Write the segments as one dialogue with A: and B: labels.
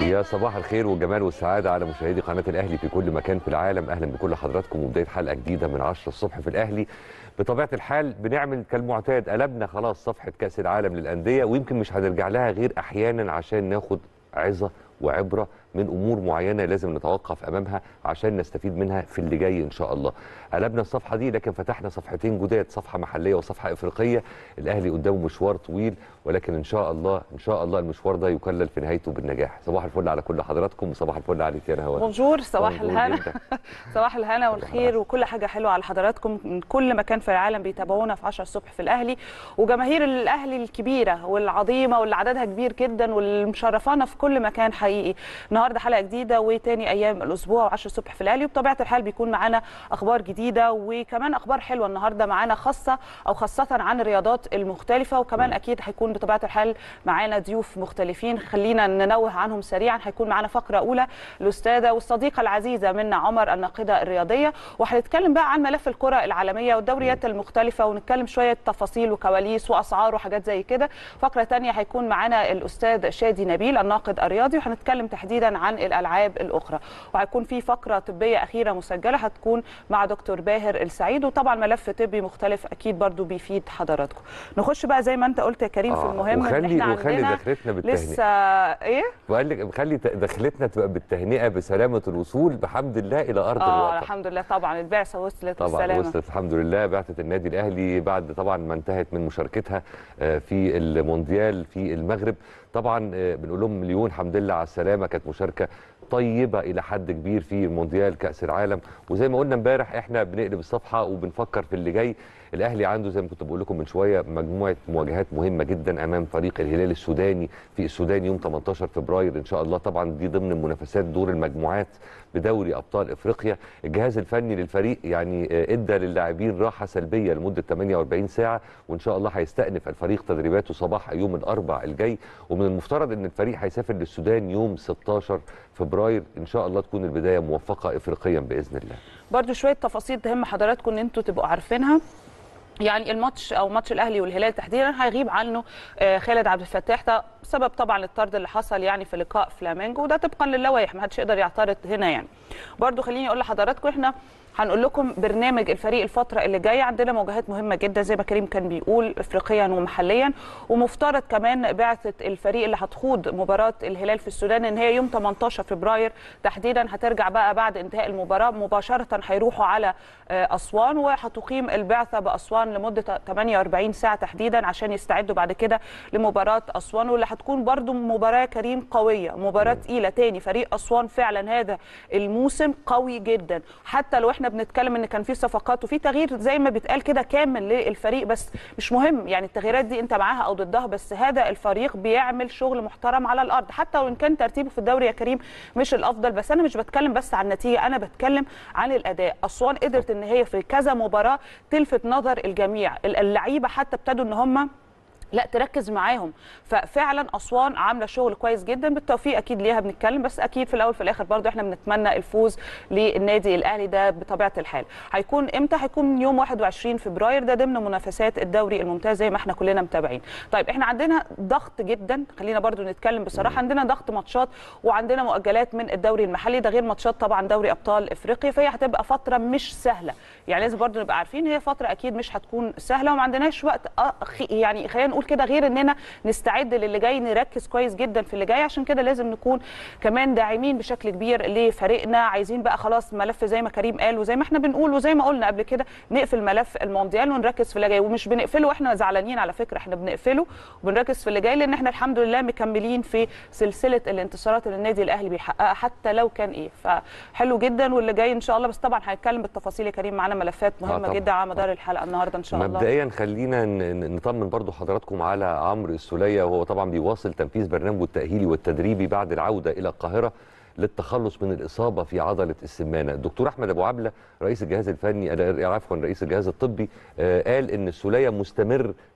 A: يا صباح الخير والجمال والسعادة على مشاهدي قناة الأهلي في كل مكان في العالم. أهلا بكل حضراتكم وبداية حلقة جديدة من 10 الصبح في الأهلي. بطبيعة الحال بنعمل كالمعتاد، قلبنا خلاص صفحة كأس العالم للأندية، ويمكن مش هنرجع لها غير أحيانا عشان ناخد عظة وعبرة من أمور معينة لازم نتوقف أمامها عشان نستفيد منها في اللي جاي إن شاء الله. قلبنا الصفحة دي، لكن فتحنا صفحتين جداد، صفحة محلية وصفحة إفريقية. الأهلي قدامه مشوار طويل، ولكن إن شاء الله المشوار ده يكلل في نهايته بالنجاح. صباح الفل على كل حضراتكم وصباح الفل عليك يا نهوان.
B: بونجور، صباح الهنا. صباح الهنا والخير وكل حاجة حلوة على حضراتكم من كل مكان في العالم بيتابعونا في 10 الصبح في الأهلي، وجماهير الأهلي الكبيرة والعظيمة واللي عددها كبير جدا واللي مشرفانا في كل مكان حقيقي. النهارده حلقة جديدة وتاني أيام الأسبوع 10 الصبح في الأهلي، وبطبيعة الحال بيكون معانا أخبار جديدة وكمان أخبار حلوة النهارده معانا خاصة عن الرياضات المختلفة، وكمان أكيد هيكون بطبيعة الحال معانا ضيوف مختلفين. خلينا ننوه عنهم سريعا. هيكون معانا فقرة أولى الأستاذة والصديقة العزيزة منا عمر الناقدة الرياضية، وهنتكلم بقى عن ملف الكرة العالمية والدوريات المختلفة، ونتكلم شوية تفاصيل وكواليس وأسعار وحاجات زي كده. فقرة تانية هيكون معانا الأستاذ شادي نبيل الناقد الرياضي، وهنتكلم تحديدا عن الألعاب الأخرى، وهيكون في فقرة طبية أخيرة مسجلة هتكون مع دكتور باهر السعيد، وطبعا ملف طبي مختلف أكيد برضو بيفيد حضراتكم. نخش بقى زي ما أنت قلت يا كريم في المهم
A: وخلي
B: إن احنا
A: وخلي
B: عندنا
A: دخلتنا بالتهنئة
B: لسه ايه؟
A: وقال لك خلي دخلتنا تبقى بالتهنئة بسلامة الوصول بحمد الله إلى أرض الوطن.
B: الحمد لله طبعا البعثة وصلت
A: طبعا
B: بالسلامة.
A: وصلت الحمد لله بعثة النادي الأهلي بعد طبعا ما انتهت من مشاركتها في المونديال في المغرب. طبعا بنقول لهم مليون حمد لله على السلامة. كانت مشاركة طيبة إلى حد كبير في مونديال كأس العالم، وزي ما قلنا امبارح احنا بنقلب الصفحة وبنفكر في اللي جاي. الأهلي عنده زي ما كنت بقول لكم من شوية مجموعة مواجهات مهمة جدا أمام فريق الهلال السوداني في السودان يوم 18 فبراير إن شاء الله. طبعا دي ضمن منافسات دور المجموعات بدوري أبطال إفريقيا. الجهاز الفني للفريق يعني ادى للاعبين راحة سلبية لمدة 48 ساعة، وإن شاء الله هيستأنف الفريق تدريباته صباح يوم الأربعاء الجاي، ومن المفترض أن الفريق هيسافر للسودان يوم 16 فبراير. إن شاء الله تكون البداية موفقة إفريقيا بإذن الله.
B: برضو شوية تفاصيل تهم حضراتكم ان انتوا تبقوا عارفينها. يعني الماتش او ماتش الاهلي والهلال تحديدا هيغيب عنه خالد عبد الفتاح، ده بسبب طبعا الطرد اللي حصل يعني في لقاء فلامينجو، وده طبقا للوائح ما حدش يقدر يعترض هنا. يعني برضو خليني اقول لحضراتكم احنا هنقول لكم برنامج الفريق الفترة اللي جاية. عندنا مواجهات مهمة جدا زي ما كريم كان بيقول افريقيا ومحليا، ومفترض كمان بعثة الفريق اللي هتخوض مباراة الهلال في السودان ان هي يوم 18 فبراير تحديدا. هترجع بقى بعد انتهاء المباراة مباشرة هيروحوا على أسوان، وهتقيم البعثة بأسوان لمدة 48 ساعة تحديدا عشان يستعدوا بعد كده لمباراة أسوان، واللي هتكون برضو مباراة كريم قوية، مباراة تقيلة تاني. فريق أسوان فعلا هذا الموسم قوي جدا، حتى لو احنا بنتكلم ان كان في صفقات وفي تغيير زي ما بيتقال كده كامل للفريق، بس مش مهم يعني التغييرات دي انت معاها او ضدها، بس هذا الفريق بيعمل شغل محترم على الارض، حتى وان كان ترتيبه في الدوري يا كريم مش الافضل. بس انا مش بتكلم بس عن النتيجه، انا بتكلم عن الاداء. اسوان قدرت ان هي في كذا مباراه تلفت نظر الجميع، اللعيبه حتى ابتدوا ان هم لا تركز معاهم. ففعلا اسوان عامله شغل كويس جدا، بالتوفيق اكيد ليها بنتكلم، بس اكيد في الاول في الاخر برضو احنا بنتمنى الفوز للنادي الاهلي ده بطبيعه الحال. هيكون امتى؟ هيكون يوم 21 فبراير، ده ضمن منافسات الدوري الممتاز زي ما احنا كلنا متابعين. طيب احنا عندنا ضغط جدا، خلينا برضو نتكلم بصراحه، عندنا ضغط ماتشات وعندنا مؤجلات من الدوري المحلي، ده غير ماتشات طبعا دوري ابطال افريقيا، فهي هتبقى فتره مش سهله. يعني لازم برضو نبقى عارفين هي فتره اكيد مش هتكون سهله، وما عندناش وقت يعني خلينا نقول كده غير اننا نستعد للي جاي، نركز كويس جدا في اللي جاي. عشان كده لازم نكون كمان داعمين بشكل كبير لفريقنا. عايزين بقى خلاص ملف زي ما كريم قال وزي ما احنا بنقول وزي ما قلنا قبل كده، نقفل ملف المونديال ونركز في اللي جاي. ومش بنقفله واحنا زعلانين على فكره، احنا بنقفله وبنركز في اللي جاي، لان احنا الحمد لله مكملين في سلسله الانتصارات اللي النادي الاهلي بيحققها حتى لو كان ايه. فحلو جدا واللي جاي ان شاء الله. بس طبعا هنتكلم بالتفاصيل يا كريم، معانا ملفات مهمه جدا على مدار الحلقه النهارده ان شاء الله.
A: مبدئيا خلينا نطمن برضو حضراتكم على عمرو السولية، وهو طبعا بيواصل تنفيذ برنامجه التأهيلي والتدريبي بعد العودة إلى القاهرة للتخلص من الإصابة في عضلة السمانة. الدكتور أحمد أبو عبلة رئيس الجهاز الفني رئيس الجهاز الطبي قال إن السولية مستمر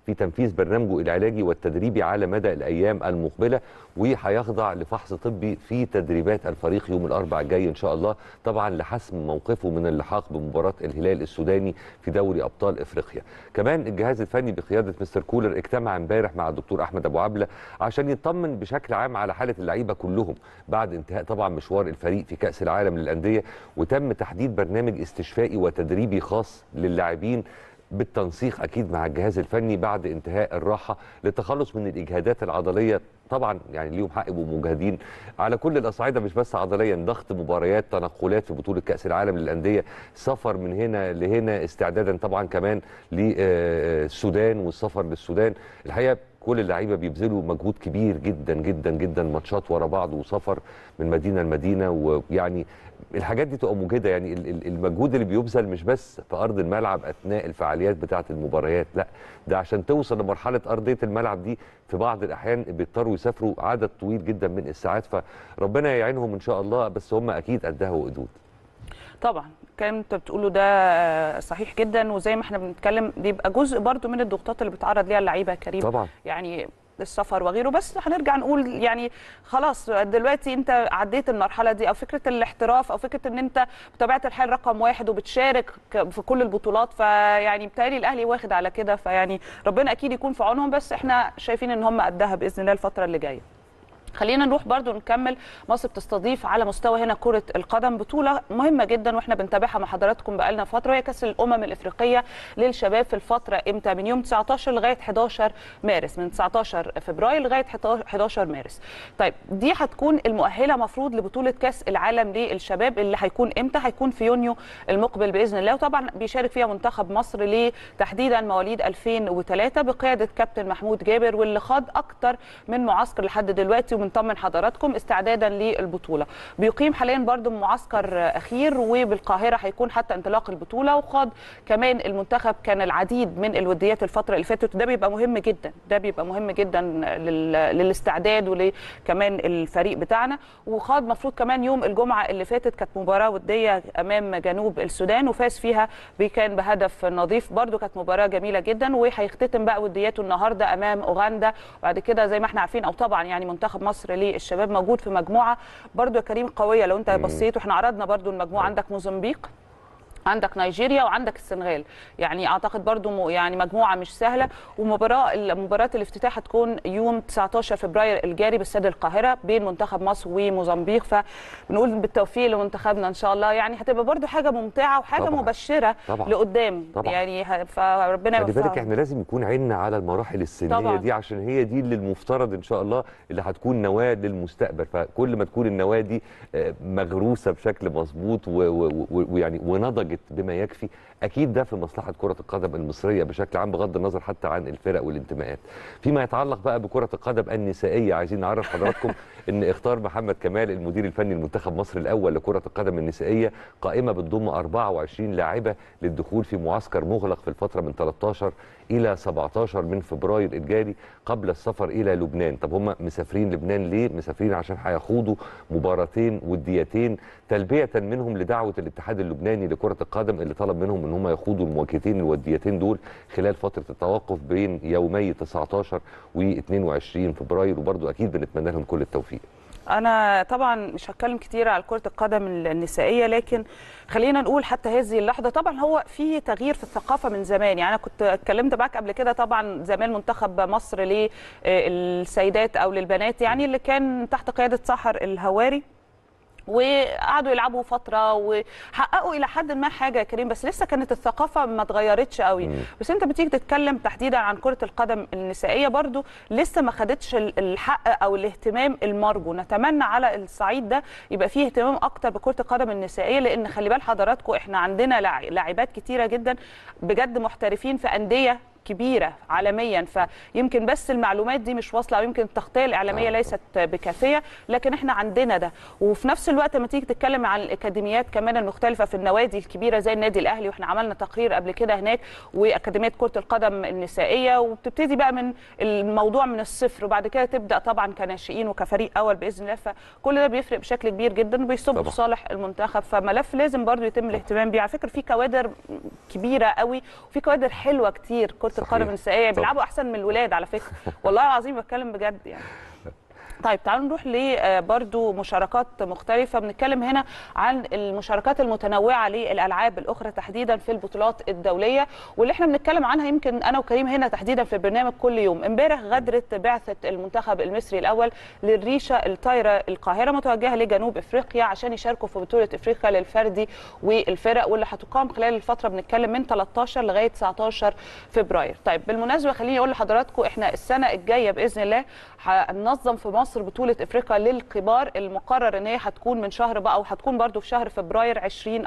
A: في تنفيذ برنامجه العلاجي والتدريبي على مدى الايام المقبله، وهيخضع لفحص طبي في تدريبات الفريق يوم الاربعاء الجاي ان شاء الله، طبعا لحسم موقفه من اللحاق بمباراه الهلال السوداني في دوري ابطال افريقيا. كمان الجهاز الفني بقياده مستر كولر اجتمع امبارح مع الدكتور احمد ابو عبله عشان يطمن بشكل عام على حاله اللعيبه كلهم بعد انتهاء طبعا مشوار الفريق في كاس العالم للانديه، وتم تحديد برنامج استشفائي وتدريبي خاص للاعبين بالتنسيق اكيد مع الجهاز الفني بعد انتهاء الراحه للتخلص من الاجهادات العضليه. طبعا يعني ليهم حق يبقوا مجهدين على كل الاصعده، مش بس عضليا، ضغط مباريات، تنقلات في بطوله كاس العالم للانديه، سفر من هنا لهنا، استعدادا طبعا كمان للسودان والسفر للسودان. الحقيقه كل اللعيبه بيبذلوا مجهود كبير جدا جدا جدا، ماتشات ورا بعض وسفر من مدينه لمدينه، ويعني الحاجات دي تبقى مجهده. يعني المجهود اللي بيبذل مش بس في ارض الملعب اثناء الفعاليات بتاعه المباريات، لا ده عشان توصل لمرحله ارضيه الملعب دي في بعض الاحيان بيضطروا يسافروا عدد طويل جدا من الساعات، فربنا يعينهم ان شاء الله، بس هم اكيد قدها وقدود.
B: طبعا الكلام اللي انت بتقوله ده صحيح جدا، وزي ما احنا بنتكلم بيبقى جزء برضو من الضغوطات اللي بتعرض ليها اللعيبه يا كريم
A: طبعا
B: يعني السفر وغيره. بس هنرجع نقول يعني خلاص دلوقتي انت عديت المرحله دي، او فكره الاحتراف، او فكره ان انت بطبيعه الحال رقم واحد وبتشارك في كل البطولات، فيعني بالتالي الاهلي واخد على كده، فيعني ربنا اكيد يكون في عونهم، بس احنا شايفين ان هم قدها باذن الله الفتره اللي جايه. خلينا نروح برضو نكمل. مصر بتستضيف على مستوى هنا كرة القدم بطولة مهمة جدا واحنا بنتابعها مع حضراتكم بقالنا فترة، وهي كأس الأمم الإفريقية للشباب في الفترة امتى؟ من يوم 19 لغاية 11 مارس، من 19 فبراير لغاية 11 مارس. طيب دي هتكون المؤهلة مفروض لبطولة كأس العالم للشباب اللي هيكون امتى؟ هيكون في يونيو المقبل بإذن الله، وطبعا بيشارك فيها منتخب مصر تحديدا مواليد 2003 بقيادة كابتن محمود جابر، واللي خاض أكتر من معسكر لحد دلوقتي، وبنطمن حضراتكم استعدادا للبطوله. بيقيم حاليا برضو معسكر اخير وبالقاهره هيكون حتى انطلاق البطوله، وخاض كمان المنتخب كان العديد من الوديات الفتره اللي فاتت، وده بيبقى مهم جدا، ده بيبقى مهم جدا للاستعداد ولكمان الفريق بتاعنا. وخاض مفروض كمان يوم الجمعه اللي فاتت كانت مباراه وديه امام جنوب السودان وفاز فيها كان بهدف نظيف، برضو كانت مباراه جميله جدا، وهيختتم بقى ودياته النهارده امام اوغندا. وبعد كده زي ما احنا عارفين، او طبعا يعني منتخب مصر للشباب موجود في مجموعه برضو يا كريم قويه. لو انت بصيت واحنا عرضنا برضو المجموعه، عندك موزمبيق، عندك نيجيريا، وعندك السنغال، يعني اعتقد برضو يعني مجموعه مش سهله. مباراه الافتتاح هتكون يوم 19 فبراير الجاري باستاد القاهره بين منتخب مصر وموزمبيق، فبنقول بالتوفيق لمنتخبنا ان شاء الله. يعني هتبقى برضو حاجه ممتعه وحاجه طبعا مبشره طبعا لقدام طبعا. يعني فربنا
A: يوفقنا. خلي بالك احنا لازم يكون عيننا على المراحل السنيه طبعا دي، عشان هي دي اللي المفترض ان شاء الله اللي هتكون نواه للمستقبل، فكل ما تكون النواه دي مغروسه بشكل مظبوط ويعني ونضجت بما يكفي، اكيد ده في مصلحه كره القدم المصريه بشكل عام، بغض النظر حتى عن الفرق والانتماءات. فيما يتعلق بقى بكره القدم النسائيه، عايزين نعرف حضراتكم ان اختار محمد كمال المدير الفني لمنتخب مصر الاول لكره القدم النسائيه قائمه بتضم 24 لاعبه للدخول في معسكر مغلق في الفتره من 13 الى 17 من فبراير الجاري قبل السفر الى لبنان. طب هم مسافرين لبنان ليه؟ مسافرين عشان هيخوضوا مباراتين وديتين تلبيه منهم لدعوه الاتحاد اللبناني لكره القدم اللي طلب منهم ان هم يخوضوا المواجهتين الوديتين دول خلال فتره التوقف بين يومي 19 و22 فبراير، وبرضه اكيد بنتمنى لهم كل التوفيق.
B: أنا طبعا مش هتكلم كتير على كرة القدم النسائية، لكن خلينا نقول حتى هذه اللحظة طبعا هو في تغيير في الثقافة من زمان. يعني أنا كنت اتكلمت معاك قبل كده طبعا زمان منتخب مصر للسيدات أو للبنات يعني اللي كان تحت قيادة سحر الهواري، وقعدوا يلعبوا فتره وحققوا الى حد ما حاجه يا كريم، بس لسه كانت الثقافه ما اتغيرتش قوي. بس انت بتيجي تتكلم تحديدا عن كره القدم النسائيه برضو لسه ما خدتش الحق او الاهتمام المرجو. نتمنى على الصعيد ده يبقى فيه اهتمام اكتر بكره القدم النسائيه، لان خلي بال حضراتكم احنا عندنا لاعبات كتيره جدا بجد محترفين في انديه كبيره عالميا، فيمكن بس المعلومات دي مش واصله، او يمكن التغطيه الاعلاميه ليست بكافيه، لكن احنا عندنا ده. وفي نفس الوقت لما تيجي تتكلم عن الاكاديميات كمان المختلفه في النوادي الكبيره زي النادي الاهلي، واحنا عملنا تقرير قبل كده هناك، واكاديميه كره القدم النسائيه، وبتبتدي بقى من الموضوع من الصفر، وبعد كده تبدا طبعا كناشئين وكفريق اول باذن الله. فكل ده بيفرق بشكل كبير جدا وبيصب في صالح المنتخب، فملف لازم برضو يتم الاهتمام بيه. على فكره في كوادر كبيره قوي وفي كوادر حلوه كتير كره القدم النسائيه بيلعبوا احسن من الولاد على فكره، والله العظيم بتكلم بجد يعني. طيب تعالوا نروح لبرضو مشاركات مختلفة. بنتكلم هنا عن المشاركات المتنوعة للألعاب الأخرى تحديدا في البطولات الدولية، واللي احنا بنتكلم عنها يمكن أنا وكريم هنا تحديدا في البرنامج كل يوم. امبارح غادرت بعثة المنتخب المصري الأول للريشة الطايرة القاهرة متوجهة لجنوب إفريقيا عشان يشاركوا في بطولة إفريقيا للفردي والفرق، واللي هتقام خلال الفترة بنتكلم من 13 لغاية 19 فبراير. طيب بالمناسبة خليني أقول لحضراتكم احنا السنة الجاية بإذن الله هننظم في مصر بطولة افريقيا للكبار، المقرر ان هي هتكون من شهر بقى وهتكون برضو في شهر فبراير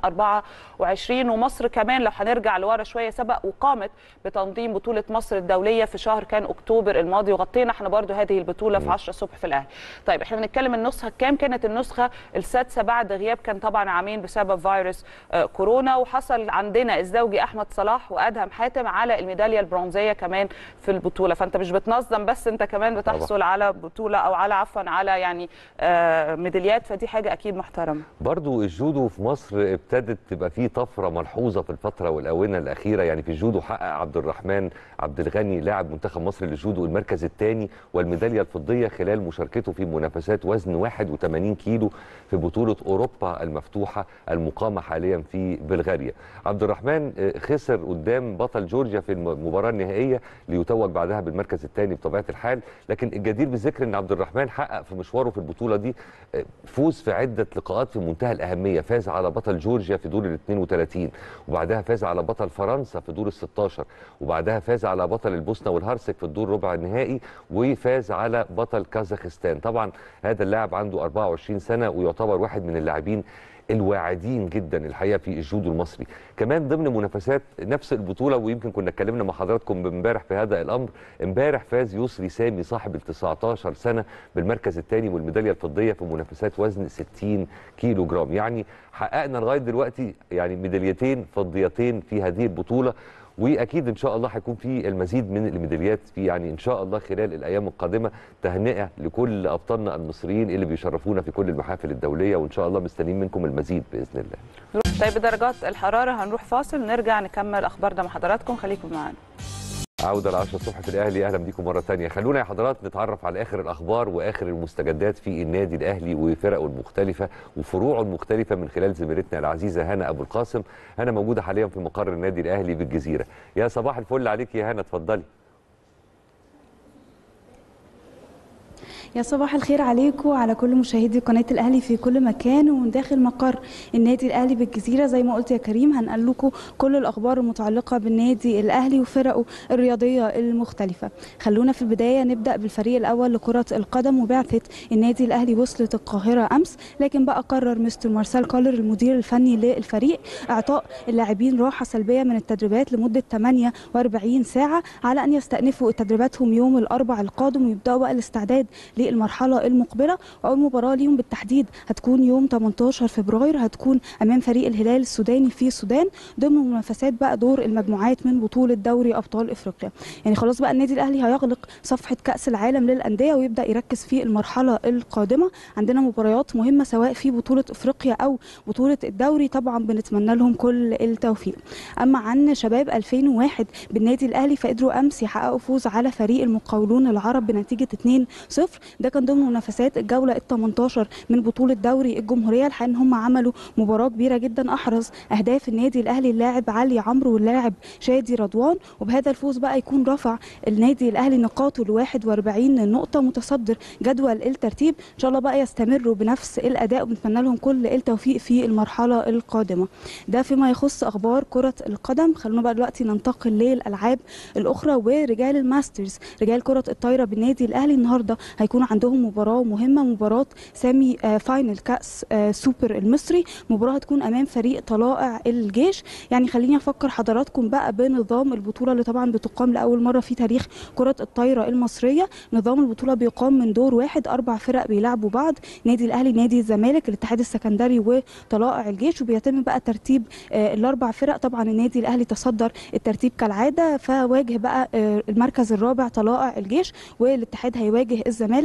B: 2024. ومصر كمان لو هنرجع لورا شويه سبق وقامت بتنظيم بطولة مصر الدولية في شهر كان اكتوبر الماضي، وغطينا احنا برضو هذه البطولة في 10 الصبح في الاهلي. طيب احنا بنتكلم النسخة كام؟ كانت النسخة السادسة بعد غياب كان طبعا عامين بسبب فيروس كورونا، وحصل عندنا الزوجي احمد صلاح وادهم حاتم على الميدالية البرونزية كمان في البطولة. فانت مش بتنظم بس، انت كمان بتحصل على بطولة او على على يعني ميداليات، فدي حاجه اكيد محترمه.
A: برضو الجودو في مصر ابتدت تبقى فيه طفره ملحوظه في الفتره والاونه الاخيره. يعني في الجودو حقق عبد الرحمن عبد الغني لاعب منتخب مصر للجودو المركز الثاني والميداليه الفضيه خلال مشاركته في منافسات وزن 81 كيلو في بطوله اوروبا المفتوحه المقامه حاليا في بلغاريا. عبد الرحمن خسر قدام بطل جورجيا في المباراه النهائيه ليتوج بعدها بالمركز الثاني بطبيعه الحال، لكن الجدير بالذكر ان عبد الرحمن حقق في مشواره في البطوله دي فوز في عده لقاءات في منتهى الاهميه. فاز على بطل جورجيا في دور ال 32، وبعدها فاز على بطل فرنسا في دور ال 16، وبعدها فاز على بطل البوسنه والهرسك في الدور ربع النهائي، وفاز على بطل كازاخستان. طبعا هذا اللاعب عنده 24 سنه ويعتبر واحد من اللاعبين الواعدين جدا الحقيقه في الجودو المصري. كمان ضمن منافسات نفس البطوله، ويمكن كنا اتكلمنا مع حضراتكم امبارح في هذا الامر، امبارح فاز يسري سامي صاحب ال 19 سنه بالمركز الثاني والميداليه الفضيه في منافسات وزن 60 كيلو جرام. يعني حققنا لغايه دلوقتي يعني ميداليتين فضيتين في هذه البطوله، واكيد ان شاء الله هيكون في المزيد من الميداليات في يعني ان شاء الله خلال الايام القادمه. تهنئه لكل ابطالنا المصريين اللي بيشرفونا في كل المحافل الدوليه، وان شاء الله مستنيين منكم المزيد باذن الله.
B: طيب بدرجات الحراره هنروح فاصل نرجع نكمل اخبارنا مع حضراتكم، خليكم معانا.
A: عودة ل10 الصبح في الأهلي، أهلا بيكم مرة ثانية. خلونا يا حضرات نتعرف على آخر الأخبار وآخر المستجدات في النادي الأهلي وفرقه المختلفة وفروعه المختلفة من خلال زميلتنا العزيزة هنا أبو القاسم. هنا موجودة حاليا في مقر النادي الأهلي بالجزيرة. يا صباح الفل عليك يا هنا، اتفضلي.
C: يا صباح الخير عليكم وعلى كل مشاهدي قناة الأهلي في كل مكان. ومن داخل مقر النادي الأهلي بالجزيرة زي ما قلت يا كريم هنقل لكم كل الأخبار المتعلقة بالنادي الأهلي وفرقه الرياضية المختلفة. خلونا في البداية نبدأ بالفريق الأول لكرة القدم. وبعثة النادي الأهلي وصلت القاهرة أمس، لكن بقى قرر مستر مارسيل كولر المدير الفني للفريق إعطاء اللاعبين راحة سلبية من التدريبات لمدة 48 ساعة على أن يستأنفوا تدريباتهم يوم الأربعاء القادم ويبدأوا بقى الاستعداد للمرحله المقبله. واول مباراه ليهم بالتحديد هتكون يوم 18 فبراير، هتكون امام فريق الهلال السوداني في السودان ضمن منافسات بقى دور المجموعات من بطوله دوري ابطال افريقيا. يعني خلاص بقى النادي الاهلي هيغلق صفحه كاس العالم للانديه ويبدا يركز في المرحله القادمه. عندنا مباريات مهمه سواء في بطوله افريقيا او بطوله الدوري، طبعا بنتمنى لهم كل التوفيق. اما عن شباب 2001 بالنادي الاهلي فقدروا امس يحققوا فوز على فريق المقاولون العرب بنتيجه 2-0. ده كان ضمن منافسات الجوله ال18 من بطوله دوري الجمهوريه. الحقيقه ان هم عملوا مباراه كبيره جدا، احرز اهداف النادي الاهلي اللاعب علي عمرو واللاعب شادي رضوان، وبهذا الفوز بقى يكون رفع النادي الاهلي نقاطه ل 41 نقطه متصدر جدول الترتيب. ان شاء الله بقى يستمروا بنفس الاداء وبنتمنى لهم كل التوفيق في المرحله القادمه. ده فيما يخص اخبار كره القدم. خلونا بقى دلوقتي ننتقل للالعاب الاخرى. ورجال الماسترز رجال كره الطايره بالنادي الاهلي النهارده هيكون عندهم مباراه مهمه، مباراه سيمي فاينل كاس سوبر المصري. مباراه هتكون امام فريق طلائع الجيش. يعني خليني افكر حضراتكم بقى بنظام البطوله اللي طبعا بتقام لاول مره في تاريخ كره الطايره المصريه. نظام البطوله بيقام من دور واحد، 4 فرق بيلعبوا بعض، نادي الاهلي نادي الزمالك الاتحاد السكندري وطلائع الجيش. وبيتم بقى ترتيب ال4 فرق. طبعا النادي الاهلي تصدر الترتيب كالعاده، فواجه بقى المركز الرابع طلائع الجيش، والاتحاد هيواجه الزمالك.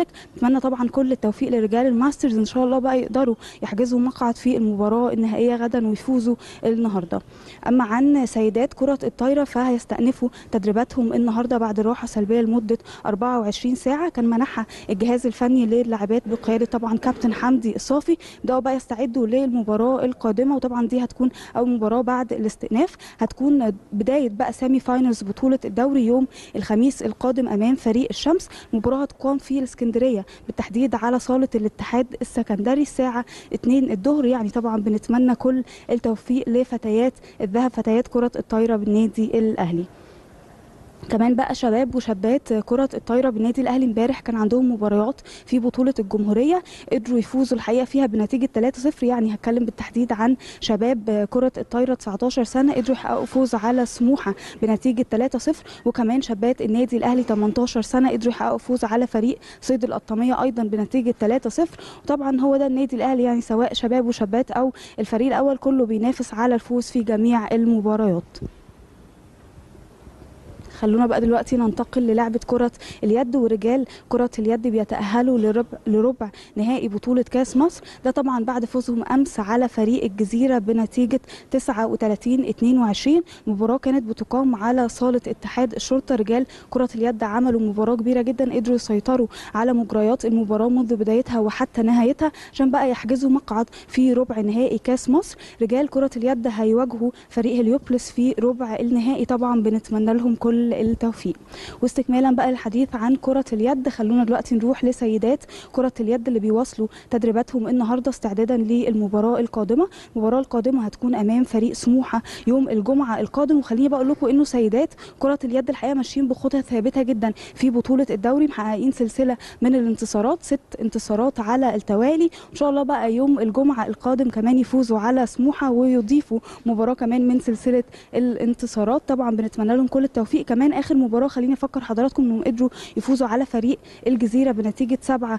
C: ذلك نتمنى طبعا كل التوفيق لرجال الماسترز، ان شاء الله بقى يقدروا يحجزوا مقعد في المباراه النهائيه غدا ويفوزوا النهارده. اما عن سيدات كره الطايره فهيستأنفوا تدريباتهم النهارده بعد راحه سلبيه لمده 24 ساعه كان منحها الجهاز الفني للاعبات بقياده طبعا كابتن حمدي الصافي. بداوا بقى يستعدوا للمباراه القادمه، وطبعا دي هتكون اول مباراه بعد الاستئناف، هتكون بدايه بقى سيمي فاينلز بطوله الدوري يوم الخميس القادم امام فريق الشمس. مباراه هتقام في الاسكندريه بالتحديد على صاله الاتحاد السكندري الساعه 2 الظهر. يعني طبعا بنتمنى كل التوفيق لفتيات الذهب، فتيات كره الطايره بالنادي الاهلي. كمان بقى شباب وشابات كرة الطايرة بالنادي الأهلي امبارح كان عندهم مباريات في بطولة الجمهورية قدروا يفوزوا الحقيقة فيها بنتيجة 3-0. يعني هتكلم بالتحديد عن شباب كرة الطايرة 19 سنة قدروا يحققوا فوز على سموحة بنتيجة 3-0، وكمان شابات النادي الأهلي 18 سنة قدروا يحققوا فوز على فريق صيد القطامية أيضا بنتيجة 3-0. وطبعا هو ده النادي الأهلي، يعني سواء شباب وشابات أو الفريق الأول كله بينافس على الفوز في جميع المباريات. خلونا بقى دلوقتي ننتقل للعبة كرة اليد، ورجال كرة اليد بيتأهلوا لربع نهائي بطولة كاس مصر. ده طبعا بعد فوزهم أمس على فريق الجزيرة بنتيجة 39-22. مباراة كانت بتقام على صالة اتحاد الشرطة. رجال كرة اليد عملوا مباراة كبيرة جدا، قدروا يسيطروا على مجريات المباراة منذ بدايتها وحتى نهايتها عشان بقى يحجزوا مقعد في ربع نهائي كاس مصر. رجال كرة اليد هيواجهوا فريق هليوبلس في ربع النهائي، طبعا بنتمنى لهم كل التوفيق. واستكمالا بقى الحديث عن كرة اليد، خلونا دلوقتي نروح لسيدات كرة اليد اللي بيواصلوا تدريباتهم النهارده استعدادا للمباراة القادمة. المباراة القادمة هتكون امام فريق سموحة يوم الجمعة القادم. وخليني بقول لكم انه سيدات كرة اليد الحقيقة ماشيين بخطى ثابتة جدا في بطولة الدوري، محققين سلسلة من الانتصارات 6 انتصارات على التوالي. ان شاء الله بقى يوم الجمعة القادم كمان يفوزوا على سموحة ويضيفوا مباراة كمان من سلسلة الانتصارات. طبعا بنتمنى لهم كل التوفيق. كمان اخر مباراه خليني افكر حضراتكم انهم قدروا يفوزوا على فريق الجزيره بنتيجه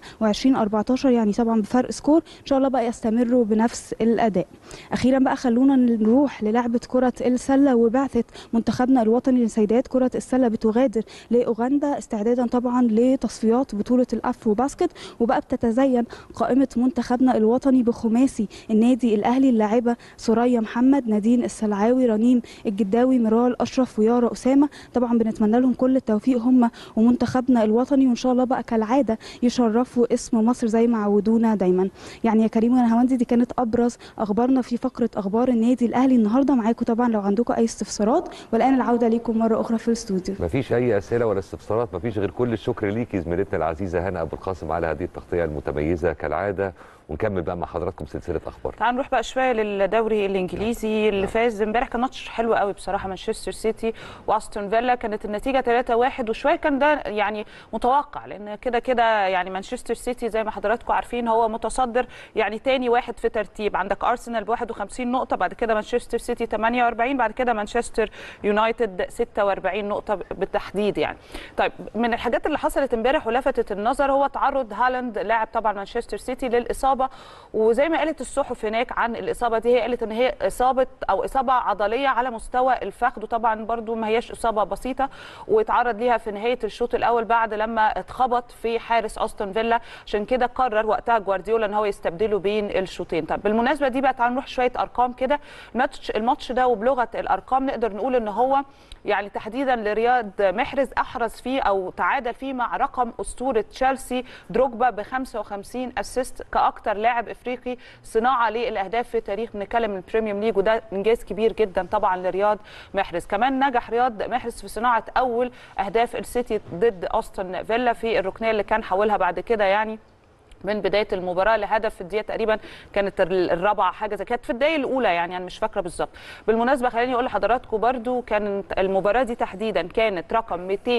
C: 27-14، يعني طبعا بفرق سكور. ان شاء الله بقى يستمروا بنفس الاداء. اخيرا بقى خلونا نروح للعبه كره السله، وبعثه منتخبنا الوطني لسيدات كره السله بتغادر لاوغندا استعدادا طبعا لتصفيات بطوله الافرو باسكت. وبقى بتتزين قائمه منتخبنا الوطني بخماسي النادي الاهلي اللاعبه سوريا محمد، نادين السلعاوي، رنيم الجداوي، ميرال اشرف، ويارا اسامه. طبعا بنتمنى لهم كل التوفيق هم ومنتخبنا الوطني، وان شاء الله بقى كالعاده يشرفوا اسم مصر زي ما عودونا دايما. يعني يا كريم ونهاوندي دي كانت ابرز اخبارنا في فقره اخبار النادي الاهلي النهارده. معاكم طبعا لو عندكم اي استفسارات، والان العوده ليكم مره اخرى في الاستوديو.
A: مفيش اي اسئله ولا استفسارات، مفيش غير كل الشكر ليكي زميلتنا العزيزه هنا ابو القاسم على هذه التغطيه المتميزه كالعاده. ونكمل بقى مع حضراتكم سلسله اخبار.
B: تعالوا نروح بقى شويه للدوري الانجليزي اللي فاز امبارح. كان ماتش حلو قوي بصراحه، مانشستر سيتي واستون فيلا. كانت النتيجه 3-1 وشويه كان ده يعني متوقع، لان كده كده يعني مانشستر سيتي زي ما حضراتكم عارفين هو متصدر، يعني تاني واحد في ترتيب. عندك ارسنال ب 51 نقطه، بعد كده مانشستر سيتي 48، بعد كده مانشستر يونايتد 46 نقطه بالتحديد يعني. طيب من الحاجات اللي حصلت امبارح ولفتت النظر هو تعرض هالاند لاعب طبعا مانشستر سيتي للاصابه. وزي ما قالت الصحف هناك عن الاصابه دي، هي قالت ان هي اصابه عضليه على مستوى الفخذ، وطبعا برده ما هياش اصابه بسيطه. واتعرض ليها في نهايه الشوط الاول بعد لما اتخبط في حارس استون فيلا، عشان كده قرر وقتها جوارديولا ان هو يستبدله بين الشوطين. طب بالمناسبه دي بقى تعالوا نروح شويه ارقام كده. الماتش ده وبلغه الارقام نقدر نقول ان هو يعني تحديدا لرياض محرز احرز فيه او تعادل فيه مع رقم اسطوره تشيلسي دروجبا ب 55 اسيست كاكثر لاعب افريقي صناعه للاهداف في تاريخ بنتكلم البريميوم ليج، وده انجاز كبير جدا طبعا لرياض محرز. كمان نجح رياض محرز في صناعه اول اهداف السيتي ضد استون فيلا في الركنيه اللي كان حاولها بعد كده يعني من بدايه المباراه لهدف في الدقيقه تقريبا كانت الرابعه حاجه زي كانت في الدقيقه الاولى يعني انا مش فاكره بالظبط. بالمناسبه خليني اقول لحضراتكم برده كانت المباراه دي تحديدا كانت رقم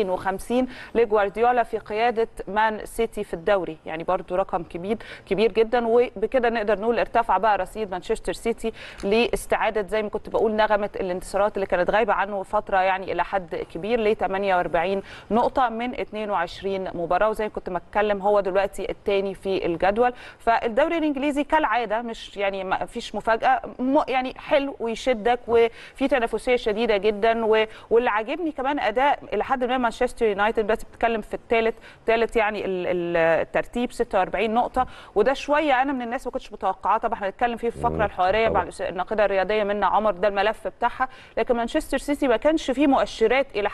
B: 250 لجوارديولا في قياده مان سيتي في الدوري، يعني برده رقم كبير جدا. وبكده نقدر نقول ارتفع بقى رصيد مانشستر سيتي لاستعاده زي ما كنت بقول نغمه الانتصارات اللي كانت غايبه عنه فتره يعني الى حد كبير ل 48 نقطه من 22 مباراه. وزي ما كنت بتكلم هو دلوقتي الثاني في في الجدول. فالدوري الانجليزي كالعاده مش يعني ما فيش مفاجاه، يعني حلو ويشدك وفي تنافسيه شديده جدا. واللي عاجبني كمان اداء الى حد ما مانشستر يونايتد، بس بتتكلم في الثالث يعني الترتيب 46 نقطه، وده شويه انا من الناس ما كنتش متوقعاه. طبعا هنتكلم فيه في الفقره الحواريه مع الناقده الرياضيه منى عمر، ده الملف بتاعها. لكن مانشستر سيتي ما كانش فيه مؤشرات الى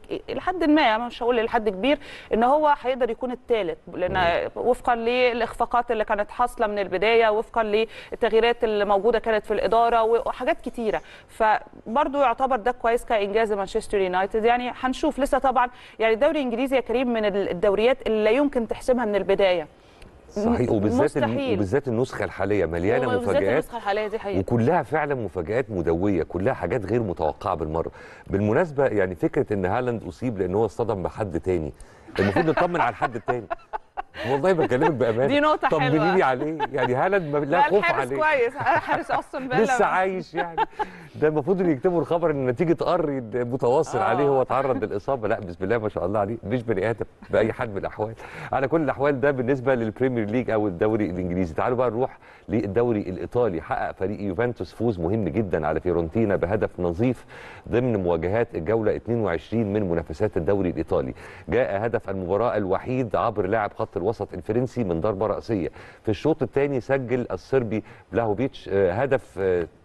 B: حد ما، مش هقول لحد كبير ان هو هيقدر يكون الثالث، لان وفقا للاخفاقات اللي كانت حاصله من البدايه، وفقا للتغييرات اللي موجوده كانت في الاداره وحاجات كتيره. فبرضه يعتبر ده كويس كانجاز مانشستر يونايتد. يعني هنشوف لسه طبعا، يعني الدوري الانجليزي يا كريم من الدوريات اللي لا يمكن تحسمها من البدايه.
A: صحيح، وبالذات النسخه الحاليه مليانه مفاجآت،
B: النسخه الحاليه دي حقيقة.
A: وكلها فعلا مفاجآت مدويه، كلها حاجات غير متوقعه بالمره. بالمناسبه يعني فكره ان هالاند اصيب لان هو اصطدم بحد تاني، المفروض نطمن على الحد التاني. والله بكلمك بامانه،
B: دي نقطه حلوه،
A: طمني لي عليه. يعني هالاند لا خوف عليه،
B: كويس، حارس اصلا بقى
A: لسه عايش يعني. ده المفروض ان يكتبوا الخبر ان نتيجه قري متواصل عليه هو تعرض للاصابه. لا بسم الله ما شاء الله عليه، مش بني ادم باي حال من الاحوال. على كل الاحوال ده بالنسبه للبريمير ليج او الدوري الانجليزي. تعالوا بقى نروح للدوري الايطالي. حقق فريق يوفنتوس فوز مهم جدا على فيورنتينا بهدف نظيف ضمن مواجهات الجوله 22 من منافسات الدوري الايطالي. جاء هدف المباراه الوحيد عبر لاعب خط الوسط الفرنسي من ضربه راسيه. في الشوط الثاني سجل الصربي بلاهوفيتش هدف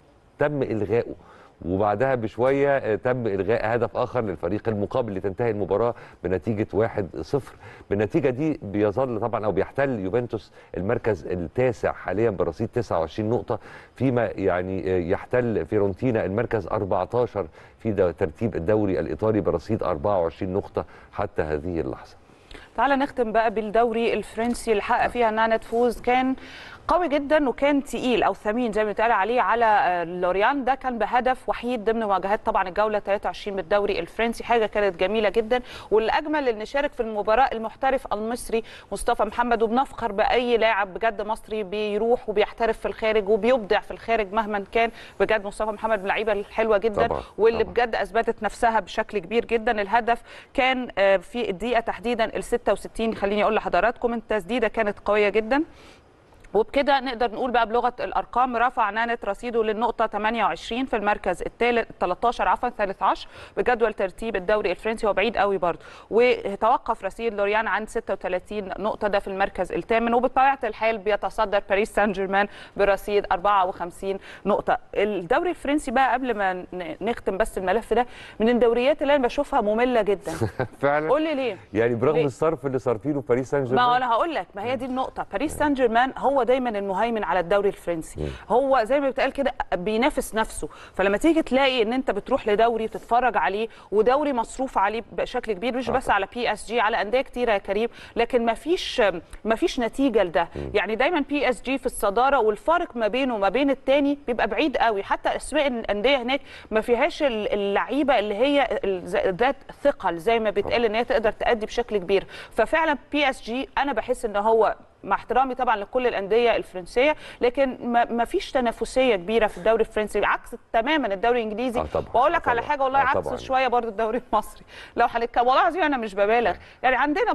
A: تم الغائه، وبعدها بشويه تم الغاء هدف اخر للفريق المقابل لتنتهي المباراه بنتيجه 1-0. بالنتيجه دي بيظل طبعا او بيحتل يوفنتوس المركز التاسع حاليا برصيد 29 نقطه، فيما يعني يحتل فيورنتينا المركز 14 في ترتيب الدوري الايطالي برصيد 24 نقطه حتى هذه اللحظه.
B: تعال نختم بقى بالدوري الفرنسي اللي حقق فيها نانت فوز كان قوي جدا وكان تقيل او ثمين زي ما بيتقال عليه على لوريان. ده كان بهدف وحيد ضمن مواجهات طبعا الجوله 23 بالدوري الفرنسي، حاجه كانت جميله جدا. والاجمل ان شارك في المباراه المحترف المصري مصطفى محمد، وبنفخر باي لاعب بجد مصري بيروح وبيحترف في الخارج وبيبدع في الخارج مهما كان. بجد مصطفى محمد من اللعيبه الحلوه جدا
A: طبعا.
B: واللي بجد اثبتت نفسها بشكل كبير جدا. الهدف كان في الدقيقه تحديدا ال 66، خليني اقول لحضراتكم التسديده كانت قويه جدا. وبكده نقدر نقول بقى بلغه الارقام رفع نانت رصيده للنقطه 28 في المركز الثالث 13 بجدول ترتيب الدوري الفرنسي. هو بعيد قوي برضه، وتوقف رصيد لوريان عند 36 نقطه، ده في المركز الثامن. وبطبيعه الحال بيتصدر باريس سان جيرمان برصيد 54 نقطه. الدوري الفرنسي بقى قبل ما نختم بس الملف ده، من الدوريات اللي انا بشوفها ممله جدا.
A: فعلا.
B: قول لي ليه؟
A: يعني برغم الصرف اللي صارفينه باريس سان جيرمان.
B: ما انا هقول لك، ما هي دي النقطه. باريس سان جيرمان هو دايما المهيمن على الدوري الفرنسي، هو زي ما بيتقال كده بينافس نفسه. فلما تيجي تلاقي ان انت بتروح لدوري تتفرج عليه ودوري مصروف عليه بشكل كبير، مش بس على بي اس جي، على انديه كتيره يا كريم، لكن ما فيش نتيجه لده. يعني دايما بي اس جي في الصداره والفارق ما بينه وما بين الثاني بيبقى بعيد قوي. حتى اسماء الانديه هناك ما فيهاش اللعيبه اللي هي ذات ثقل زي ما بيتقال ان هي تقدر تأدي بشكل كبير. ففعلا بي اس جي انا بحس ان هو، مع احترامي طبعا لكل الانديه الفرنسيه، لكن ما فيش تنافسيه كبيره في الدوري الفرنسي، عكس تماما الدوري الانجليزي. واقول لك على حاجه والله عكس شويه برضو الدوري المصري. لو هنتكلم والله العظيم انا مش ببالغ، يعني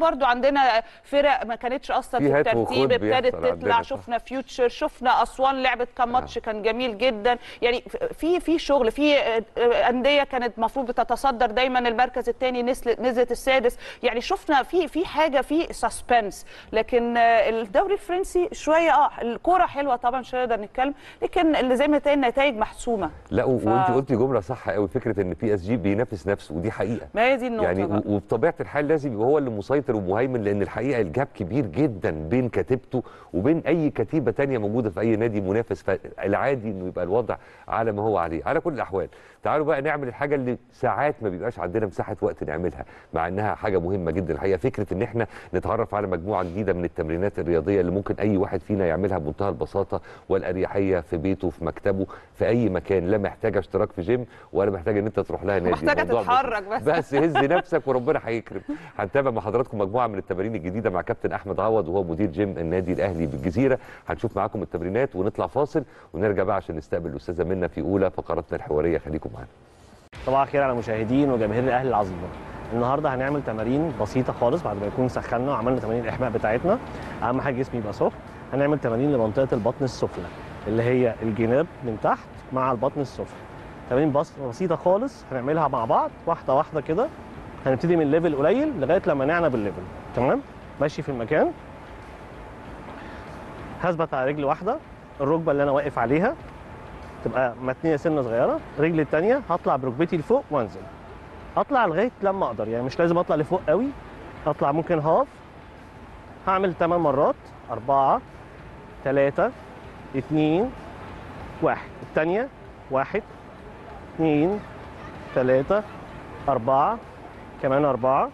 B: عندنا فرق ما كانتش اصلا في الترتيب ابتدت تطلع. شفنا فيوتشر، شفنا اسوان لعبت كام ماتش كان جميل جدا. يعني في شغل، في انديه كانت المفروض بتتصدر دايما المركز الثاني نزلت السادس. يعني شفنا في حاجه، في سسبنس. لكن الدوري الفرنسي شويه الكوره حلوه طبعا مش هنقدر نتكلم، لكن اللي زي ما قلت النتائج محسومه.
A: لا وانت قلتي جمله صح قوي، فكره ان بي اس جي بينافس نفسه، ودي حقيقه.
B: ما هي دي النقطه
A: يعني
B: بقى.
A: وبطبيعه الحال لازم يبقى هو اللي مسيطر ومهيمن، لان الحقيقه الجاب كبير جدا بين كتيبته وبين اي كتيبه ثانيه موجوده في اي نادي منافس، فالعادي انه يبقى الوضع على ما هو عليه. على كل الاحوال تعالوا بقى نعمل الحاجه اللي ساعات ما بيبقاش عندنا مساحه وقت نعملها، مع انها حاجه مهمه جدا الحقيقه. فكره ان احنا نتعرف على مجموعه جديده من التمرينات الرياضيه اللي ممكن اي واحد فينا يعملها بمنتهى البساطه والاريحيه في بيته، في مكتبه، في اي مكان. لا محتاجه اشتراك في جيم ولا محتاجه ان انت تروح لها نادي،
B: محتاجه تتحرك
A: بس هز نفسك وربنا هيكرم. هنتابع مع حضراتكم مجموعه من التمارين الجديده مع كابتن احمد عوض وهو مدير جيم النادي الاهلي بالجزيره. هنشوف معاكم التمرينات ونطلع فاصل ونرجع بقى عشان نستقبل الاستاذه منى في اولى فقراتنا الحواريه. خليكم معانا.
D: صباح الخير على مشاهدين وجماهير الاهلي العظيمه. النهارده هنعمل تمارين بسيطه خالص بعد ما يكون سخنا وعملنا تمارين الاحماء بتاعتنا. اهم حاجه جسمي يبقى سخن. هنعمل تمارين لمنطقه البطن السفلى اللي هي الجناب من تحت مع البطن السفلى. تمارين بسيطه خالص هنعملها مع بعض واحده واحده كده. هنبتدي من ليفل قليل لغايه لما نعلى بالليفل. تمام؟ ماشي في المكان. هثبت على رجل واحده، الركبه اللي انا واقف عليها تبقى متنيه سنه صغيره، رجلي الثانيه هطلع بركبتي لفوق وانزل. اطلع لغايه لما اقدر، يعني مش لازم اطلع لفوق قوي، اطلع ممكن هاف. هعمل 8 مرات. 4 3 2 1. الثانيه 1 2 3 4 كمان 4.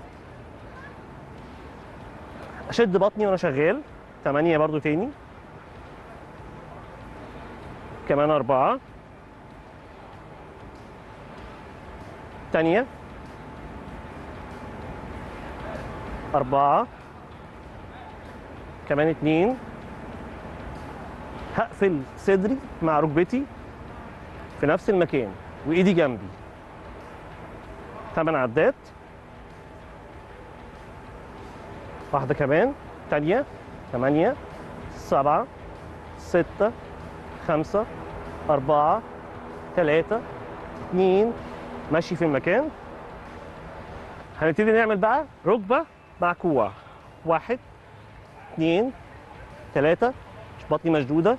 D: اشد بطني وانا شغال. 8 برضو تاني كمان 4. تانية 4 كمان 2. هقفل صدري مع ركبتي في نفس المكان وايدي جنبي. 8 عدات. واحدة كمان. تانية 8 7 6 5 4 3 2. ماشي في المكان. هنبتدي نعمل بقى ركبة مع كوع. 1 2 3. بطني مشدودة.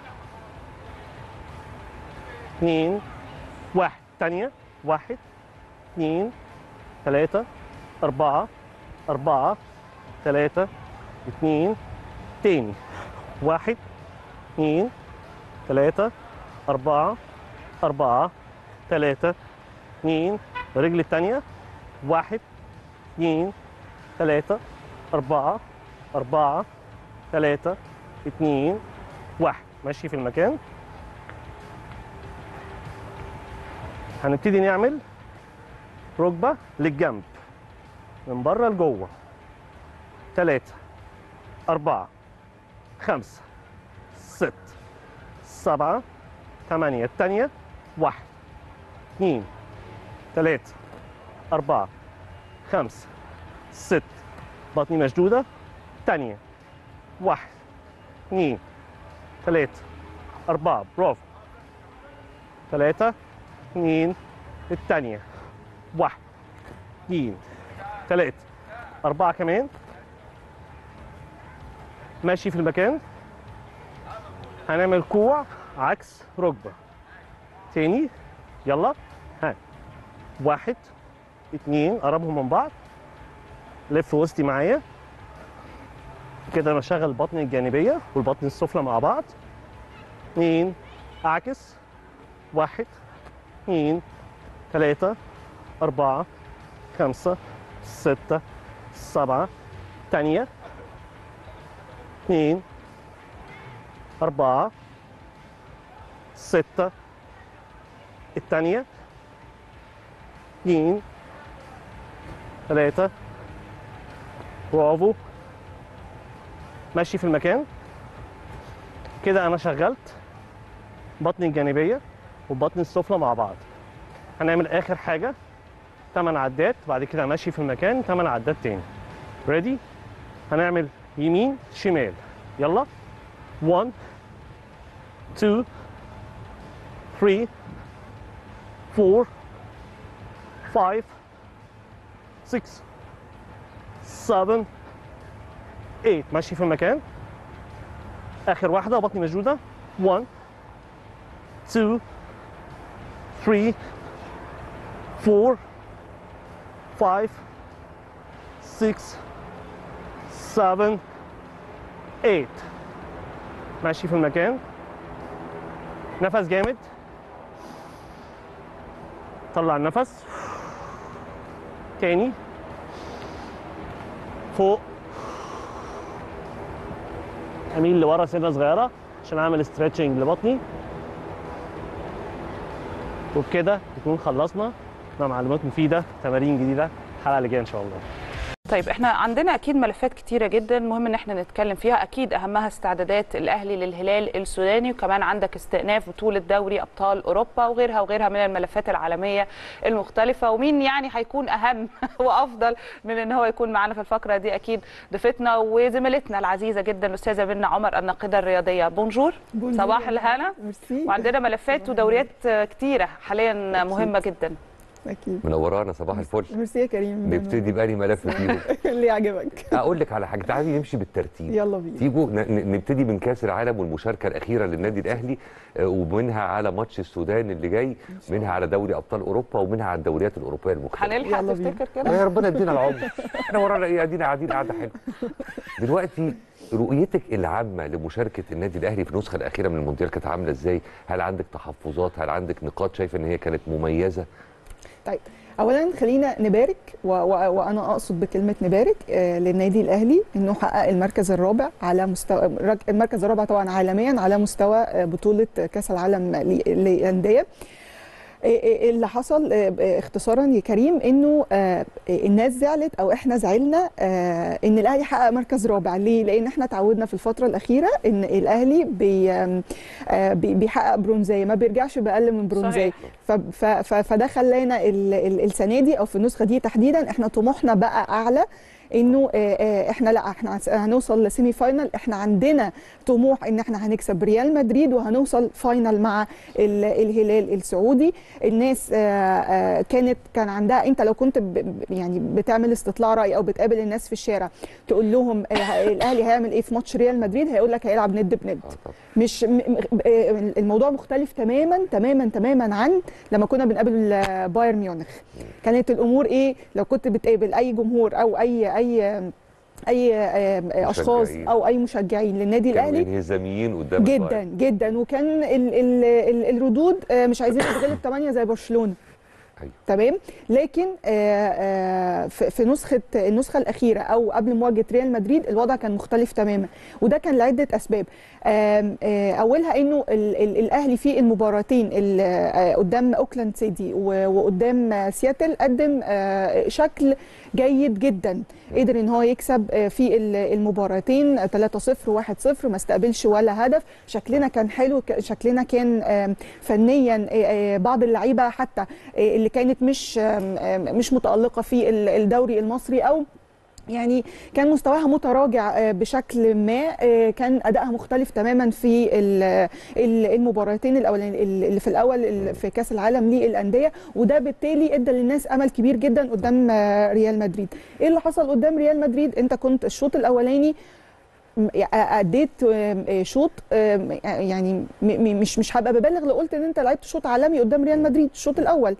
D: 2 1. تانية 1 2 3 4 4 3 2. تاني 1 2 3 4 4 3 2. الرجل الثانية 1 2 3 4 4 3 2 1. ماشي في المكان. هنبتدي نعمل ركبة للجنب من بره لجوه. 3 4 5 6 7 8. الثانية 1 2 3 4 5 6. بطني مشدودة. تانية 1 2 3 4. برافو. 3 2. التانية 1 2 3 4 كمان. ماشي في المكان. هنعمل كوع عكس ركبة. تاني يلا. ها 1 2. قربهم من بعض. لف وسطي معايا كده. انا بشغل البطن الجانبيه والبطن السفلى مع بعض. 2 اعكس. 1 2 3 4 5 6 7. تانية 2 4 6. التانية 2 3. برافو. ماشي في المكان كده. انا شغلت بطني الجانبيه والبطن السفلى مع بعض. هنعمل اخر حاجه 8 عدات. بعد كده ماشي في المكان 8 عدات تاني. ريدي. هنعمل يمين شمال. يلا. 1 2 3 4 5 6 7 8. ماشي في المكان. اخر واحده بطني مشدوده. 1 2 3 4 5 6 7 8. ماشي في المكان. نفس جامد. طلع النفس. تاني. فوق. اميل لورا سنه صغيره عشان اعمل ستريتشنج لبطني. وبكده نكون خلصنا مع معلومات مفيده، تمارين جديده الحلقه اللي جايه ان شاء الله.
B: طيب احنا عندنا اكيد ملفات كتيره جدا مهم ان احنا نتكلم فيها، اكيد اهمها استعدادات الاهلي للهلال السوداني، وكمان عندك استئناف بطوله دوري ابطال اوروبا وغيرها وغيرها من الملفات العالميه المختلفه. ومين يعني هيكون اهم وافضل من ان هو يكون معانا في الفقره دي؟ اكيد ضيفتنا وزميلتنا العزيزه جدا الاستاذه منى عمر الناقده الرياضيه. بونجور، صباح الهنا. وعندنا ملفات ودوريات كتيره حاليا مهمه جدا.
E: اكيد
A: منورانا، صباح الفل.
E: ميرسي يا كريم.
A: نبتدي بأنهي ملف فيهم؟
E: اللي يعجبك.
A: اقول لك على حاجه، تعالي نمشي بالترتيب.
E: يلا بينا.
A: تيجوا نبتدي من كاس العالم والمشاركه الاخيره للنادي الاهلي، ومنها على ماتش السودان اللي جاي، منها على دوري ابطال اوروبا، ومنها على الدوريات الاوروبيه المختلفه.
B: هنلحق تفتكر كده؟
A: يا ربنا يدينا العمر. احنا ورانا ايه؟ ادينا قاعدين قاعده حلوه. دلوقتي رؤيتك العامه لمشاركه النادي الاهلي في النسخه الاخيره من المونديال كانت عامله ازاي؟ هل عندك تحفظات؟ هل عندك نقاط شايفه ان هي كانت مميزه؟
E: طيب اولا خلينا نبارك وانا اقصد بكلمه نبارك للنادي الاهلي انه حقق المركز الرابع على مستوى، المركز الرابع طبعا عالميا على مستوى بطوله كاس العالم للانديه. اللي حصل اختصارا يا كريم انه الناس زعلت او احنا زعلنا ان الاهلي حقق مركز رابع. ليه؟ لان احنا تعودنا في الفتره الاخيره ان الاهلي بيحقق برونزيه، ما بيرجعش باقل من برونزيه. فده خلانا السنه دي او في النسخه دي تحديدا احنا طموحنا بقى اعلى، انه احنا لا احنا هنوصل لسيمي فاينل، احنا عندنا طموح ان احنا هنكسب ريال مدريد وهنوصل فاينل مع الهلال السعودي. الناس كان عندها، انت لو كنت يعني بتعمل استطلاع راي او بتقابل الناس في الشارع تقول لهم الاهلي هيعمل ايه في ماتش ريال مدريد، هيقول لك هيلعب ند بند. مش الموضوع مختلف تماما تماما تماما عن لما كنا بنقابل بايرن ميونخ. كانت الامور ايه؟ لو كنت بتقابل اي جمهور او اي اشخاص او اي مشجعين للنادي الاهلي
A: كانوا انهزاميين قدام
E: جدا جدا، وكان الردود مش عايزين نتغلب 8 زي برشلونه. تمام. لكن في النسخه الاخيره او قبل مواجهه ريال مدريد الوضع كان مختلف تماما، وده كان لعده اسباب. اولها انه الاهلي في المباراتين قدام اوكلاند سيتي وقدام سياتل قدم شكل جيد جدا، قدر ان هو يكسب في المباراتين 3-0 و1-0، ما استقبلش ولا هدف. شكلنا كان حلو، شكلنا كان فنيا بعض اللعيبه حتى اللي كانت مش متألقة في الدوري المصري او يعني كان مستواها متراجع بشكل ما، كان ادائها مختلف تماما في المباراتين الاولانيين اللي في الاول في كاس العالم للانديه، وده بالتالي ادى للناس امل كبير جدا قدام ريال مدريد. ايه اللي حصل قدام ريال مدريد؟ انت كنت الشوط الاولاني اديت شوط، يعني مش هبقى ببالغ لو قلت ان انت لعبت شوط عالمي قدام ريال مدريد الشوط الاول.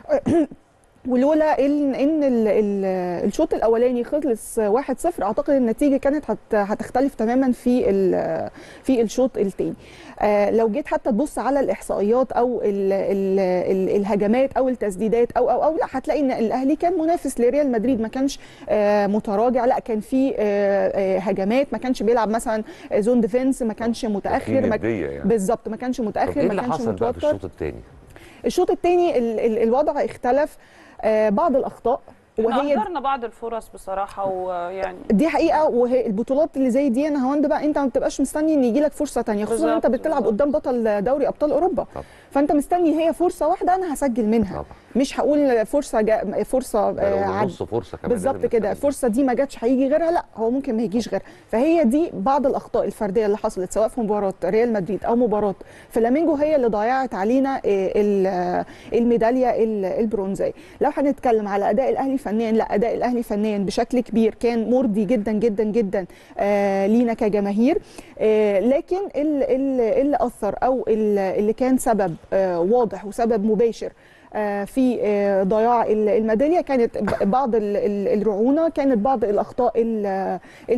E: ولولا ان الشوط الاولاني خلص 1-0 اعتقد النتيجه كانت هتختلف تماما في الشوط الثاني. لو جيت حتى تبص على الاحصائيات او الهجمات او التسديدات او لا، هتلاقي ان الاهلي كان منافس لريال مدريد، ما كانش متراجع، لا كان في هجمات، ما كانش بيلعب مثلا زون ديفنس، ما كانش متاخر
A: يعني.
E: بالظبط، ما كانش متاخر،
A: ما كانش متوتر. بقى في الشوط الثاني؟
E: الشوط الثاني الوضع اختلف، بعض الاخطاء،
B: وهي اهدرنا بعض الفرص بصراحه، ويعني
E: دي حقيقه. وهي البطولات اللي زي دي انا هوند بقى انت ما بتبقاش مستني ان يجي لك فرصه ثانيه، خصوصا انت بتلعب قدام بطل دوري ابطال اوروبا. فانت مستني هي فرصه واحده انا هسجل منها. مش هقول فرصه
A: نص فرصه كمان
E: بالظبط كده، الفرصه دي ما جاتش هيجي غيرها، لا هو ممكن ما يجيش غيرها. فهي دي بعض الاخطاء الفرديه اللي حصلت سواء في مباراه ريال مدريد او مباراه فلامينجو هي اللي ضيعت علينا الميداليه البرونزيه. لو هنتكلم على اداء الاهلي فنيا، لا اداء الاهلي فنيا بشكل كبير كان مرضي جدا جدا جدا لينا كجماهير. لكن اللي اثر او اللي كان سبب واضح وسبب مباشر في ضياع الميداليه كانت بعض الرعونه، كانت بعض الاخطاء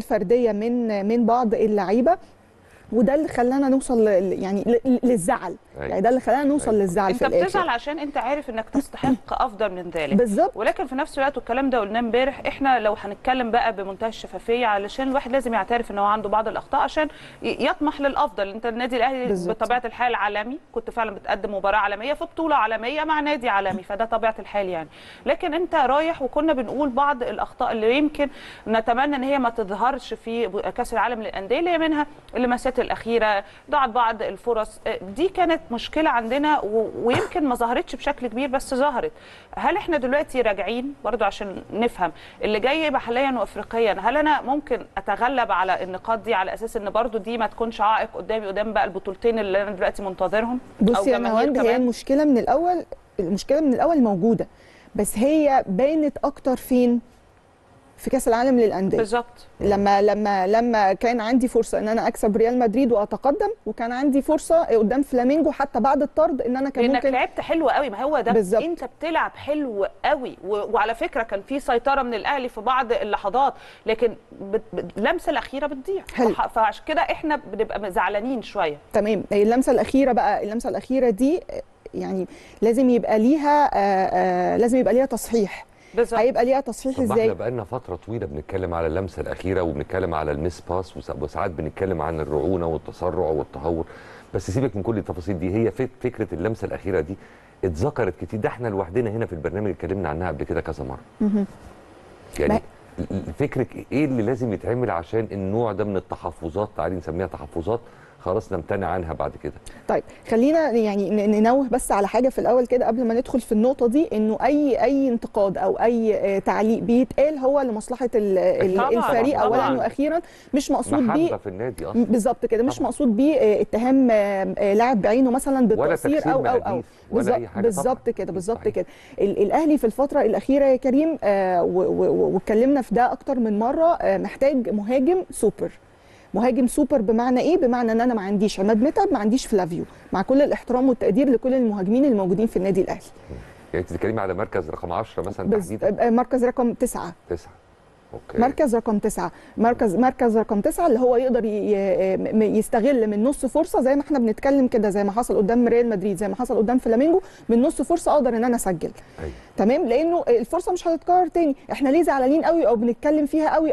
E: الفرديه من بعض اللعيبه، وده اللي خلانا نوصل يعني للزعل. يعني ده اللي خلانا نوصل للزعل في
B: انت
E: الاخر.
B: بتزعل عشان انت عارف انك تستحق افضل من ذلك
E: بالظبط.
B: ولكن في نفس الوقت، والكلام ده قلناه امبارح، احنا لو هنتكلم بقى بمنتهى الشفافيه، علشان الواحد لازم يعترف ان هو عنده بعض الاخطاء عشان يطمح للافضل. انت النادي الاهلي
E: بالظبط.
B: بطبيعه الحال عالمي، كنت فعلا بتقدم مباراه عالميه في بطوله عالميه مع نادي عالمي، فده طبيعه الحال يعني. لكن انت رايح، وكنا بنقول بعض الاخطاء اللي يمكن نتمنى ان هي ما تظهرش في كاس العالم للانديه، اللي هي منها اللمسات الاخيره، ضاعت بعض الفرص، دي كانت مشكله عندنا ويمكن ما ظهرتش بشكل كبير بس ظهرت. هل احنا دلوقتي راجعين برضو عشان نفهم اللي جاي محليا وافريقيا؟ هل انا ممكن اتغلب على النقاط دي على اساس ان برضو دي ما تكونش عائق قدامي قدام بقى البطولتين اللي انا دلوقتي منتظرهم؟
E: بصي يا نهاوند، هي المشكله من الاول موجوده، بس هي بانت اكتر فين؟ في كاس العالم للانديه
B: بالظبط.
E: لما كان عندي فرصه ان انا اكسب ريال مدريد واتقدم، وكان عندي فرصه قدام فلامينجو حتى بعد الطرد ان انا كان
B: لانك
E: ممكن
B: لعبت حلو قوي. ما هو ده
E: بالزبط.
B: انت بتلعب حلو قوي وعلى فكره كان في سيطره من الاهلي في بعض اللحظات، لكن اللمسه الاخيره بتضيع. فعشان كده احنا بنبقى زعلانين شويه.
E: تمام. اللمسه الاخيره دي يعني لازم يبقى ليها تصحيح. بالظبط. هيبقى ليها تصحيح ازاي؟
A: احنا بقالنا فتره طويله بنتكلم على اللمسه الاخيره، وبنتكلم على الميس باس، وساعات بنتكلم عن الرعونه والتسرع والتهور، بس سيبك من كل التفاصيل دي. هي فكره اللمسه الاخيره دي اتذكرت كتير، ده احنا لوحدنا هنا في البرنامج اتكلمنا عنها قبل كده كذا مره. يعني فكرك ايه اللي لازم يتعمل عشان النوع ده من التحفظات، تعالي نسميها تحفظات، خلاص نمتنع عنها بعد كده؟
E: طيب خلينا يعني ننوه بس على حاجه في الاول كده قبل ما ندخل في النقطه دي، انه اي انتقاد او اي تعليق بيتقال هو لمصلحه الفريق اولا واخيرا، مش مقصود بيه
A: في النادي اصلا.
E: بالظبط كده، مش مقصود بيه اتهام لاعب بعينه مثلا بالتقصير او بالظبط كده. الاهلي في الفتره الاخيره يا كريم واتكلمنا في ده اكتر من مره، محتاج مهاجم سوبر. بمعنى ايه؟ بمعنى ان انا ما عنديش عماد متعب، ما عنديش فلافيو، مع كل الاحترام والتقدير لكل المهاجمين الموجودين في النادي الاهلي.
A: يعني انت بتتكلمي على مركز رقم 10 مثلا تحديدا؟
E: مركز رقم 9.
A: اوكي.
E: مركز رقم 9، مركز رقم 9 اللي هو يقدر يستغل من نص فرصه، زي ما احنا بنتكلم كده، زي ما حصل قدام ريال مدريد، زي ما حصل قدام فلامينجو، من نص فرصه اقدر ان انا اسجل. تمام، لانه الفرصه مش هتتكرر تاني. احنا ليه زعلانين قوي او بنتكلم فيها قوي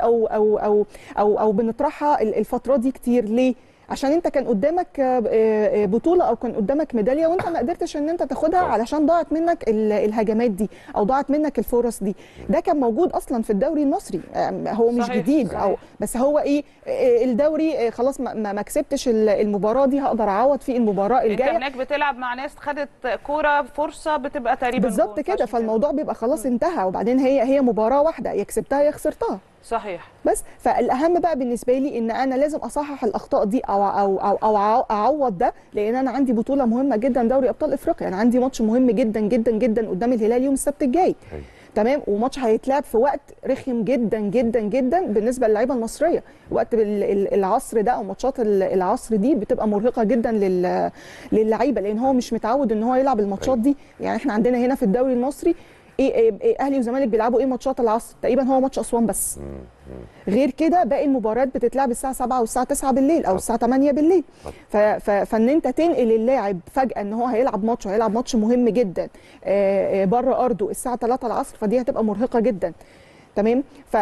E: او بنطرحها الفتره دي كتير؟ ليه؟ عشان انت كان قدامك بطوله او كان قدامك ميداليه وانت ما قدرتش ان انت تاخدها علشان ضاعت منك الهجمات دي او ضاعت منك الفرص دي. ده كان موجود اصلا في الدوري المصري، هو مش
B: صحيح.
E: جديد. او بس هو ايه، الدوري خلاص ما كسبتش المباراه دي، هقدر اعوض في المباراه الجايه.
B: انت هناك بتلعب مع ناس خدت كوره فرصه بتبقى تقريبا
E: بالظبط كده، فالموضوع بيبقى خلاص انتهى، وبعدين هي مباراه واحده، يا كسبتها يا خسرتها.
B: صحيح.
E: بس فالاهم بقى بالنسبه لي ان انا لازم اصحح الاخطاء دي او اعوض ده، لان انا عندي بطوله مهمه جدا، دوري ابطال افريقيا. انا عندي ماتش مهم جدا جدا جدا قدام الهلال يوم السبت الجاي. تمام، وماتش هيتلعب في وقت رخم جدا جدا جدا بالنسبه للعيبه المصريه. وقت العصر ده او ماتشات العصر دي بتبقى مرهقه جدا للعيبه، لان هو مش متعود ان هو يلعب الماتشات دي. يعني احنا عندنا هنا في الدوري المصري إيه اهلي وزمالك بيلعبوا ايه ماتشات العصر؟ تقريبا هو ماتش اسوان بس. غير كده باقي المباريات بتتلعب الساعه 7 والساعه 9 بالليل او الساعه 8 بالليل. فان انت تنقل اللاعب فجاه ان هو هيلعب ماتش مهم جدا بره ارضه الساعه 3 العصر، فدي هتبقى مرهقه جدا. تمام.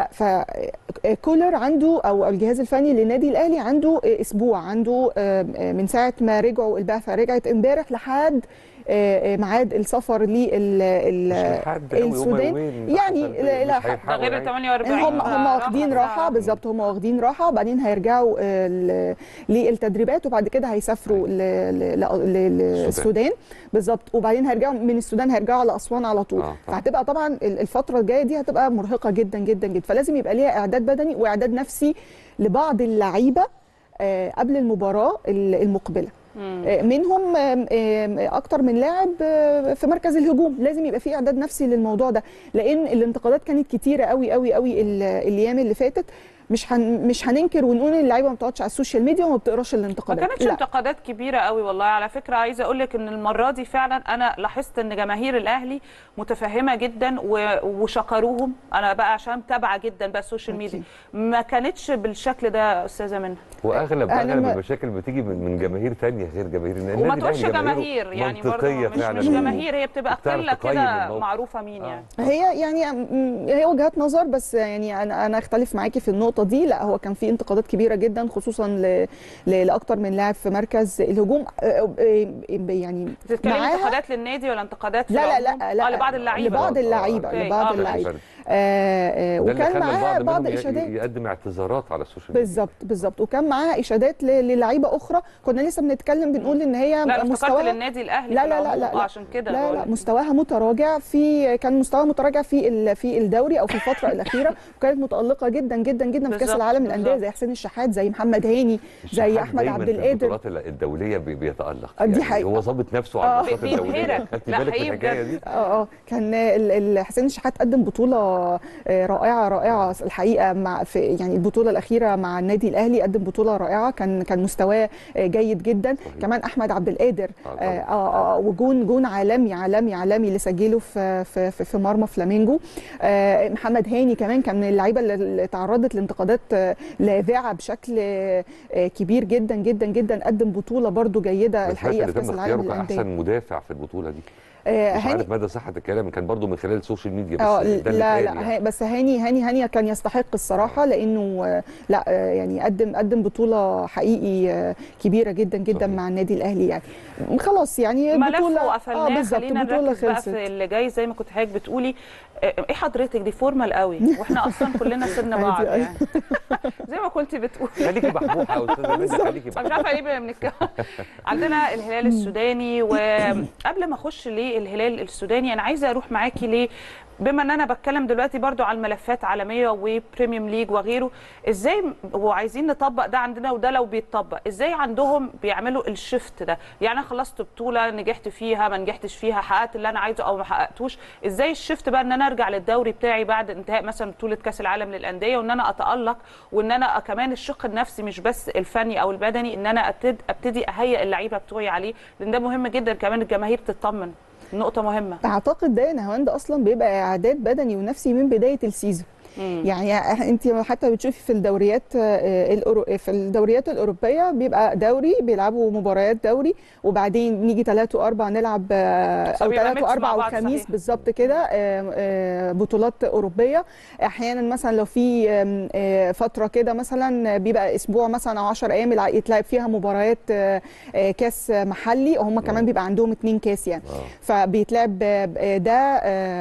E: كولر عنده او الجهاز الفني للنادي الاهلي عنده اسبوع، عنده من ساعه ما رجعوا البعثه رجعت امبارح لحد ميعاد السفر للسودان. يعني
B: لا غير 48
E: هم واخدين راحه. بالظبط، هم واخدين راحه، وبعدين هيرجعوا للتدريبات، وبعد كده هيسافروا للسودان. بالظبط، وبعدين هيرجعوا من السودان، هيرجعوا على اسوان على طول. فهتبقى طبعا الفتره الجايه دي هتبقى مرهقه جدا جدا جدا، فلازم يبقى ليها اعداد بدني واعداد نفسي لبعض اللعيبه قبل المباراه المقبله. منهم اكتر من لاعب في مركز الهجوم، لازم يبقى في اعداد نفسي للموضوع ده، لان الانتقادات كانت كتيره قوي قوي قوي الايام اللي فاتت مش هننكر ونقول ان اللعيبه ما بتقعدش على السوشيال ميديا وما بتقراش الانتقادات.
B: ما كانتش انتقادات كبيره قوي والله. على فكره عايزه اقول لك ان المره دي فعلا انا لاحظت ان جماهير الاهلي متفهمه جدا وشكروهم. انا بقى عشان متابعه جدا بقى السوشيال ميديا، ما كانتش بالشكل ده استاذه منى.
A: واغلب المشاكل بتيجي من جماهير ثانيه غير جماهير النادي.
B: وما تقولش جماهير يعني برضه مش جماهير، هي بتبقى قله كده معروفه مين يعني.
E: هي وجهات نظر، بس يعني انا اختلف معاكي في النقطه دي. لا، هو كان في انتقادات كبيره جدا خصوصا لاكتر من لاعب في مركز الهجوم. يعني
B: بتتكلمي انتقادات للنادي ولا انتقادات
E: لا
B: لبعض اللعيبه؟
E: لبعض اللعيبه وكان معاها بعض اشادات
A: يقدم اعتذارات على السوشيال ميديا.
E: بالظبط وكان معاها اشادات للعيبه اخرى. كنا لسه بنتكلم بنقول ان هي
B: مستواها للنادي الاهلي. لا عشان كده
E: لا مستواها متراجع. كان مستواها متراجع في الدوري او في الفتره الاخيره، وكانت متالقه جدا جدا جدا في كاس العالم للانديه، زي حسين الشحات، زي محمد هاني، زي احمد عبد القادر.
A: البطولات الدوليه بيتالق
E: دي حقيقه.
A: هو ظابط نفسه على البطولات الدوليه. خدتي بالك من الحكايه دي؟
E: كان حسين الشحات قدم بطوله رائعه الحقيقه يعني البطوله الاخيره مع النادي الاهلي قدم بطوله رائعه. كان مستواه جيد جدا. كمان احمد عبد القادر وجون عالمي اللي سجله في مرمى فلامينجو. محمد هاني كمان كان من اللعيبه اللي تعرضت لانتقادات لاذعه بشكل كبير جدا جدا جدا. قدم بطوله برده جيده الحقيقه في كاس العالم للانديه.
A: احسن مدافع في البطوله دي. مش عارف مدى صحه الكلام، كان برضو من خلال السوشيال ميديا بس.
E: لا يعني. بس هاني كان يستحق الصراحه، لانه لا يعني قدم بطوله حقيقي كبيره جدا جدا صحيح. مع النادي الاهلي يعني. خلاص يعني
B: البطوله وقفلناها. خلينا نركز بقى في اللي جاي زي ما كنت حضرتك بتقولي. ايه حضرتك دي فورمال قوي، واحنا اصلا كلنا سيبنا بعض يعني. زي ما كنت بتقولي.
A: خليكي محبوحه يا استاذه منى، خليكي
B: مش عارفه ليه بنتكلم. عندنا الهلال السوداني، وقبل ما اخش للهلال السوداني انا عايزه اروح معاكي ليه، بما ان انا بتكلم دلوقتي برضو عن ملفات عالميه وبريميوم ليج وغيره، ازاي وعايزين نطبق ده عندنا، وده لو بيتطبق ازاي عندهم بيعملوا الشيفت ده؟ يعني انا خلصت بطوله نجحت فيها ما نجحتش فيها، حققت اللي انا عايزه او ما حققتوش، ازاي الشيفت بقى ان انا ارجع للدوري بتاعي بعد انتهاء مثلا بطوله كاس العالم للانديه، وان انا اتالق، وان انا كمان الشق النفسي مش بس الفني او البدني، ان انا ابتدي اهيئ اللعيبه بتوعي عليه، لان ده مهم جدا كمان الجماهير تطمن. نقطة مهمة.
E: اعتقد ده يا نهاوند اصلا بيبقى اعداد بدني ونفسي من بداية السيزون. يعني انت حتى بتشوفي في الدوريات الاوروبيه بيبقى دوري بيلعبوا مباريات دوري، وبعدين نيجي 3 و4 نلعب او 3 و4 وخميس بالظبط كده بطولات اوروبيه. احيانا مثلا لو في فتره كده مثلا بيبقى اسبوع مثلا او 10 ايام يتلعب فيها مباريات كاس محلي، وهم كمان بيبقى عندهم 2 كاس يعني. فبيتلعب ده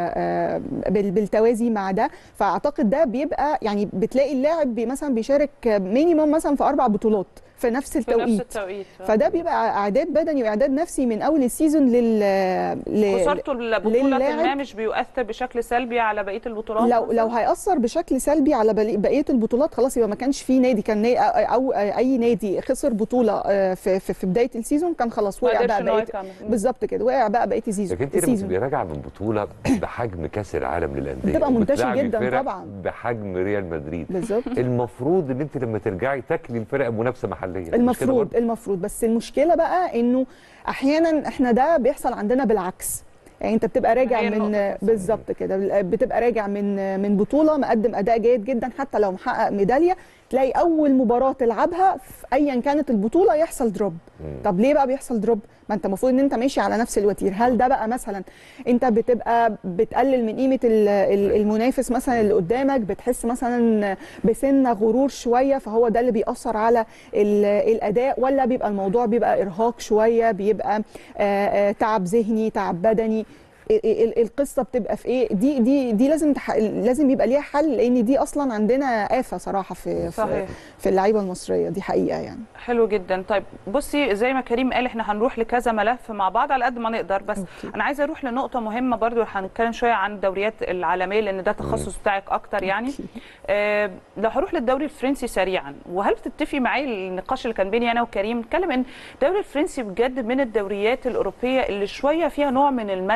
E: بالتوازي مع ده. فاعتقد ده بيبقى يعني بتلاقي اللاعب مثلا بيشارك مينيمم مثلا في 4 بطولات في نفس التوقيت. فده بيبقى اعداد بدني واعداد نفسي من اول السيزون
B: خسارته البطوله ما مش بيؤثر بشكل سلبي على بقيه البطولات.
E: لو هيأثر بشكل سلبي على بقيه البطولات خلاص يبقى ما كانش في نادي كان او اي نادي خسر بطوله في بدايه السيزون كان خلاص وقع بقى بالظبط كده، وقع بقى بقيه السيزون.
A: لكن انت لما تبقي راجعه من بطوله بحجم كاس العالم للانديه
E: بتبقى منتشر جدا طبعا
A: بحجم ريال مدريد
E: بالظبط.
A: المفروض ان انت لما ترجعي تاكلي الفرق منافسه محليه.
E: المفروض بس المشكله بقى انه احيانا احنا ده بيحصل عندنا بالعكس. يعني انت بتبقى راجع من بالظبط كده، بتبقى راجع من بطوله مقدم اداء جيد جدا حتى لو محقق ميداليه، تلاقي اول مباراه تلعبها في ايا كانت البطوله يحصل دروب. طب ليه بقى بيحصل دروب؟ ما انت المفروض ان انت ماشي على نفس الوتير. هل ده بقى مثلا انت بتبقى بتقلل من قيمه المنافس مثلا اللي قدامك، بتحس مثلا بسنه غرور شويه فهو ده اللي بيأثر على الاداء، ولا بيبقى الموضوع بيبقى ارهاق شويه، بيبقى تعب ذهني تعب بدني؟ القصه بتبقى في ايه؟ دي لازم يبقى ليها حل، لان دي اصلا عندنا آفة صراحه في اللعيبه المصريه، دي حقيقه يعني.
B: حلو جدا. طيب بصي زي ما كريم قال احنا هنروح لكذا ملف مع بعض على قد ما نقدر، بس انا عايزه اروح لنقطه مهمه برضو، هنتكلم شويه عن الدوريات العالميه لان ده تخصص بتاعك اكتر يعني. لو هروح للدوري الفرنسي سريعا، وهل تتفقي معايا النقاش اللي كان بيني انا وكريم نتكلم ان الدوري الفرنسي بجد من الدوريات الاوروبيه اللي شويه فيها نوع من الملل،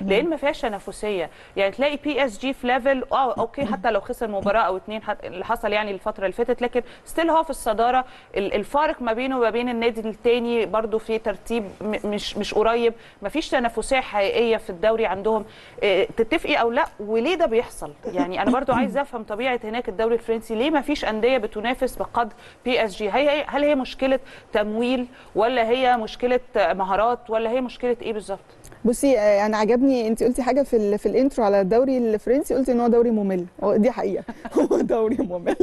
B: لان ما فيهاش تنافسيه. يعني تلاقي بي اس جي في ليفل اوكي حتى لو خسر مباراه او اتنين اللي حصل يعني الفتره اللي فاتت، لكن ستيل هو في الصداره. الفارق ما بينه وما بين النادي الثاني برضو في ترتيب مش قريب، ما فيش تنافسيه حقيقيه في الدوري عندهم. تتفقي او لا؟ وليه ده بيحصل؟ يعني انا برضو عايزه افهم طبيعه هناك الدوري الفرنسي، ليه ما فيش انديه بتنافس بقدر بي اس جي؟ هل هي مشكله تمويل، ولا هي مشكله مهارات، ولا هي مشكله ايه بالظبط؟
E: بصي انا عجبني انت قلتي حاجه في الانترو على الدوري الفرنسي، قلتي ان هو دوري ممل. دي حقيقه هو دوري ممل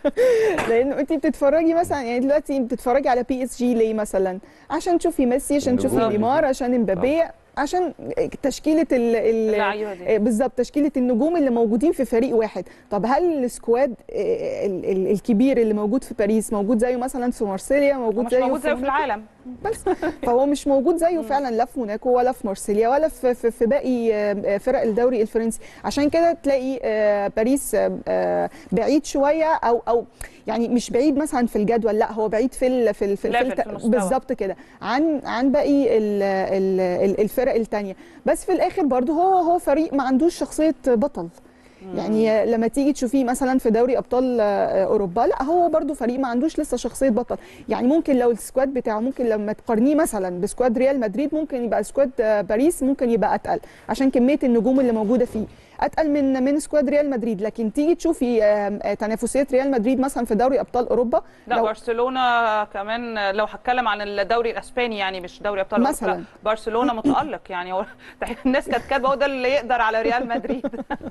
E: لانه انت بتتفرجي مثلا، يعني دلوقتي بتتفرجي على بي اس جي ليه مثلا؟ عشان تشوفي ميسي، عشان تشوفي نيمار، عشان امبابي، عشان تشكيله بالظبط تشكيله النجوم اللي موجودين في فريق واحد. طب هل السكواد الكبير اللي موجود في باريس موجود زيه مثلا في مارسيليا؟ موجود
B: زيه في العالم
E: بس فهو مش موجود زيه فعلا، لا في موناكو ولا في مارسيليا ولا في باقي فرق الدوري الفرنسي. عشان كده تلاقي باريس بعيد شويه، او يعني مش بعيد مثلا في الجدول، لا هو بعيد في بالظبط كده عن باقي الفرق الثانيه. بس في الاخر برضو هو فريق ما عندوش شخصيه بطل. يعني لما تيجي تشوفيه مثلا في دوري ابطال اوروبا، لا هو برضو فريق ما عندوش لسه شخصيه بطل. يعني ممكن لو السكواد بتاعه، ممكن لما تقارنيه مثلا بسكواد ريال مدريد، ممكن يبقى سكواد باريس ممكن يبقى اتقل، عشان كميه النجوم اللي موجوده فيه اتقل من سكواد ريال مدريد. لكن تيجي تشوفي تنافسيه ريال مدريد مثلا في دوري ابطال اوروبا،
B: لا برشلونه كمان لو هتكلم عن الدوري الاسباني، يعني مش دوري ابطال اوروبا، برشلونه متالق. يعني هو الناس كانت كاتبه هو ده اللي يقدر على ريال مدريد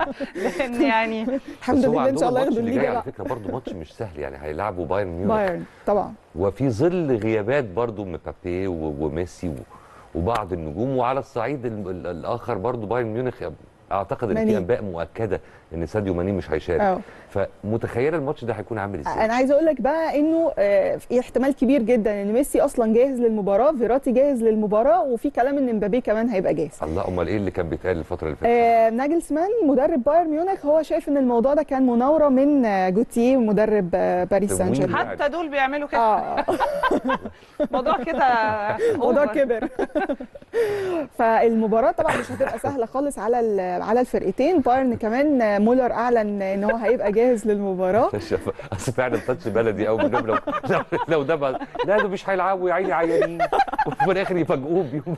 B: لان يعني
E: الحمد لله ان شاء الله ياخدوا الليجا.
A: على فكره برضه ماتش مش سهل، يعني هيلعبوا بايرن ميونخ
E: طبعا،
A: وفي ظل غيابات برضه مبابي وميسي وبعض النجوم. وعلى الصعيد الاخر برضه بايرن ميونخ اعتقد ان في انباء مؤكده ان ساديو ماني مش هيشارك. فمتخيله الماتش ده هيكون عامل ازاي؟
E: انا عايزه اقول لك بقى انه في احتمال كبير جدا ان ميسي اصلا جاهز للمباراه، فيراتي جاهز للمباراه، وفي كلام ان امبابي كمان هيبقى جاهز.
A: الله، امال ايه اللي كان بيتقال الفتره اللي فاتت؟
E: ناجلسمان مدرب بايرن ميونخ هو شايف ان الموضوع ده كان مناوره من جوتيه مدرب باريس سان جيرمان.
B: حتى دول بيعملوا كده. موضوع كده
E: موضوع كبر فالمباراه طبعا مش هتبقى سهله خالص على الفرقتين. بايرن كمان مولر اعلن ان هو هيبقى جاهز للمباراه.
A: اصل فعلا تاتش بلدي قوي منهم. لو ده لا ده مش هيلعبوا يا عيني عيانين وفي الاخر يفاجئوه بيهم.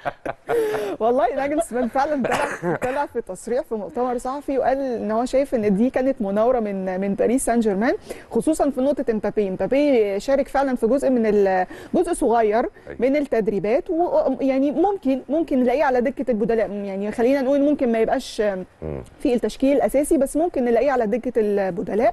E: والله ناجلسمان فعلا طلع في تصريح في مؤتمر صحفي وقال ان هو شايف ان دي كانت مناوره من باريس سان جيرمان، خصوصا في نقطه امبابي شارك فعلا في جزء صغير من التدريبات، ويعني ممكن نلاقيه على دكه البدلاء. يعني خلينا نقول ممكن ما يبقاش في التشكيل الاساسي، بس ممكن نلاقيه على دكه البدلاء.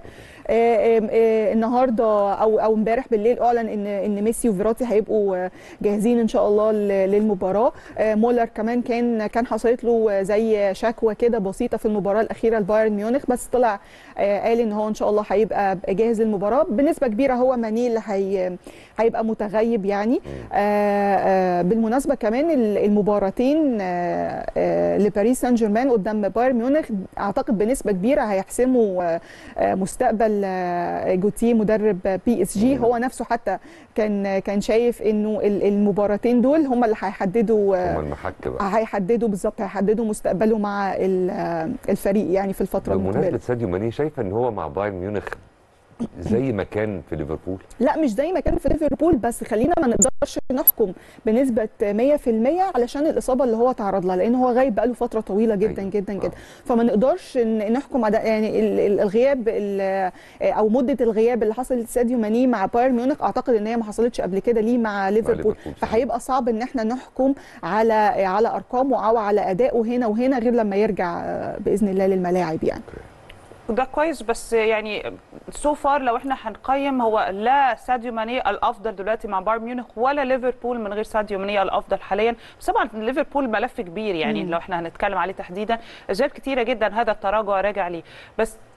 E: النهارده او امبارح بالليل اعلن ان ميسي وفيراتي هيبقوا جاهزين ان شاء الله للمباراه. مولر كمان كان حصلت له زي شكوى كده بسيطه في المباراه الاخيره لبايرن ميونخ، بس طلع قال ان هو ان شاء الله هيبقى جاهز للمباراه بنسبه كبيره. هو ماني اللي هيبقى متغيب يعني. بالمناسبه كمان المباراتين لباريس سان جيرمان قدام بايرن ميونخ اعتقد بنسبه كبيره هيحسموا مستقبل جوتيه مدرب بي اس جي. هو نفسه حتى كان شايف انه المباراتين دول هم اللي هيحددوا بالظبط هيحددوا مستقبله مع الفريق يعني في الفتره المقبله.
A: بمناسبه ساديو ماني، شايفه ان هو مع بايرن ميونخ زي ما كان في ليفربول؟
E: لا مش زي ما كان في ليفربول، بس خلينا ما نقدرش نحكم بنسبه 100% علشان الاصابه اللي هو تعرض لها، لان هو غايب بقاله فتره طويله جدا جدا جدا. فما نقدرش نحكم على يعني الغياب او مده الغياب اللي حصلت لساديو ماني مع بايرن ميونخ اعتقد ان هي ما حصلتش قبل كده ليه مع ليفربول. فهيبقى صعب ان احنا نحكم على ارقامه او على ادائه هنا وهنا غير لما يرجع باذن الله للملاعب يعني.
B: ده كويس، بس يعني سو فار لو احنا هنقيم، هو لا ساديو ماني الافضل دلوقتي مع بايرن ميونخ ولا ليفربول من غير ساديو ماني الافضل حاليا. بس طبعا ليفربول ملف كبير يعني لو احنا هنتكلم عليه تحديدا، اسباب كتيره جدا هذا التراجع راجع ليه. بس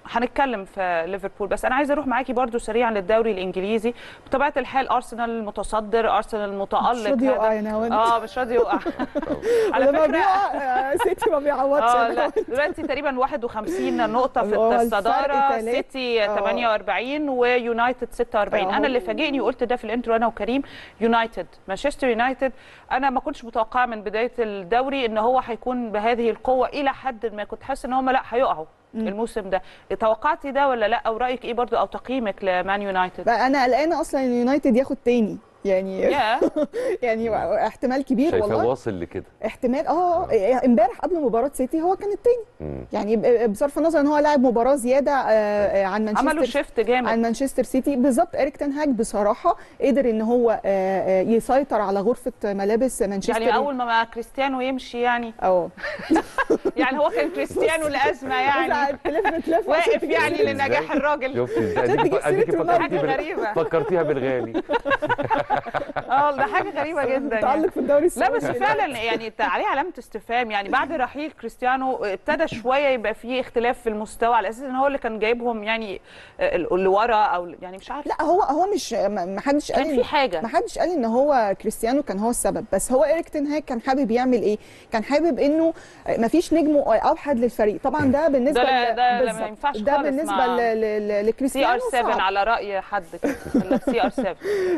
B: هنتكلم في ليفربول، بس انا عايزه اروح معاكي برضو سريعا للدوري الانجليزي. بطبيعه الحال ارسنال متصدر، ارسنال متالق،
E: مش راضي يقع يا نهاوند.
B: مش راضي يقع.
E: على فكره بيقع سيتي ما بيعوضش.
B: لا دلوقتي تقريبا 51 نقطه في الصداره، سيتي 48 ويونايتد 46. انا اللي فاجئني وقلت ده في الانترو انا وكريم، يونايتد، مانشستر يونايتد، انا ما كنتش متوقعه من بدايه الدوري ان هو هيكون بهذه القوه، الى حد ما كنت حاسه ان هم لا هيقعوا الموسم ده. توقعتي ده ولا لا، او رايك ايه برضو او تقييمك لمان يونايتد؟
E: انا قلقانه اصلا ان يونايتد ياخد تاني يعني. يعني احتمال كبير والله.
A: شايفاه واصل لكده؟
E: احتمال امبارح قبل مباراه سيتي هو كان التاني. يعني بصرف النظر ان هو لاعب مباراه زياده عن مانشستر،
B: عملوا شيفت جامد
E: عن مانشستر سيتي بالظبط. إريك تين هاج بصراحه قدر ان هو يسيطر على غرفه ملابس مانشستر.
B: يعني اول ما كريستيانو يمشي يعني يعني هو كان كريستيانو الازمه يعني واقف يعني لنجاح الراجل.
A: شفتي ازاي؟ فكرتيها بالغالي.
B: ده حاجه غريبه جدا
E: تعلق في الدوري السعودي.
B: لا بس فعلا يعني عليه علامه استفهام. يعني بعد رحيل كريستيانو ابتدى شويه يبقى فيه اختلاف في المستوى، على اساس ان هو اللي كان جايبهم يعني اللي ورا، او يعني مش عارف.
E: لا هو مش، ما حدش قال
B: كان في حاجه،
E: ما حدش قال ان هو كريستيانو كان هو السبب، بس هو إريك تين هاج كان حابب يعمل ايه؟ كان حابب انه ما فيش نجم اوحد للفريق. طبعا ده بالنسبه
B: ده ما ينفعش
E: ده
B: خالص.
E: بالنسبه لكريستيانو
B: CR7 على راي حد كده CR7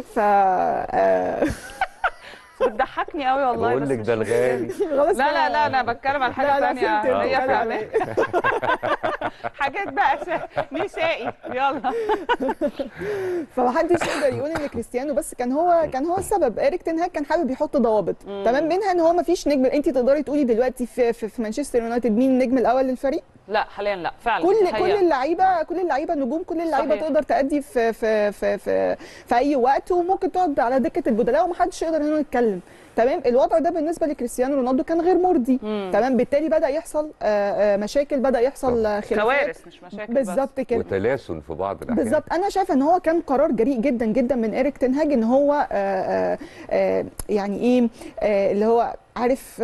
B: بتضحكني قوي والله.
A: بقول لك ده الغالي.
B: لا انا بتكلم عن حاجه ثانيه هي فعلا حاجات بقى نسائي. يلا
E: فمحدش يقدر يقول ان كريستيانو بس كان هو السبب. إريك تين هاج كان حابب يحط ضوابط تمام، منها ان هو ما فيش نجم. انت تقدري تقولي دلوقتي في مانشستر يونايتد مين النجم الاول للفريق؟
B: لا حاليا لا فعلا.
E: كل اللعيبه النجوم، كل اللعيبه تقدر تأدي في اي وقت، وممكن تقعد على دكه البدلاء ومحدش يقدر انه يتكلم. تمام. الوضع ده بالنسبه لكريستيانو رونالدو كان غير مرضي. تمام. بالتالي بدا يحصل مشاكل، بدا يحصل خلافات،
B: كوارث مش مشاكل
E: بالظبط كده،
A: وتلاسن في بعض الاحيان.
E: بالظبط. انا شايفه ان هو كان قرار جريء جدا جدا من إريك تين هاج، ان هو يعني ايه اللي هو عارف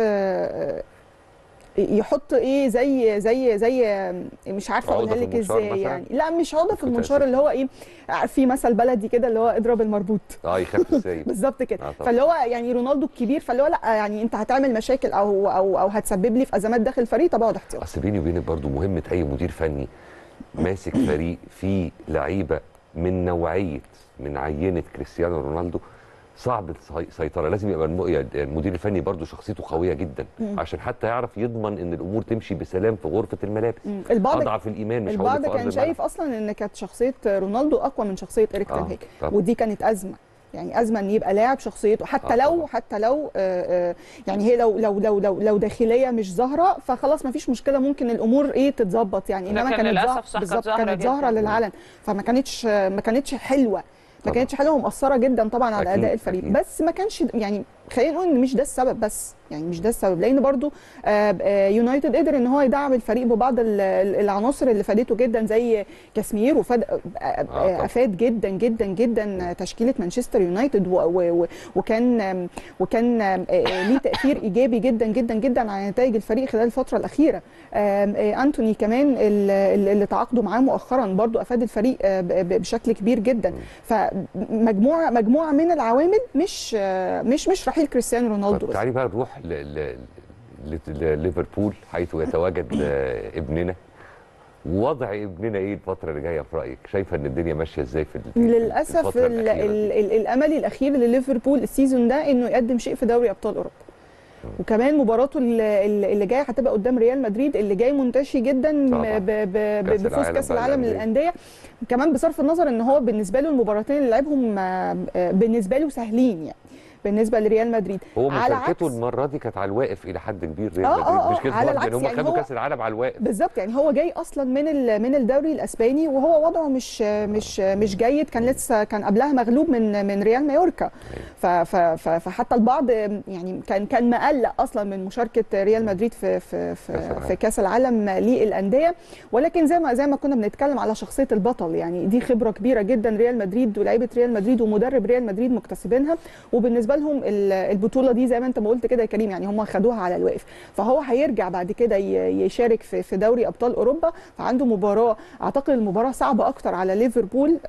E: يحط ايه زي مش عارفه اقولها لك ازاي يعني. لا مش عقده في المنشار، اللي هو ايه، في مثل بلدي كده اللي هو اضرب المربوط
A: يخاف السايب.
E: بالظبط كده. فاللي هو يعني رونالدو الكبير، فاللي هو لا يعني انت هتعمل مشاكل او هتسبب لي في ازمات داخل الفريق، طب اقعد احتياط.
A: اصل بيني وبينك برضه مهمه اي مدير فني ماسك فريق فيه لعيبه من عينه كريستيانو رونالدو، صعب السيطره. لازم يبقى المدير الفني برضه شخصيته قويه جدا عشان حتى يعرف يضمن ان الامور تمشي بسلام في غرفه الملابس.
E: اضعف
A: الايمان مش
E: البعض كان شايف اصلا ان كانت شخصيه رونالدو اقوى من شخصيه إريك تين هاج، ودي كانت ازمه. يعني ازمه ان يبقى لاعب شخصيته حتى لو يعني هي لو داخليه مش ظاهره، فخلاص ما فيش مشكله، ممكن الامور تتظبط يعني. انما كانت ظاهره للعلن، فما كانتش حلوه، ما كانتش حلوه ومأثره جدا طبعا على اداء الفريق. بس ما كانش يعني، خلينا نقول ان مش ده السبب بس، يعني مش ده السبب، لان برضو يونايتد قدر ان هو يدعم الفريق ببعض العناصر اللي فادته جدا زي كاسمير، افاد جدا جدا جدا تشكيله مانشستر يونايتد، وكان ليه تاثير ايجابي جدا جدا جدا على نتائج الفريق خلال الفتره الاخيره. انتوني كمان اللي تعاقدوا معاه مؤخرا برضو افاد الفريق بشكل كبير جدا. فمجموعه من العوامل مش رحيل كريستيانو رونالدو.
A: تعالي بقى نروح لليفربول حيث يتواجد ابننا. وضع ابننا ايه الفتره اللي جايه في رايك؟ شايفه ان الدنيا ماشيه ازاي في
E: للاسف الامل الاخير لليفربول السيزون ده انه يقدم شيء في دوري ابطال اوروبا. وكمان مباراته اللي جايه هتبقى قدام ريال مدريد، اللي جاي منتشي جدا بفوز كاس العالم للانديه. كمان بصرف النظر ان هو بالنسبه له المباراتين اللي لعبهم بالنسبه له سهلين يعني بالنسبه لريال مدريد.
A: هو مشاركته المره دي كانت على الواقف الى حد كبير. ريال مدريد مش كده، يعني هم خدوا كاس العالم على الواقف
E: بالظبط. يعني هو جاي اصلا من الدوري الاسباني، وهو وضعه مش جيد. كان قبلها مغلوب من ريال مايوركا. فحتى البعض يعني كان مقلق اصلا من مشاركه ريال مدريد في كاس العالم للانديه. ولكن زي ما كنا بنتكلم على شخصيه البطل، يعني دي خبره كبيره جدا ريال مدريد ولاعيبه ريال مدريد ومدرب ريال مدريد مكتسبينها. وبالنسبه بالنسبه لهم البطوله دي زي ما انت ما قلت كده يا كريم، يعني هم خدوها على الواقف، فهو هيرجع بعد كده يشارك في دوري ابطال اوروبا، فعنده مباراه اعتقد المباراه صعبه اكتر على ليفربول.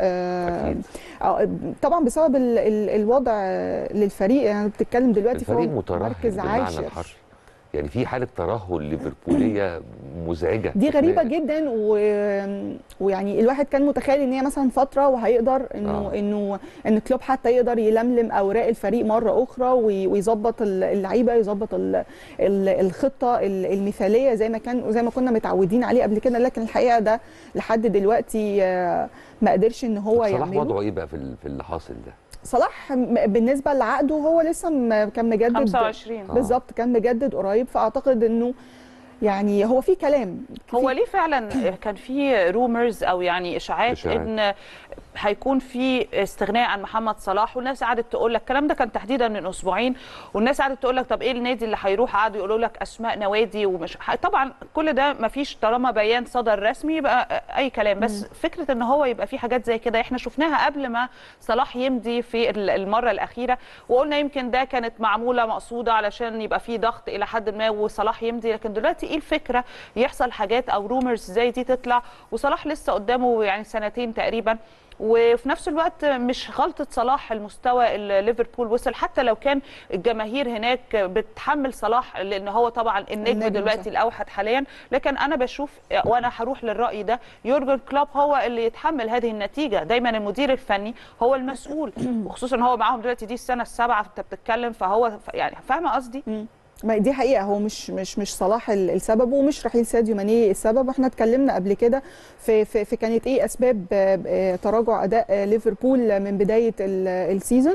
E: طبعا بسبب الوضع للفريق، يعني بتتكلم دلوقتي
A: الفريق مترهل
E: مركز
A: بالمعنى
E: عاشر،
A: الحرفي، يعني في حاله ترهل ليفربوليه مزعجه
E: دي غريبه جدا. ويعني الواحد كان متخيل ان هي مثلا فتره وهيقدر ان كلوب حتى يقدر يلملم اوراق الفريق مره اخرى ويظبط اللعيبه، يظبط الخطه المثاليه زي ما كنا متعودين عليه قبل كده، لكن الحقيقه ده لحد دلوقتي ما قدرش ان هو يعمله.
A: صلاح وضعه ايه بقى في اللي حاصل ده؟
E: صلاح بالنسبه لعقده هو لسه كان مجدد
B: 25
E: بالظبط، كان مجدد قريب، فاعتقد انه يعني هو في كلام
B: هو ليه فعلا كان في رومرز او يعني اشاعات ان هيكون في استغناء عن محمد صلاح، والناس قعدت تقول لك الكلام ده كان تحديدا من اسبوعين، والناس قعدت تقول لك طب ايه النادي اللي هيروح، قعدوا يقولوا لك اسماء نوادي ومش طبعا كل ده ما فيش طالما بيان صدر رسمي يبقى اي كلام، بس فكره ان هو يبقى في حاجات زي كده احنا شفناها قبل ما صلاح يمضي في المره الاخيره، وقلنا يمكن ده كانت معموله مقصوده علشان يبقى في ضغط الى حد ما وصلاح يمضي، لكن دلوقتي ايه الفكره يحصل حاجات او رومرز زي دي تطلع، وصلاح لسه قدامه يعني سنتين تقريبا، وفي نفس الوقت مش غلطه صلاح المستوى اللي ليفربول وصل، حتى لو كان الجماهير هناك بتحمل صلاح لان هو طبعا النجم دلوقتي الاوحد حاليا، لكن انا بشوف وانا هروح للراي ده يورجن كلوب هو اللي يتحمل هذه النتيجه، دايما المدير الفني هو المسؤول، وخصوصا هو معاهم دلوقتي دي السنه السابعه انت بتتكلم، فهو يعني فاهمه قصدي؟
E: ما دي حقيقه، هو مش صلاح السبب، ومش رحيل ساديو ماني السبب، واحنا اتكلمنا قبل كده في كانت ايه اسباب تراجع اداء ليفربول من بدايه السيزون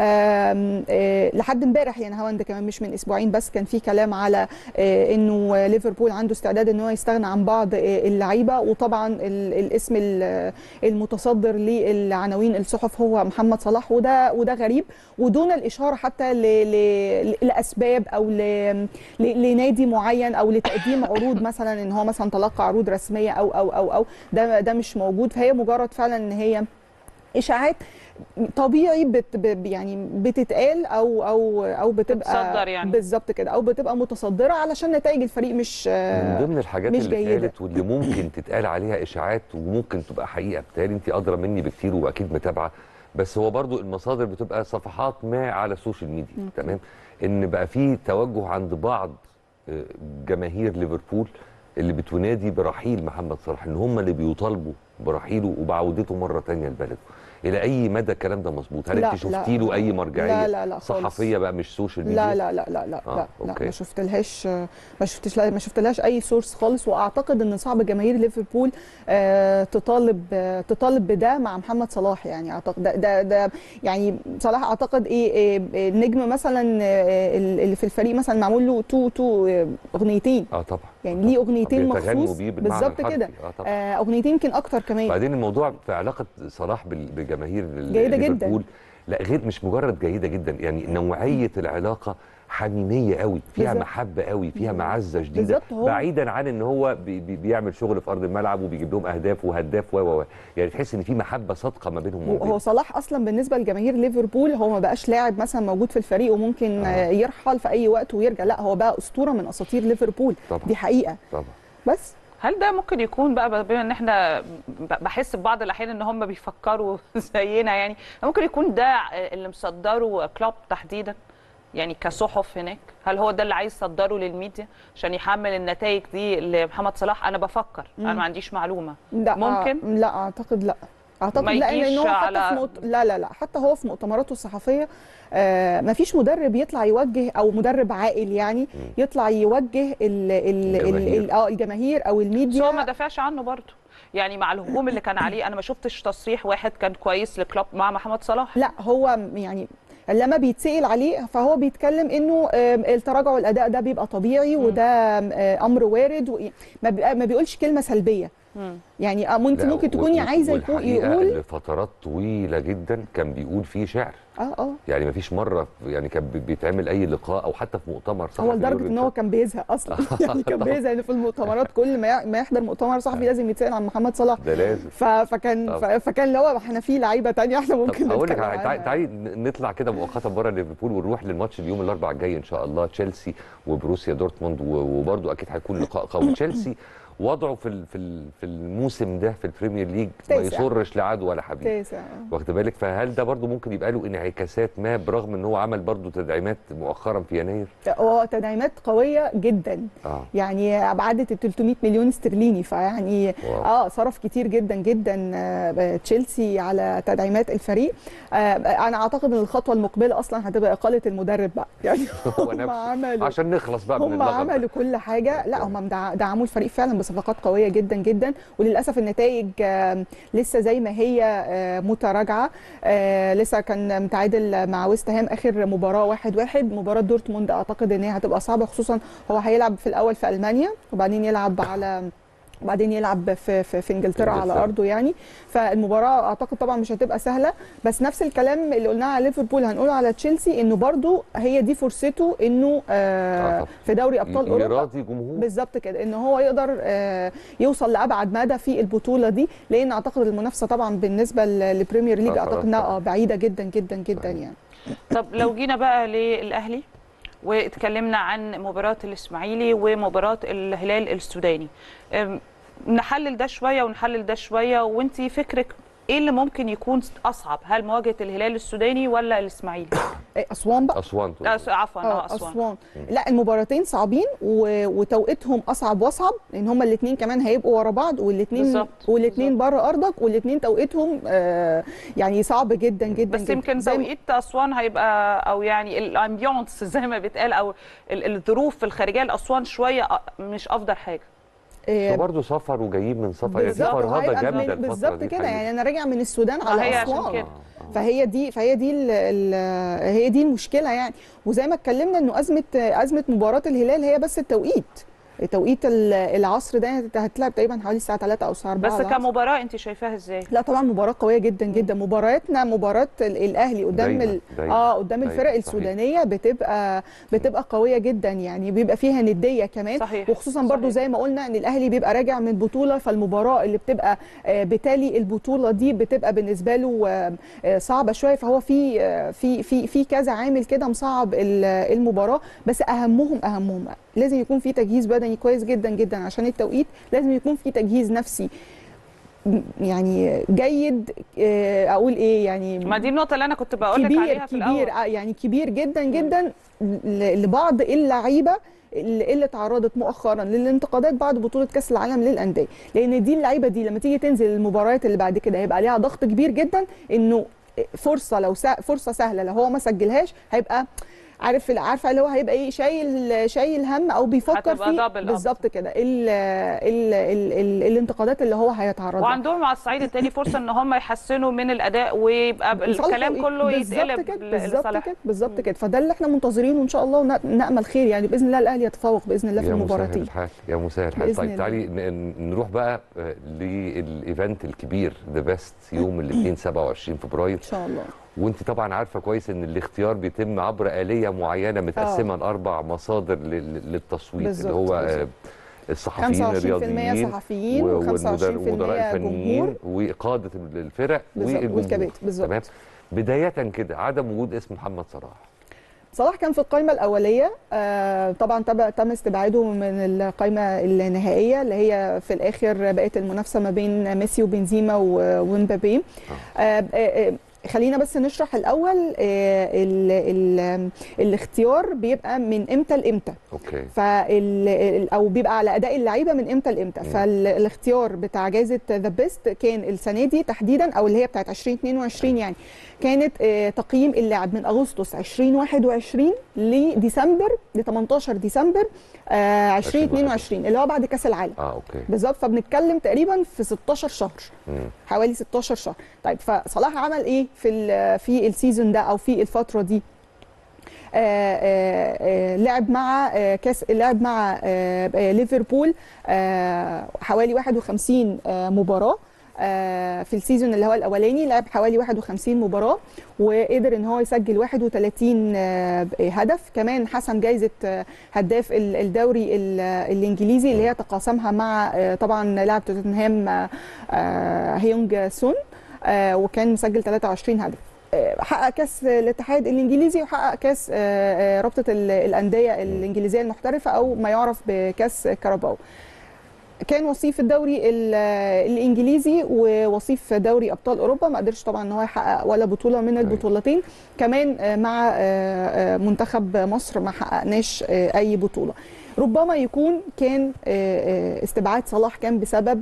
E: لحد امبارح، يعني هو ده كمان مش من اسبوعين بس، كان في كلام على انه ليفربول عنده استعداد ان هو يستغنى عن بعض اللعيبه، وطبعا الاسم المتصدر للعناوين الصحف هو محمد صلاح، وده غريب، ودون الاشاره حتى لاسباب او لنادي معين او لتقديم عروض مثلا ان هو مثلا تلقى عروض رسميه او ده مش موجود، فهي مجرد فعلا ان هي اشاعات طبيعي يعني بتتقال او بتبقى
B: يعني
E: بالظبط كده، او بتبقى متصدره علشان نتائج الفريق مش
A: من ضمن الحاجات
E: مش
A: اللي
E: جيدة.
A: اتقالت واللي ممكن تتقال عليها اشاعات وممكن تبقى حقيقه، بالتالي انت ادرى مني بكتير واكيد متابعه، بس هو برضو المصادر بتبقى صفحات ما على السوشيال ميديا. تمام، ان بقى في توجه عند بعض جماهير ليفربول اللي بتنادي برحيل محمد صلاح، ان هم اللي بيطالبوا برحيله وبعودته مره ثانيه لبلده. الى اي مدى الكلام ده مظبوط؟ هل انت شفتي له اي مرجعيه
E: لا
A: صحفيه بقى مش سوشيال ميديا؟
E: لا ما شفتلهاش اي سورس خالص، واعتقد ان صعب جماهير ليفربول تطالب بده مع محمد صلاح، يعني اعتقد ده يعني صلاح اعتقد النجم مثلا اللي في الفريق مثلا معمول له تو اغنيتين،
A: طبعا
E: يعني ليه اغنيتين مخصوص بالظبط كده، اغنيتين يمكن اكتر كمان.
A: بعدين الموضوع في علاقه صلاح بجماهير
E: جيدة
A: ليفربول
E: جدا،
A: لا غير مش مجرد جيده جدا، يعني نوعيه العلاقه حميميه قوي، فيها بالزبط. محبه قوي، فيها معزه شديده، بعيدا عن ان هو بيعمل شغل في ارض الملعب وبيجيب لهم اهداف وهداف يعني تحس ان في محبه صادقه ما بينهم
E: هو صلاح اصلا بالنسبه لجماهير ليفربول هو ما بقاش لاعب مثلا موجود في الفريق وممكن يرحل في اي وقت ويرجع، لا هو بقى اسطوره من اساطير ليفربول طبعا. دي حقيقه
A: طبعا.
E: بس
B: هل ده ممكن يكون بقى بما ان احنا بحس ببعض الاحيان ان هم بيفكروا زينا، يعني ممكن يكون ده اللي مصدره كلوب تحديدا، يعني كصحف هناك، هل هو ده اللي عايز يصدره للميديا عشان يحمل النتائج دي لمحمد صلاح؟ انا بفكر انا ما عنديش معلومه.
E: لا
B: ممكن
E: لا اعتقد لا لان هو حتى لا حتى هو في مؤتمراته الصحفيه ما فيش مدرب يطلع يوجه او مدرب عاقل يعني يطلع يوجه الجماهير او الميديا،
B: هو ما دافعش عنه برضه، يعني مع الهجوم اللي كان عليه انا ما شفتش تصريح واحد كان كويس لكلوب مع محمد صلاح.
E: لا هو يعني لما بيتسأل عليه فهو بيتكلم انه التراجع والاداء ده بيبقى طبيعي وده امر وارد، ما بيقولش كلمه سلبيه، يعني ممكن تكوني عايزه يقول
A: لفترات طويله جدا كان بيقول فيه شعر. يعني ما فيش مره يعني كان بيتعمل اي لقاء او حتى في مؤتمر صحفي،
E: هو لدرجه ان هو كان بيزهق اصلا يعني كان بيزهق ان في المؤتمرات كل ما يحضر مؤتمر صحفي لازم يتسال عن محمد صلاح.
A: ده لازم.
E: فكان لو احنا في لعيبه ثانيه احنا ممكن
A: اقول لك تعالي نطلع كده مؤقتا بره ليفربول ونروح للماتش اليوم الاربعاء الجاي ان شاء الله، تشيلسي وبروسيا دورتموند، وبرده اكيد هيكون لقاء قوي. تشيلسي وضعه في الموسم ده في البريمير ليج ما يسرش لعدو ولا حبيب، واخد بالك؟ فهل ده برضو ممكن يبقى له انعكاسات ما برغم ان هو عمل برضو تدعيمات مؤخرا في يناير؟
E: تدعيمات قويه جدا. يعني عدت ال 300 مليون استرليني، فيعني صرف كتير جدا جدا تشيلسي على تدعيمات الفريق. انا اعتقد ان الخطوه المقبله اصلا هتبقى اقاله المدرب بقى، يعني هم عملوا
A: عشان نخلص بقى من
E: هم عملوا كل حاجه. لا هم دعموا الفريق فعلا صفقات قويه جدا جدا، وللاسف النتائج لسه زي ما هي متراجعه. لسه كان متعادل مع ويست هام اخر مباراه 1-1. مباراه دورتموند اعتقد ان هي هتبقى صعبه، خصوصا هو هيلعب في الاول في المانيا وبعدين يلعب في انجلترا على ارضه يعني. فالمباراه اعتقد طبعا مش هتبقى سهله، بس نفس الكلام اللي قلناه على ليفربول هنقوله على تشيلسي، انه برضو هي دي فرصته انه في دوري ابطال اوروبا
A: يراضي جمهور
E: بالظبط كده، ان هو يقدر يوصل لابعد مدى في البطوله دي، لان اعتقد المنافسه طبعا بالنسبه للبريمير ليج اعتقد انها بعيده جدا جدا جدا يعني.
B: طب لو جينا بقى للاهلي واتكلمنا عن مباراة الإسماعيلي ومباراة الهلال السوداني، نحلل ده شوية ونحلل ده شوية، وانتي فكرك ايه اللي ممكن يكون اصعب؟ هل مواجهه الهلال السوداني ولا الاسماعيلي؟
E: اسوان بقى.
A: اسوان
B: عفوا
E: اسوان. لا المباراتين صعبين وتوقيتهم اصعب واصعب، لان هما الاثنين كمان هيبقوا ورا بعض، والاثنين بره ارضك، والاثنين توقيتهم يعني صعب جدا جدا.
B: بس يمكن توقيت اسوان هيبقى، او يعني الامبيونس زي ما بيتقال، او الظروف الخارجيه لاسوان شويه مش افضل حاجه.
A: برضه سفر وجايين من سفر، يعني فرهضه جامده
E: بالظبط كده. يعني انا راجع من السودان على اسوان، فهي دي المشكله يعني. وزي ما اتكلمنا انه ازمه مباراه الهلال هي بس توقيت العصر ده هتلعب تقريبا حوالي الساعه 3 او الساعه 4.
B: بس كمباراه انت شايفاها ازاي؟
E: لا طبعا مباراه قويه جدا جدا. مباراتنا مباراه الاهلي قدام قدام الفرق السودانيه بتبقى قويه جدا، يعني بيبقى فيها نديه كمان.
B: صحيح.
E: وخصوصا برضو زي ما قلنا ان الاهلي بيبقى راجع من بطوله، فالمباراه اللي بتبقى بتالي البطوله دي بتبقى بالنسبه له صعبه شويه. فهو في كذا عامل كده مصعب المباراه، بس اهمهم لازم يكون في تجهيز بدني كويس جدا جدا عشان التوقيت، لازم يكون في تجهيز نفسي يعني جيد. اقول ايه يعني،
B: ما دي النقطه اللي انا كنت بقول لك عليها في الاول.
E: يعني كبير جدا جدا لبعض اللعيبه اللي تعرضت مؤخرا للانتقادات بعد بطوله كاس العالم للانديه، لان دي اللعيبه دي لما تيجي تنزل المباريات اللي بعد كده هيبقى عليها ضغط كبير جدا، انه فرصه سهله لو هو ما سجلهاش هيبقى عارفه اللي هو هيبقى ايه، شايل هم او بيفكر فيه بالظبط كده الانتقادات اللي هو هيتعرض لها.
B: وعندهم على الصعيد الثاني فرصه ان هم يحسنوا من الاداء ويبقى الكلام كله يتقلب لصالحهم
E: بالظبط كده. فده اللي احنا منتظرينه ان شاء الله، ونامل خير يعني باذن الله الاهلي يتفوق باذن الله في المباراتين.
A: يا مسهل الحال. طيب تعالي نروح بقى للايفنت الكبير ذا بيست يوم الاثنين 27 فبراير
E: ان شاء الله.
A: وانت طبعا عارفه كويس ان الاختيار بيتم عبر آلية معينه متقسمه ل4 مصادر للتصويت، اللي هو الصحفيين الرياضيين
E: 25% صحفيين
A: ومدراء الفنيين وقاده الفرق
E: والكباتن.
A: تمام. بدايه كده عدم وجود اسم محمد
E: صلاح كان في القائمه الاوليه، طبعا تم استبعاده من القائمه النهائيه اللي هي في الاخر بقت المنافسه ما بين ميسي وبنزيما ومبابي. خلينا بس نشرح الاول الاختيار بيبقى من امتى لامتى.
A: اوكي.
E: او بيبقى على اداء اللعيبه من امتى لامتى. فالاختيار بتاع جائزه ذا بيست كان السنه دي تحديدا، او اللي هي بتاعت 2022 يعني، كانت تقييم اللاعب من اغسطس 2021 لديسمبر ل 18 ديسمبر 2022 اللي هو بعد كاس العالم.
A: اوكي.
E: بالظبط. فبنتكلم تقريبا في 16 شهر، حوالي 16 شهر. طيب فصلاح عمل ايه في السيزون ده او في الفتره دي؟ لعب مع ليفربول حوالي 51 مباراه في السيزون اللي هو الاولاني. لعب حوالي 51 مباراه وقدر ان هو يسجل 31 هدف. كمان حسم جائزه هداف الدوري الانجليزي اللي هي تقاسمها مع طبعا لاعب توتنهام هيونج سون، وكان مسجل 23 هدف. حقق كاس الاتحاد الانجليزي وحقق كاس رابطه الانديه الانجليزيه المحترفه او ما يعرف بكاس كاراباو. كان وصيف الدوري الانجليزي ووصيف دوري ابطال اوروبا، ما قدرش طبعا ان هو يحقق ولا بطوله من البطولتين. كمان مع منتخب مصر ما حققناش اي بطوله. ربما يكون كان استبعاد صلاح كان بسبب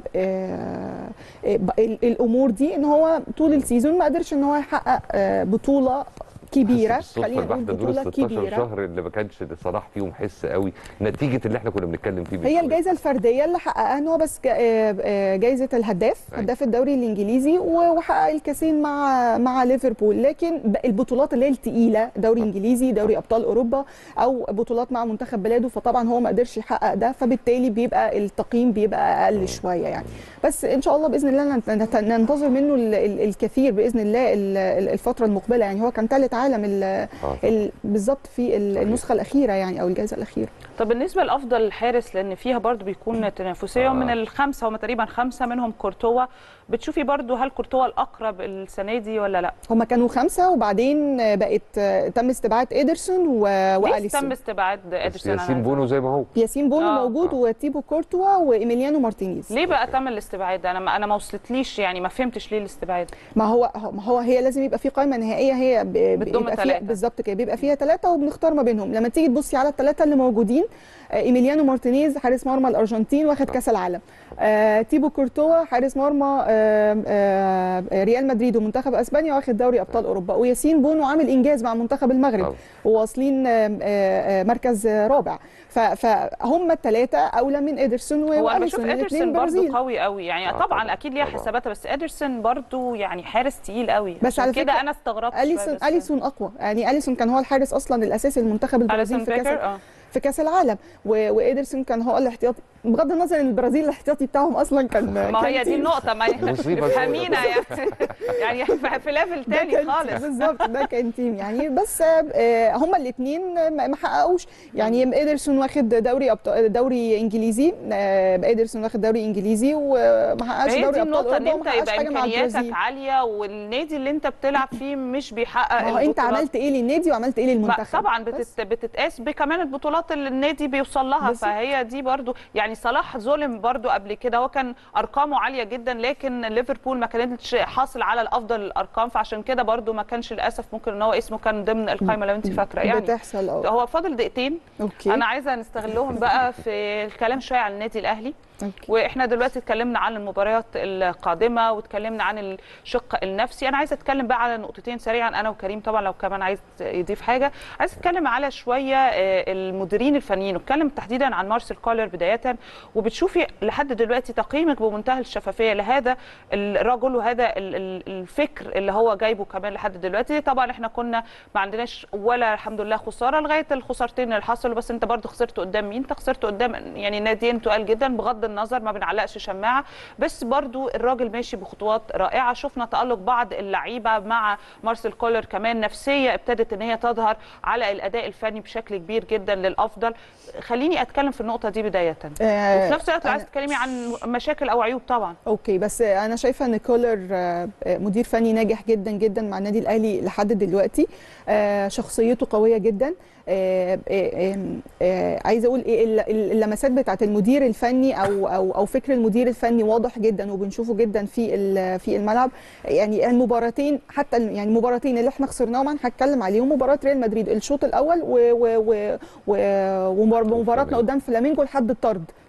E: الامور دي، ان هو طول السيزون ما قدرش ان هو يحقق بطوله كبيره.
A: خلينا نقول بطوله كبيره. شهر اللي ما كانش صلاح فيهم حس قوي نتيجه اللي احنا كنا بنتكلم فيه.
E: هي الجائزه الفرديه اللي حققها ان هو بس جائزه الهداف، هداف الدوري الانجليزي، وحقق الكاسين مع ليفربول. لكن البطولات اللي هي الثقيله، دوري انجليزي، دوري ابطال اوروبا، او بطولات مع منتخب بلاده، فطبعا هو ما قدرش يحقق ده، فبالتالي بيبقى التقييم بيبقى اقل شويه يعني. بس ان شاء الله باذن الله ننتظر منه الكثير باذن الله الفتره المقبله. يعني هو كان ثالث عالم بالظبط في النسخه الاخيره يعني، او الجائزه الاخيره.
B: طب بالنسبه لافضل حارس، لان فيها برضو بيكون تنافسيه ومن الخمسه، هم تقريبا خمسه منهم كورتوا، بتشوفي برضو هل كورتوا الاقرب السنه دي ولا لا؟
E: هم كانوا خمسه وبعدين تم استبعاد إيدرسون واليسون.
B: تم استبعاد إيدرسون.
A: ياسين بونو زي ما هو،
E: ياسين بونو موجود وتيبو كورتوا وإيميليانو مارتينيز.
B: ليه بقى تم الاستبعاد؟ انا ما وصلتليش يعني، ما فهمتش ليه الاستبعاد.
E: ما هو هي لازم يبقى في قائمه نهائيه، هي
B: بتضم ثلاثه
E: بالظبط كده، بيبقى فيها ثلاثه وبنختار ما بينهم. لما تيجي تبصي على الثلاثه اللي موجودين، إيميليانو مارتينيز حارس مرمى الارجنتين واخد كاس العالم، تيبو كورتوا حارس مرمى ريال مدريد ومنتخب اسبانيا واخد دوري ابطال اوروبا، وياسين بونو عامل انجاز مع منتخب المغرب وواصلين مركز رابع. فهم الثلاثه اولى من إيدرسون
B: واليسون. إيدرسون برضو قوي قوي يعني، طبعا اكيد ليها حساباتها، بس إيدرسون برضو يعني حارس تقيل قوي.
E: بس على
B: كده انا استغربت.
E: اليسون اقوى يعني. اليسون كان هو الحارس اصلا الاساسي للمنتخب البرازيلي في كاس العالم، وإيدرسون كان هو الاحتياطي، بغض النظر ان البرازيل الاحتياطي بتاعهم اصلا كان
B: ما هي دي النقطه، ما فهمينا يعني في ليفل تاني خالص.
E: بالظبط، ده كان تيم يعني. بس هما الاثنين ما حققوش يعني. إيدرسون واخد دوري انجليزي، إيدرسون واخد دوري انجليزي وما حققش دوري ابطال اوروبا.
B: ان انت يبقى امكانياتك عاليه والنادي اللي انت بتلعب فيه مش بيحقق
E: البطولات. انت عملت ايه للنادي وعملت ايه للمنتخب؟
B: طبعا بتتقاس بكمان البطولات اللي النادي بيوصل لها. فهي دي برضو يعني. صلاح ظلم برضو قبل كده، هو كان ارقامه عاليه جدا، لكن ليفربول ما كانتش حاصل على الافضل الارقام، فعشان كده برضو ما كانش للاسف ممكن ان هو اسمه كان ضمن القائمه لو انت فاكره يعني.
E: بتحصل.
B: هو فاضل دقيقتين.
E: أوكي.
B: انا عايزه نستغلهم بقى في الكلام شويه عن النادي الاهلي. واحنا دلوقتي اتكلمنا عن المباريات القادمه واتكلمنا عن الشق النفسي. انا عايزه اتكلم بقى على نقطتين سريعا، انا وكريم طبعا لو كمان عايز يضيف حاجه. عايز اتكلم على شويه المديرين الفنيين، واتكلم تحديدا عن مارسيل كولر بدايه. وبتشوفي لحد دلوقتي تقييمك بمنتهى الشفافيه لهذا الرجل وهذا الفكر اللي هو جايبه كمان لحد دلوقتي. طبعا احنا كنا ما عندناش ولا الحمد لله خساره لغايه الخسارتين اللي حصلوا، بس انت برضو خسرت قدام مين؟ انت خسرت قدام يعني ناديين تقال جدا، بغض النظر ما بنعلقش شماعه، بس برضو الراجل ماشي بخطوات رائعه. شفنا تالق بعض اللعيبه مع مارسيل كولر، كمان نفسيه ابتدت ان هي تظهر على الاداء الفني بشكل كبير جدا للافضل. خليني اتكلم في النقطه دي بدايه، وفي نفس الوقت عايز تتكلمي عن مشاكل او عيوب طبعا.
E: اوكي، بس انا شايفه ان كولر مدير فني ناجح جدا جدا مع النادي الاهلي لحد دلوقتي. شخصيته قويه جدا. عايزه اقول ايه، اللمسات بتاعه المدير الفني او فكر المدير الفني واضح جدا وبنشوفه جدا في الملعب. يعني المباراتين، حتى يعني المباراتين اللي احنا خسرناهم انا هتكلم عليهم، مباراه ريال مدريد الشوط الاول ومباراتنا قدام فلامينجو لحد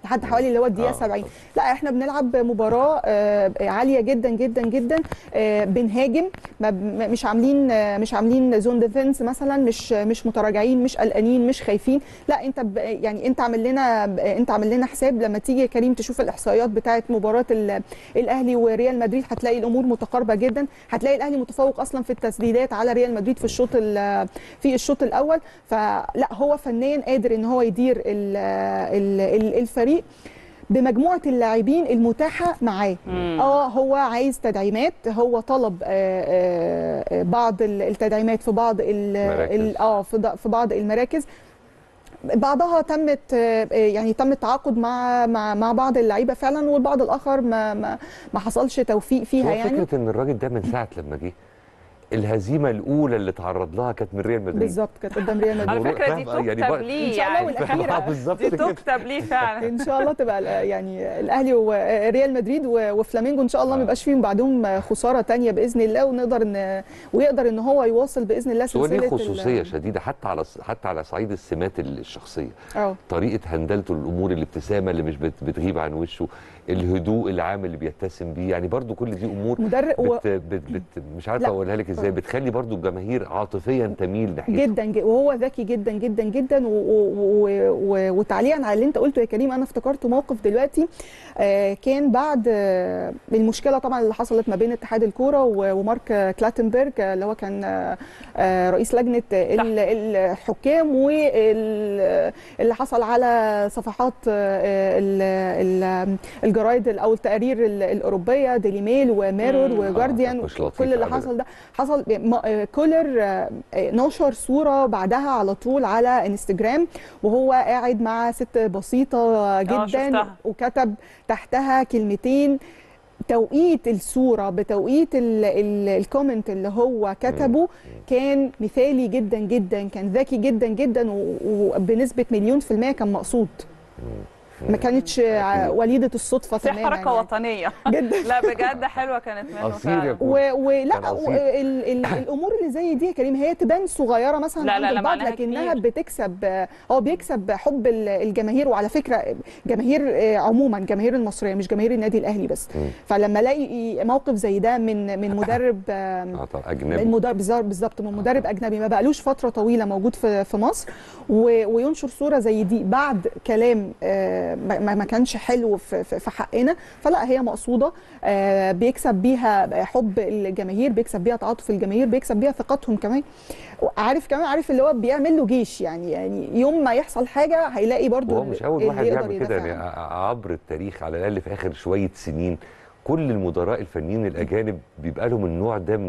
E: لحد حوالي اللي هو الدقيقه 70. لا احنا بنلعب مباراه عاليه جدا جدا جدا، بنهاجم، مش عاملين زون ديفنس مثلا، مش متراجعين، مش قلقانين، مش خايفين. لا انت يعني انت عامل لنا حساب. لما تيجي يا كريم تشوف الاحصائيات بتاعه مباراه الاهلي وريال مدريد هتلاقي الامور متقاربه جدا، هتلاقي الاهلي متفوق اصلا في التسديدات على ريال مدريد في الشوط الاول. فلا هو فنيا قادر ان هو يدير الفريق بمجموعه اللاعبين المتاحه معاه. هو عايز تدعيمات، هو طلب بعض التدعيمات في بعض في بعض المراكز. بعضها تم التعاقد مع بعض اللعيبه فعلا، والبعض الاخر ما حصلش توفيق فيها. يعني
A: فكره ان الراجل ده من ساعه لما جه الهزيمه الاولى اللي تعرض لها كانت من ريال مدريد
E: بالظبط، كانت قدام ريال مدريد.
B: على فكره دي تكتب ليه
E: ان شاء الله والاخيره
A: بالظبط
B: دي تكتب ليه فعلا.
E: ان شاء الله تبقى يعني الاهلي وريال مدريد وفلامينجو ان شاء الله ما يبقاش فيهم بعدهم خساره ثانيه باذن الله، ويقدر ان هو يواصل باذن الله
A: سلسله. ودي خصوصيه شديده حتى على صعيد السمات الشخصيه، طريقه هندلته للامور، الابتسامه اللي مش بتغيب عن وشه، الهدوء العام اللي بيتسم بيه. يعني برضو كل دي امور مش عارفه اقولها لك ازاي، بتخلي برضو الجماهير عاطفيا تميل ناحيته
E: جدا. وهو ذكي جدا جدا جدا. وتعليقا على اللي انت قلته يا كريم، انا افتكرت موقف دلوقتي كان بعد المشكله طبعا اللي حصلت ما بين اتحاد الكوره ومارك كلاتنبرج اللي هو كان رئيس لجنه الحكام، واللي حصل على صفحات الجرايد او التقارير الاوروبيه، ديلي ميل وميرور وجارديان. كل اللي حصل ده حصل كولر نشر صوره بعدها على طول على انستجرام وهو قاعد مع ست بسيطه جدا، وكتب تحتها كلمتين، توقيت الصوره بتوقيت الكومنت اللي هو كتبه كان مثالي جدا جدا، كان ذكي جدا جدا، وبنسبه 1,000,000% كان مقصود، ما كانتش وليده الصدفه تماما.
B: في حركه وطنيه
E: جدا.
B: لا بجد حلوه كانت منه فعلا.
E: ولا الامور اللي زي دي يا كريم هي تبان صغيره مثلا عند البعض، لكنها بيكسب حب الجماهير. وعلى فكره جماهير عموما، جماهير المصريه مش جماهير النادي الاهلي بس. فلما الاقي موقف زي ده من مدرب اجنبي، بالظبط من مدرب اجنبي ما بقالوش فتره طويله موجود في مصر، وينشر صوره زي دي بعد كلام ما كانش حلو في حقنا، فلا هي مقصوده، بيكسب بيها حب الجماهير، بيكسب بيها تعاطف الجماهير، بيكسب بيها ثقتهم كمان. عارف اللي هو بيعمل له جيش، يعني يوم ما يحصل حاجه هيلاقي برضو.
A: هو مش اول واحد يعمل كده، يعني عبر التاريخ على الاقل في اخر شويه سنين كل المدراء الفنيين الاجانب بيبقى لهم النوع ده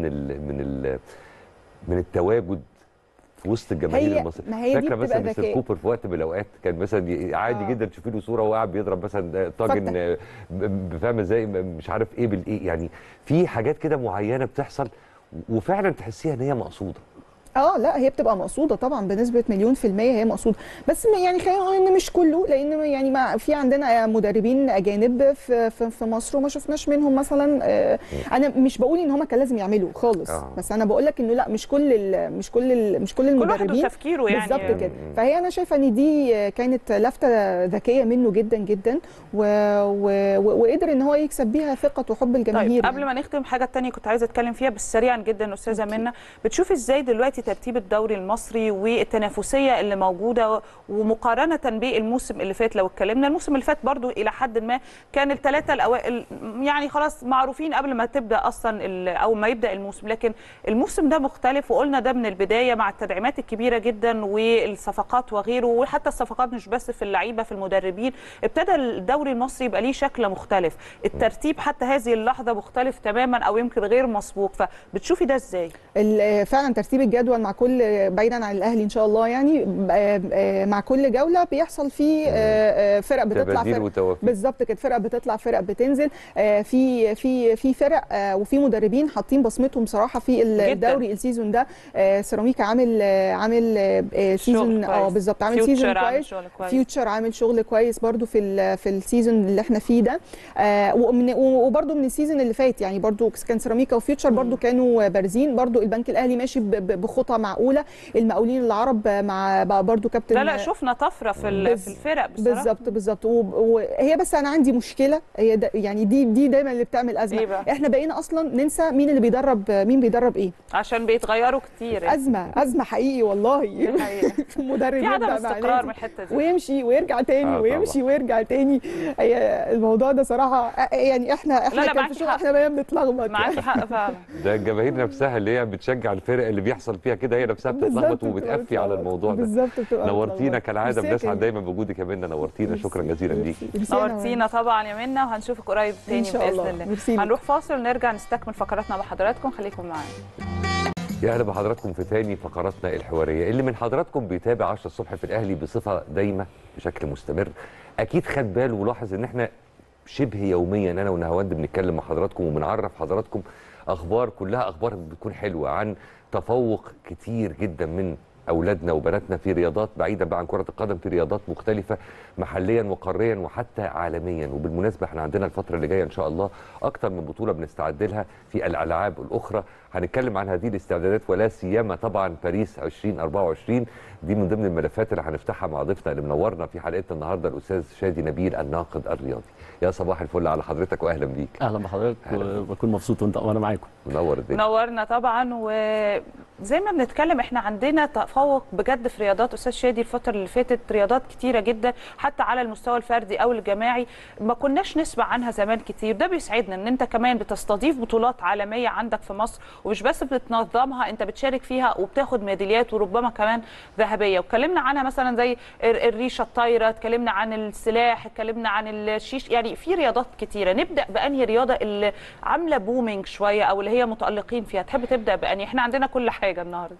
A: من التواجد في وسط الجماهير المصريه. فاكره مثلا مستر كوبر في وقت من الاوقات كان مثلا عادي جدا تشوفي له صوره وهو قاعد بيضرب مثلا طاجن، فاهمه ازاي، مش عارف ايه بالايه. يعني في حاجات كده معينه بتحصل وفعلا تحسيها ان هي مقصوده.
E: لا هي بتبقى مقصوده طبعا بنسبه 1,000,000% هي مقصوده، بس يعني خلينا نقول ان مش كله، لان يعني ما في عندنا مدربين اجانب في مصر وما شفناش منهم مثلا. انا مش بقول ان هم كان لازم يعملوا خالص، بس انا بقول لك انه لا مش كل المدربين
B: كل واحد وتفكيره يعني
E: بالظبط كده. فهي انا شايفه ان دي كانت لفته ذكيه منه جدا جدا، وقدر ان هو يكسب بيها ثقه وحب الجماهير.
B: طيب قبل ما نختم، حاجه ثانيه كنت عايزه اتكلم فيها بس سريعا جدا استاذه منى، بتشوفي ازاي دلوقتي ترتيب الدوري المصري والتنافسيه اللي موجوده ومقارنه بالموسم اللي فات؟ لو اتكلمنا الموسم اللي فات برضو الى حد ما كان الثلاثه الاوائل يعني خلاص معروفين قبل ما تبدا اصلا او ما يبدا الموسم، لكن الموسم ده مختلف، وقلنا ده من البدايه مع التدعيمات الكبيره جدا والصفقات وغيره، وحتى الصفقات مش بس في اللعيبه، في المدربين، ابتدى الدوري المصري يبقى ليه شكل مختلف، الترتيب حتى هذه اللحظه مختلف تماما او يمكن غير مسبوق، فبتشوفي ده ازاي؟
E: فعلا ترتيب الجدول مع كل، بعيدا عن الاهلي ان شاء الله، يعني مع كل جوله بيحصل فيه فرق بتطلع، فرق بالظبط كده، فرق بتطلع فرق بتنزل، في فرق وفي مدربين حاطين بصمتهم صراحه في الدوري السيزون ده. سيراميكا عامل سيزون بالظبط، عامل سيزون كويس، فيوتشر عامل شغل كويس برده في السيزون اللي احنا فيه ده، وبرده من السيزون اللي فات يعني برده كان سيراميكا وفيوتشر برده كانوا بارزين، برده البنك الاهلي ماشي بخطى خطى معقوله. المقاولين العرب مع برضو كابتن
B: لا شفنا طفره في الفرق بصراحه.
E: بالظبط. وهي بس انا عندي مشكله، هي يعني دي دايما اللي بتعمل ازمه.
B: إيه بقى؟
E: احنا بقينا اصلا ننسى مين اللي بيدرب، مين بيدرب ايه،
B: عشان بيتغيروا كتير.
E: ازمه حقيقي والله. مدرب
B: في عدم استقرار من الحته دي،
E: ويمشي ويرجع تاني ويمشي ويرجع تاني. هي الموضوع ده صراحه يعني احنا كان في الشغل احنا بقينا بنتلخبط.
B: معاكي حق فعلا.
A: ده الجماهير نفسها اللي هي بتشجع الفرق اللي بيحصل فيها كده هي نفسها بتتلخبط وبتقفي على الموضوع ده.
E: بالظبط.
A: نورتينا كالعاده، بنسعد دايما بوجودك يا منى، نورتينا. شكرا جزيلا ليكي.
B: نورتينا طبعا يا منى، وهنشوفك قريب تاني باذن الله. هنروح فاصل ونرجع نستكمل فقراتنا بحضراتكم، خليكم معانا.
A: يا اهلا بحضراتكم في تاني فقراتنا الحواريه. اللي من حضراتكم بيتابع 10 الصبح في الاهلي بصفه دايمه بشكل مستمر اكيد خد باله ولاحظ ان احنا شبه يوميا انا ونهاوند بنتكلم مع حضراتكم وبنعرف حضراتكم اخبار كلها اخبار بتكون حلوه عن تفوق كتير جدا من اولادنا وبناتنا في رياضات بعيدا بقى عن كره القدم، في رياضات مختلفه محليا وقاريا وحتى عالميا. وبالمناسبه احنا عندنا الفتره اللي جايه ان شاء الله اكتر من بطوله بنستعد لها في الالعاب الاخرى، هنتكلم عن هذه الاستعدادات ولا سيما طبعا باريس 2024. دي من ضمن الملفات اللي هنفتحها مع ضيفنا اللي منورنا في حلقتنا النهارده الاستاذ شادي نبيل الناقد الرياضي. يا صباح الفل على حضرتك واهلا بيك.
F: اهلا بحضرتك وبكون مبسوط وانا معاكم.
A: منور الدنيا.
B: منورنا طبعا. وزي ما بنتكلم احنا عندنا تفوق بجد في رياضات استاذ شادي الفتره اللي فاتت، رياضات كتيره جدا حتى على المستوى الفردي او الجماعي ما كناش نسمع عنها زمان كتير. ده بيسعدنا ان انت كمان بتستضيف بطولات عالميه عندك في مصر، ومش بس بتنظمها، انت بتشارك فيها وبتاخد ميداليات وربما كمان ذهبيه. واتكلمنا عنها مثلا زي الريشه الطايره، اتكلمنا عن السلاح، اتكلمنا عن الشيش، يعني في رياضات كتيره. نبدا بانهي رياضه اللي عامله بومينج شويه او اللي هي متالقين فيها؟ تحب تبدا بانهي؟ احنا عندنا كل حاجه النهارده.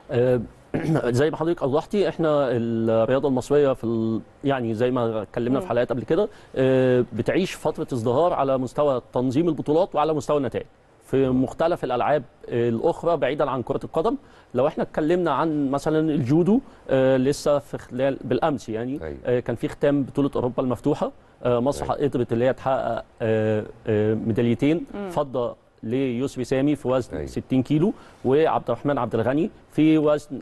F: زي ما حضرتك اوضحتي احنا الرياضه المصريه يعني زي ما اتكلمنا في حلقات قبل كده بتعيش فتره ازدهار على مستوى تنظيم البطولات وعلى مستوى النتائج في مختلف الالعاب الاخرى بعيدا عن كره القدم. لو احنا اتكلمنا عن مثلا الجودو لسه في خلال بالامس يعني كان في ختام بطوله اوروبا المفتوحه، مصر قدرت اللي هي تحقق ميداليتين فضه ليسري سامي في وزن 60 كيلو وعبد الرحمن عبد الغني في وزن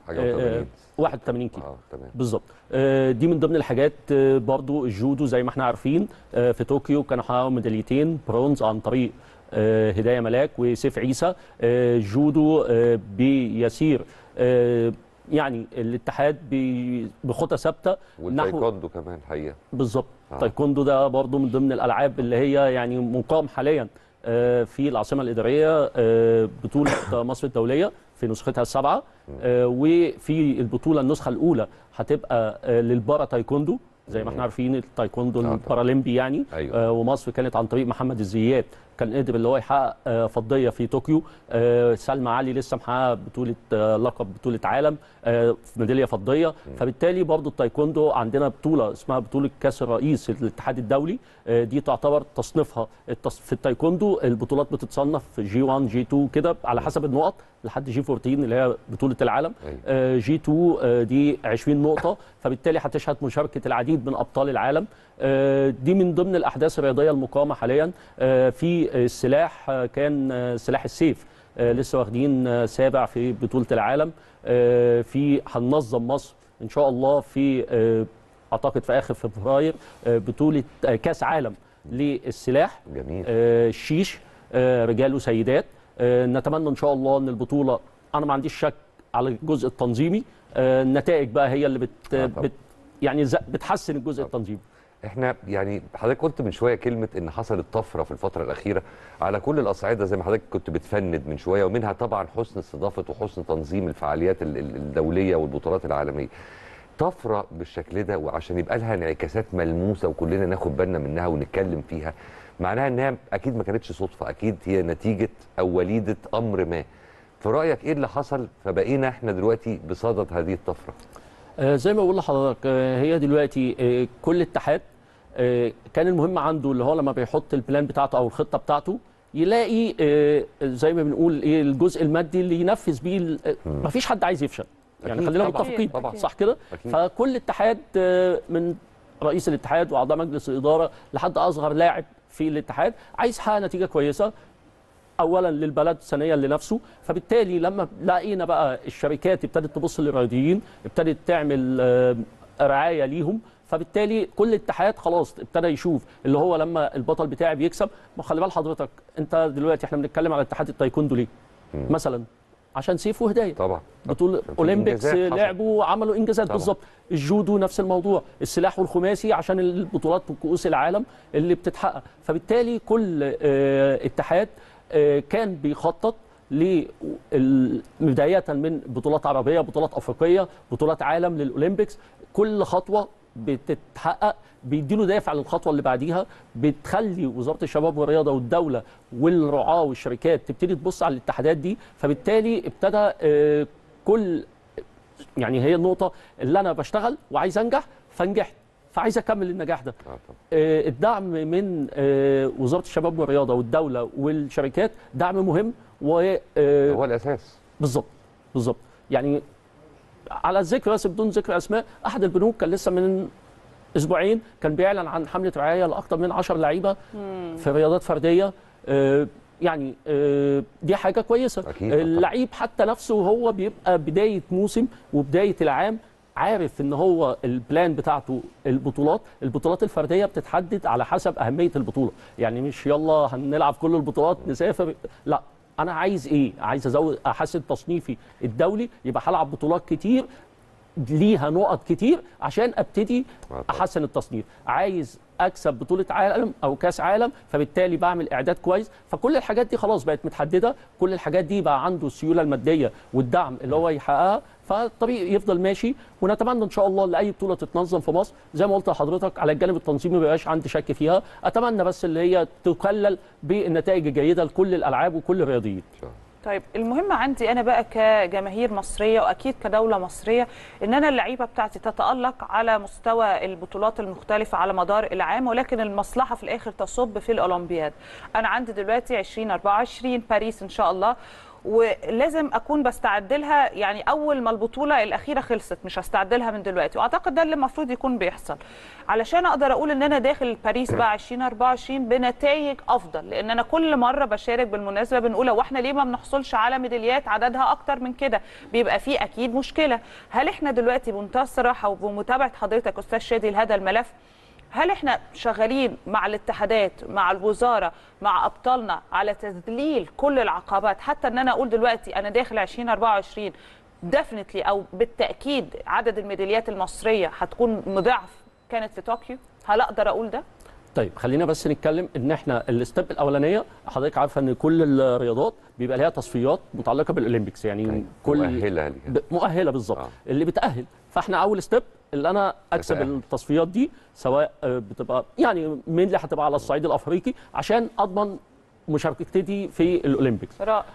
F: 81 كيلو بالظبط. دي من ضمن الحاجات. برضو الجودو زي ما احنا عارفين في طوكيو كانوا حققوا ميداليتين برونز عن طريق هداية ملاك وسيف عيسى. جودو بيسير يعني الاتحاد بخطى ثابته
A: والتايكوندو كمان حقيقه
F: بالظبط. التايكوندو ده برضو من ضمن الالعاب اللي هي يعني مقام حاليا في العاصمه الاداريه بطوله مصر الدوليه في نسختها السابعه، وفي البطوله النسخه الاولى هتبقى للبارا تايكوندو زي ما احنا عارفين التايكوندو البارالمبي يعني. أيوة. ومصر كانت عن طريق محمد الزيات كان قدر اللي هو يحقق فضيه في طوكيو. سلمى علي لسه محققه بطوله لقب بطوله عالم في ميداليه فضيه. فبالتالي برضو التايكوندو عندنا بطوله اسمها بطوله كاس الرئيس الاتحاد الدولي، دي تعتبر تصنيفها في التايكوندو البطولات بتتصنف جي 1 جي 2 كده على حسب النقط لحد جي 14 اللي هي بطوله العالم. جي 2 دي 20 نقطه، فبالتالي هتشهد مشاركه العديد من ابطال العالم. دي من ضمن الاحداث الرياضيه المقامه حاليا. في السلاح كان سلاح السيف لسه واخدين سابع في بطوله العالم. في هننظم مصر ان شاء الله في اعتقد في اخر فبراير بطوله كاس عالم للسلاح.
A: جميل.
F: الشيش رجال وسيدات. نتمنى ان شاء الله ان البطوله انا ما عنديش شك على الجزء التنظيمي، النتائج بقى هي اللي يعني بتحسن الجزء التنظيمي.
A: احنا يعني حضرتك قلت من شويه كلمه ان حصلت طفره في الفتره الاخيره على كل الاصعده زي ما حضرتك كنت بتفند من شويه، ومنها طبعا حسن استضافه وحسن تنظيم الفعاليات الدوليه والبطولات العالميه. طفره بالشكل ده وعشان يبقى لها انعكاسات ملموسه وكلنا ناخد بالنا منها ونتكلم فيها، معناها انها اكيد ما كانتش صدفه، اكيد هي نتيجه او وليده امر ما. في رايك ايه اللي حصل فبقينا احنا دلوقتي بصدد هذه الطفره؟
F: زي ما بقول لحضرتك هي دلوقتي كل اتحاد كان المهم عنده اللي هو لما بيحط البلان بتاعته او الخطه بتاعته يلاقي زي ما بنقول الجزء المادي اللي ينفذ بيه. ما فيش حد عايز يفشل يعني، خلينا متفقين صح كده. فكل اتحاد من رئيس الاتحاد واعضاء مجلس الاداره لحد اصغر لاعب في الاتحاد عايز يحقق نتيجه كويسه. اولا للبلد، ثانيا لنفسه. فبالتالي لما لقينا بقى الشركات ابتدت تبص للرياضيين، ابتدت تعمل رعايه ليهم، فبالتالي كل الاتحاد خلاص ابتدى يشوف اللي هو لما البطل بتاعي بيكسب. ما خلي بال حضرتك، انت دلوقتي احنا بنتكلم على اتحاد التايكوندو ليه؟ مثلا عشان سيف وهدايه
A: طبعا
F: بطوله اولمبيكس لعبوا عملوا انجازات بالظبط. الجودو نفس الموضوع، السلاح والخماسي عشان البطولات وكؤوس العالم اللي بتتحقق. فبالتالي كل اتحاد كان بيخطط بدايه من بطولات عربيه، بطولات افريقيه، بطولات عالم للاولمبيكس. كل خطوه بتتحقق بيديله دافع للخطوه اللي بعديها، بتخلي وزاره الشباب والرياضه والدوله والرعاه والشركات تبتدي تبص على الاتحادات دي. فبالتالي ابتدى كل يعني هي النقطه اللي انا بشتغل وعايز انجح فنجحت، فعايز اكمل النجاح ده. الدعم من وزاره الشباب والرياضه والدوله والشركات دعم مهم
A: هو الاساس.
F: بالظبط. يعني على الذكر بس بدون ذكر اسماء، احد البنوك كان لسه من اسبوعين كان بيعلن عن حمله رعايه لاكثر من 10 لعيبه في رياضات فرديه. يعني دي حاجه كويسه. اللعيب حتى نفسه هو بيبقى بدايه موسم وبدايه العام عارف ان هو البلان بتاعته البطولات الفرديه بتتحدد على حسب اهميه البطوله. يعني مش يلا هنلعب كل البطولات نسافر، لا، انا عايز ايه؟ عايز ازود احسن تصنيفي الدولي، يبقى هلعب بطولات كتير ليها نقط كتير عشان ابتدي احسن التصنيف. عايز اكسب بطوله عالم او كاس عالم، فبالتالي بعمل اعداد كويس. فكل الحاجات دي خلاص بقت متحدده، كل الحاجات دي بقى عنده السيوله الماديه والدعم اللي هو يحققها، فالطريق يفضل ماشي. ونتمنى ان شاء الله لاي بطوله تتنظم في مصر زي ما قلت لحضرتك على الجانب التنظيمي ما بيبقاش عندي شك فيها. اتمنى بس اللي هي تكلل بالنتائج الجيده لكل الالعاب وكل الرياضيين.
B: طيب المهم عندي انا بقى كجماهير مصريه واكيد كدوله مصريه ان انا اللعيبه بتاعتي تتالق على مستوى البطولات المختلفه على مدار العام، ولكن المصلحه في الاخر تصب في الاولمبياد. انا عندي دلوقتي 2024 باريس ان شاء الله، ولازم اكون بستعد لها يعني اول ما البطوله الاخيره خلصت، مش هستعد لها من دلوقتي. واعتقد ده اللي المفروض يكون بيحصل علشان اقدر اقول ان انا داخل باريس بقى 2024 بنتائج افضل. لان انا كل مره بشارك بالمناسبه بنقول هو احنا ليه ما بنحصلش على ميداليات عددها اكتر من كده؟ بيبقى فيه اكيد مشكله. هل احنا دلوقتي بمنتهى الصراحه وبمتابعه حضرتك استاذ شادي لهذا الملف، هل احنا شغالين مع الاتحادات مع الوزاره مع ابطالنا على تذليل كل العقبات، حتى ان انا اقول دلوقتي انا داخل 2024 ديفنتلي او بالتاكيد عدد الميداليات المصريه هتكون مضاعف كانت في طوكيو؟ هل اقدر اقول ده؟
F: طيب خلينا بس نتكلم ان احنا الستيب الاولانيه، حضرتك عارفه ان كل الرياضات بيبقى لها تصفيات متعلقه بالاولمبيكس، يعني كل مؤهله بالظبط اللي بتاهل. فاحنا اول ستيب اللي انا اكسب التصفيات دي، سواء بتبقى يعني من اللي هتبقى على الصعيد الافريقي عشان اضمن مشاركتي في الاولمبيكس.
B: رائع.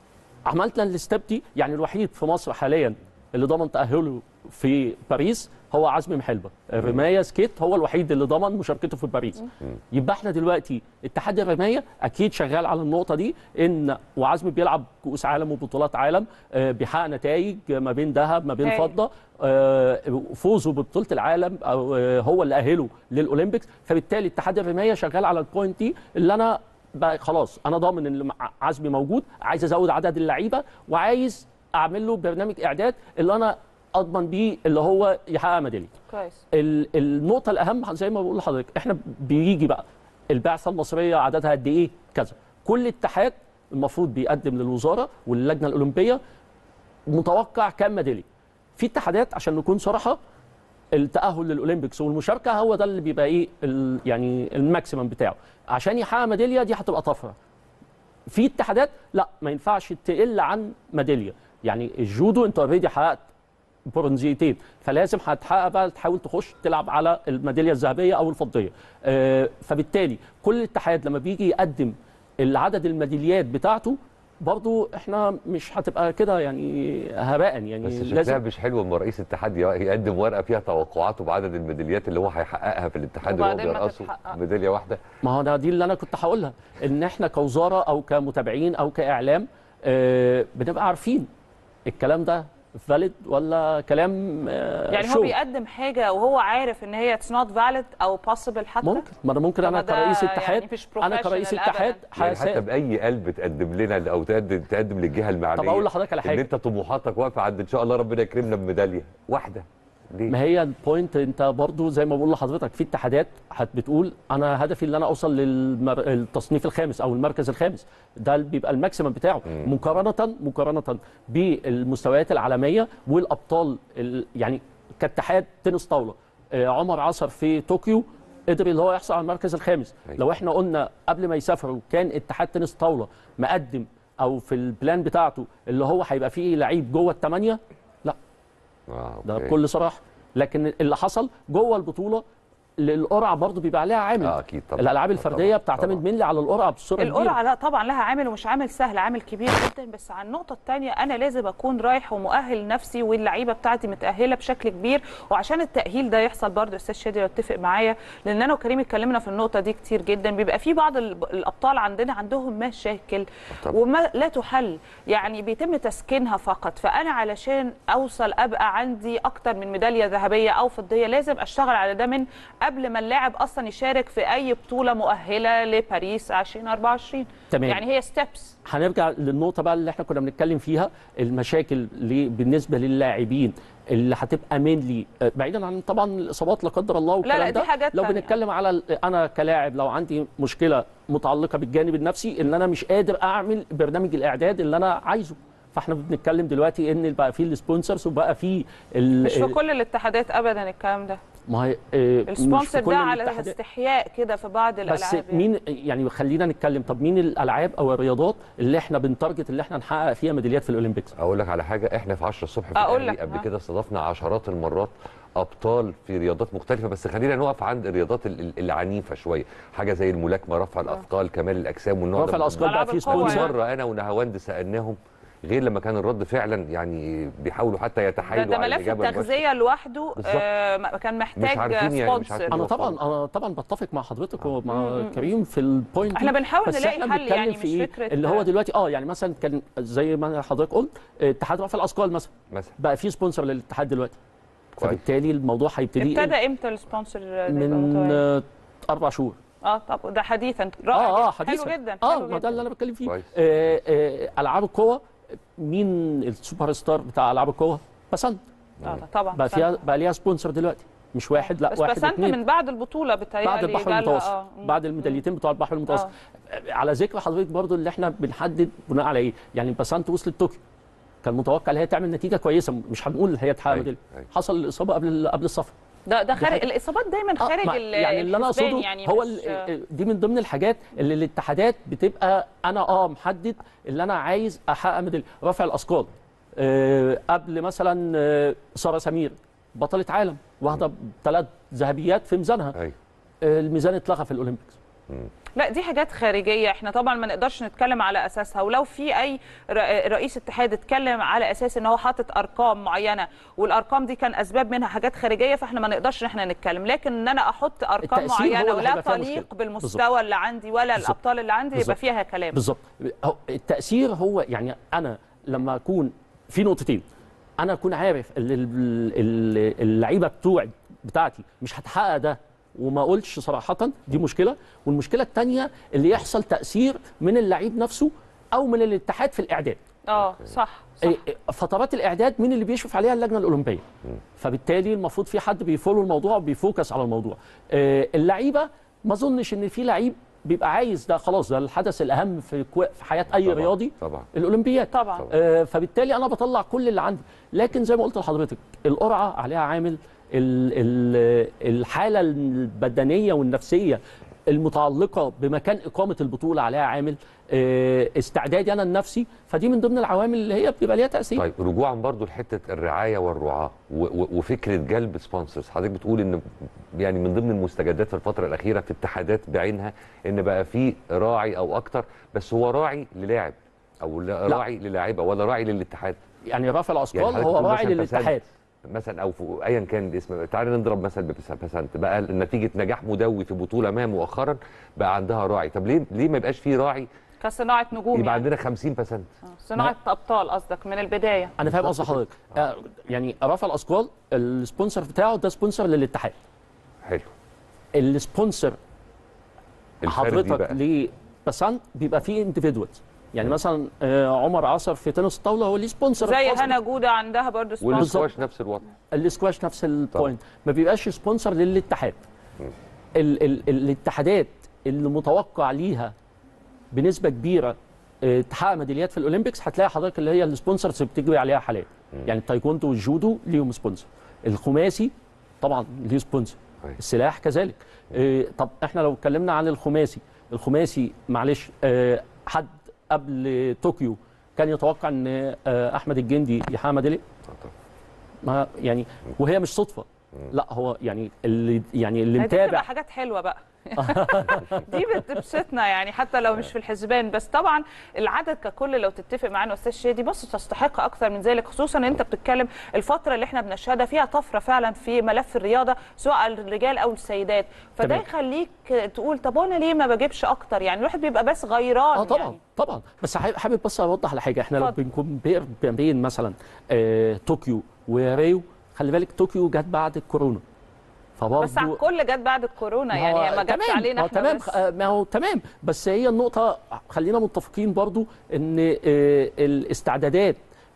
F: عملنا الستيب دي، يعني الوحيد في مصر حاليا اللي ضمن تاهله في باريس هو عزمي محلبه. الرمايه سكيت هو الوحيد اللي ضمن مشاركته في باريس. يبقى احنا دلوقتي اتحاد الرمايه اكيد شغال على النقطه دي، ان وعزمي بيلعب كؤوس عالم وبطولات عالم، بيحقق نتائج ما بين ذهب ما بين فضه، فوزه ببطوله العالم هو اللي اهله للاولمبيكس. فبالتالي اتحاد الرمايه شغال على البوينت دي اللي انا بقى خلاص انا ضامن ان عزمي موجود، عايز ازود عدد اللعيبه وعايز اعمل له برنامج اعداد اللي انا اضمن بيه اللي هو يحقق ميداليه.
B: كويس.
F: النقطه الاهم زي ما بقول لحضرتك، احنا بيجي بقى البعثه المصريه عددها قد ايه كذا، كل اتحاد المفروض بيقدم للوزاره واللجنه الاولمبيه متوقع كام ميداليه. في اتحادات عشان نكون صراحه التاهل للاولمبيكس والمشاركه هو ده اللي بيبقى ايه يعني الماكسيمم بتاعه، عشان يحقق ميداليه دي هتبقى طفره. في اتحادات لا ما ينفعش تقل عن ميداليه، يعني الجودو انت اوريدي حققت برونزيتين، فلازم هتحقق بقى تحاول تخش تلعب على الميداليه الذهبيه او الفضيه. فبالتالي كل اتحاد لما بيجي يقدم العدد الميداليات بتاعته برضو احنا مش هتبقى كده يعني هباء، يعني
A: بس شكلها مش حلو اما رئيس الاتحاد يقدم ورقه فيها توقعاته بعدد الميداليات اللي هو هيحققها في الاتحاد اللي هو بيرقصه ميداليه واحده.
F: ما هو دي اللي انا كنت هقولها، ان احنا كوزاره او كمتابعين او كاعلام بنبقى عارفين الكلام ده فاليد ولا كلام
B: يعني هو بيقدم حاجه وهو عارف ان هي اتس نوت فاليد او بوسيبل حتى؟
F: ممكن، ما انا ممكن انا كرئيس اتحاد
B: يعني
F: انا كرئيس اتحاد
A: يعني حتى باي قلب تقدم لنا او تقدم للجهه المعنيه.
F: طب اقول لحضرتك على حاجه،
A: ان انت طموحاتك واقفه عند ان شاء الله ربنا يكرمنا بميداليه واحده. ليه؟
F: ما هي البوينت، انت برضو زي ما بقول لحضرتك في اتحادات بتقول انا هدفي ان انا اوصل للتصنيف الخامس او المركز الخامس، ده بيبقى الماكسيمم بتاعه مقارنه بالمستويات العالميه والابطال. يعني كاتحاد تنس طاوله عمر عصر في طوكيو قدر اللي هو يحصل على المركز الخامس. لو احنا قلنا قبل ما يسافروا كان اتحاد تنس طاوله مقدم او في البلان بتاعته اللي هو هيبقى فيه لعيب جوه الثمانيه، لا ده بكل صراحه. لكن اللي حصل جوه البطوله القرعه برضه بيبقى عليها عامل.
A: اكيد طبعا.
F: الالعاب الفرديه بتعتمد منلي على القرعه بصوره كبيره.
B: القرعه لا طبعا لها عامل، ومش عامل سهل، عامل كبير جدا. بس على النقطه الثانيه انا لازم اكون رايح ومؤهل نفسي واللعيبه بتاعتي متاهله بشكل كبير. وعشان التاهيل ده يحصل برضه استاذ شادي يتفق معايا، لان انا وكريم اتكلمنا في النقطه دي كتير جدا. بيبقى في بعض الابطال عندنا عندهم مشاكل وما لا تحل، يعني بيتم تسكينها فقط. فانا علشان اوصل ابقى عندي اكتر من ميداليه ذهبيه او فضيه لازم اشتغل على ده من قبل ما اللاعب اصلا يشارك في اي بطوله مؤهله لباريس 2024.
F: تمام.
B: يعني هي ستيبس.
F: هنرجع للنقطه بقى اللي احنا كنا بنتكلم فيها، المشاكل بالنسبه للاعبين اللي هتبقى مينلي بعيدا عن طبعا الاصابات لا قدر الله والكلام
B: لا دي حاجات
F: لو
B: تانية.
F: بنتكلم على انا كلاعب لو عندي مشكله متعلقه بالجانب النفسي ان انا مش قادر اعمل برنامج الاعداد اللي انا عايزه، فاحنا بنتكلم دلوقتي ان بقى في السبونسرز وبقى في
B: مش في كل الاتحادات ابدا الكلام ده.
F: ما هي
B: السبونسر ده على استحياء كده في بعض الالعاب.
F: بس مين يعني خلينا نتكلم، طب مين الالعاب او الرياضات اللي احنا بنتارجت اللي احنا نحقق فيها ميداليات في الاولمبيكس؟
A: اقول لك على حاجه، احنا في 10 الصبح في الأهلي قبل كده استضفنا عشرات المرات ابطال في رياضات مختلفه، بس خلينا نقف عند الرياضات العنيفه شويه، حاجه زي الملاكمه، رفع الاثقال، كمال الاجسام والنوع
F: رفع الاثقال بقى في
A: سبونسر. مره انا ونهاوند سالناهم غير لما كان الرد فعلا يعني بيحاولوا حتى يتحايلوا
B: على
A: الاجابه.
B: ده ملف التغذيه لوحده كان محتاج سبونسر.
F: انا طبعا بتفق مع حضرتك ومع كريم في البوينت.
B: احنا بنحاول نلاقي حل، يعني مش فكره
F: اللي هو دلوقتي يعني مثلا كان زي ما حضرتك قلت اتحاد رفع الاثقال مثلا بقى في سبونسر للاتحاد دلوقتي، فبالتالي الموضوع هيبتدي.
B: ابتدى امتى السبونسر؟
F: من 4 شهور.
B: طب ده حديثا رائع.
F: حديثا
B: حلو جدا.
F: ما ده اللي انا بتكلم فيه. العاب القوه، مين السوبر ستار بتاع العاب القوه؟ بسنت.
B: طبعا
F: بقى ليها سبونسر دلوقتي، مش واحد، لا
B: بس
F: واحد
B: بسنت من بعد البطوله بتهيألي
F: بعد البحر المتوسط بعد الميداليتين بتوع البحر المتوسط. على ذكر حضرتك برضو اللي احنا بنحدد بناء على ايه، يعني بسنت وصلت طوكيو كان متوقع ان هي تعمل نتيجه كويسه، مش هنقول هي تحقق ميداليه، حصل الاصابه قبل السفر.
B: ده خارج الاصابات دايما خارج
F: يعني اللي انا اقصده
B: يعني
F: هو دي من ضمن الحاجات اللي الاتحادات بتبقى انا محدد اللي انا عايز احقق ميداليه. رفع الاثقال قبل مثلا ساره سمير بطله عالم واخده 3 ذهبيات في ميزانها، الميزان اتلغى في الاولمبيكس.
B: لا دي حاجات خارجيه احنا طبعا ما نقدرش نتكلم على اساسها، ولو في اي رئيس اتحاد اتكلم على اساس ان هو حاطط ارقام معينه والارقام دي كان اسباب منها حاجات خارجيه فاحنا ما نقدرش ان احنا نتكلم، لكن ان انا احط ارقام معينه ولا تليق بالمستوى اللي عندي ولا الابطال اللي عندي يبقى فيها كلام.
F: بالظبط. التاثير هو يعني انا لما اكون في نقطتين، انا اكون عارف اللعيبه بتاعتي مش هتحقق ده وما اقولش صراحه، دي مشكله. والمشكله الثانيه اللي يحصل تاثير من اللعيب نفسه او من الاتحاد في الاعداد.
B: صح.
F: فترات الاعداد مين اللي بيشرف عليها؟ اللجنه الاولمبيه. فبالتالي المفروض في حد بيفولو الموضوع وبيفوكس على الموضوع. اللعيبه ما اظنش ان في لعيب بيبقى عايز ده خلاص، ده الحدث الاهم في حياه اي
A: طبعًا
F: رياضي
A: طبعًا
F: الاولمبياد
B: طبعا.
F: فبالتالي انا بطلع كل اللي عندي، لكن زي ما قلت لحضرتك القرعه عليها عامل، الحاله البدنيه والنفسيه المتعلقه بمكان اقامه البطوله عليها عامل، استعدادي انا النفسي، فدي من ضمن العوامل اللي هي بتبقى ليها تاثير.
A: طيب رجوعا برضو لحته الرعايه والرعاه وفكره جلب سبونسرز، حضرتك بتقول ان يعني من ضمن المستجدات في الفتره الاخيره في اتحادات بعينها ان بقى في راعي او اكتر، بس هو راعي للاعب او راعي للاعيبه ولا راعي للاتحاد؟
F: يعني رافع الاثقال يعني هو راعي للاتحاد
A: مثلا او ايا كان الاسم. تعالى نضرب مثل بسنت بقى نتيجه نجاح مدوي في بطوله ما مؤخرا بقى عندها راعي، طب ليه ما يبقاش في راعي
B: كصناعه نجوم
A: يبقى
B: يعني.
A: عندنا 50%.
B: صناعه ابطال قصدك من البدايه.
F: انا فاهم قصد حضرتك. يعني رفع الاثقال السبونسر بتاعه ده سبونسر للاتحاد.
A: حلو.
F: السبونسر
A: الفردي
F: حضرتك
A: بقى
F: لبسنت بيبقى فيه انديفيدوالز، يعني مثلا عمر عصر في تنس الطاوله هو ليه سبونسر
B: زي
F: خاص
B: هنا جوده عندها برضه سبونسر.
A: والسكواش نفس الوضع.
F: الاسكواش نفس البوينت، ما بيبقاش سبونسر للاتحاد. الاتحادات اللي متوقع ليها بنسبه كبيره تحقق ميداليات في الاولمبيكس هتلاقي حضرتك اللي هي السبونسرز اللي بتجري عليها حاليا. يعني التايكوندو والجودو ليهم سبونسر، الخماسي طبعا ليه سبونسر، السلاح كذلك. طب احنا لو اتكلمنا عن الخماسي معلش، حد قبل طوكيو كان يتوقع ان احمد الجندي يحقق ميداليه؟ ما يعني وهي مش صدفه، لا هو يعني اللي متابع
B: حاجات حلوه بقى دي بتبسطنا يعني حتى لو مش في الحسبان، بس طبعا العدد ككل لو تتفق معانا استاذ شادي بص تستحق اكثر من ذلك، خصوصا ان انت بتتكلم الفتره اللي احنا بنشهدها فيها طفره فعلا في ملف الرياضه سواء الرجال او السيدات، فده يخليك تقول طب انا ليه ما بجيبش اكتر؟ يعني الواحد بيبقى بس غيران.
F: طبعا
B: يعني.
F: طبعا، بس حابب بس اوضح على حاجه. احنا لو بنكون بين مثلا طوكيو وريو، خلي بالك طوكيو جت بعد الكورونا،
B: بس على الكل جت بعد الكورونا يعني ما جاتش علينا احنا
F: تمام
B: بس.
F: ما هو تمام، بس هي النقطه خلينا متفقين برضو ان الاستعدادات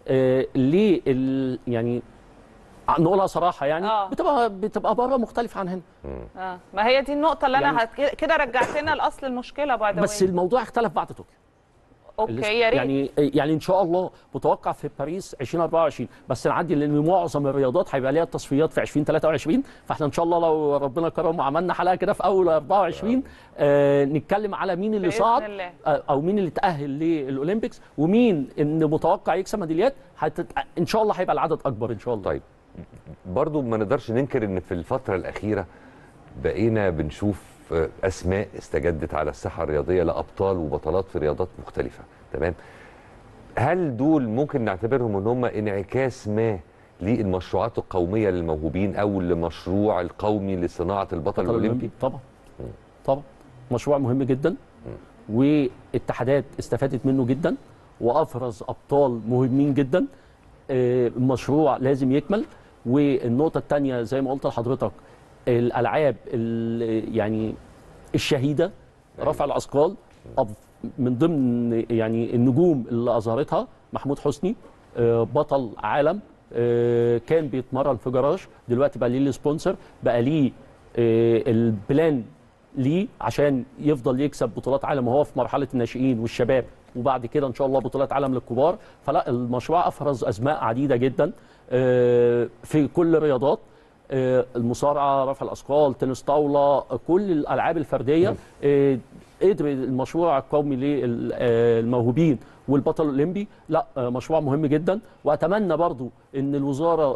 F: يعني نقولها صراحه يعني بتبقى بره مختلف عن هنا.
B: ما هي دي النقطه اللي يعني انا كده رجعتنا لاصل المشكله بعد
F: بس الموضوع اختلف بعد طوكيو.
B: اوكي يا ريت
F: يعني ان شاء الله متوقع في باريس 2024، بس نعدي لان معظم الرياضات هيبقى ليها تصفيات في 2023، فاحنا ان شاء الله لو ربنا كرم وعملنا حلقه كده في اول 24 نتكلم على مين اللي صعد او مين اللي تاهل للاولمبيكس ومين ان متوقع يكسب ميداليات. ان شاء الله هيبقى العدد اكبر ان شاء الله.
A: طيب برضو ما نقدرش ننكر ان في الفتره الاخيره بقينا بنشوف اسماء استجدت على الساحه الرياضيه لابطال وبطلات في رياضات مختلفه، تمام؟ هل دول ممكن نعتبرهم ان هم انعكاس ما للمشروعات القوميه للموهوبين او لمشروع القومي لصناعه البطل الاولمبي؟
F: طبعا مشروع مهم جدا واتحادات استفادت منه جدا وافرز ابطال مهمين جدا. المشروع لازم يكمل. والنقطه الثانيه زي ما قلت لحضرتك الالعاب يعني الشهيده رفع الاثقال من ضمن يعني النجوم اللي اظهرتها محمود حسني بطل عالم كان بيتمرن في جراج، دلوقتي بقى ليه سبونسر، بقى ليه البلان ليه عشان يفضل يكسب بطولات عالم وهو في مرحله الناشئين والشباب، وبعد كده ان شاء الله بطولات عالم للكبار. فلا المشروع افرز اسماء عديده جدا في كل الرياضات، المصارعه، رفع الاثقال، تنس طاوله، كل الالعاب الفرديه. قدر المشروع القومي للموهوبين والبطل الاولمبي لا مشروع مهم جدا. واتمنى برضو ان الوزاره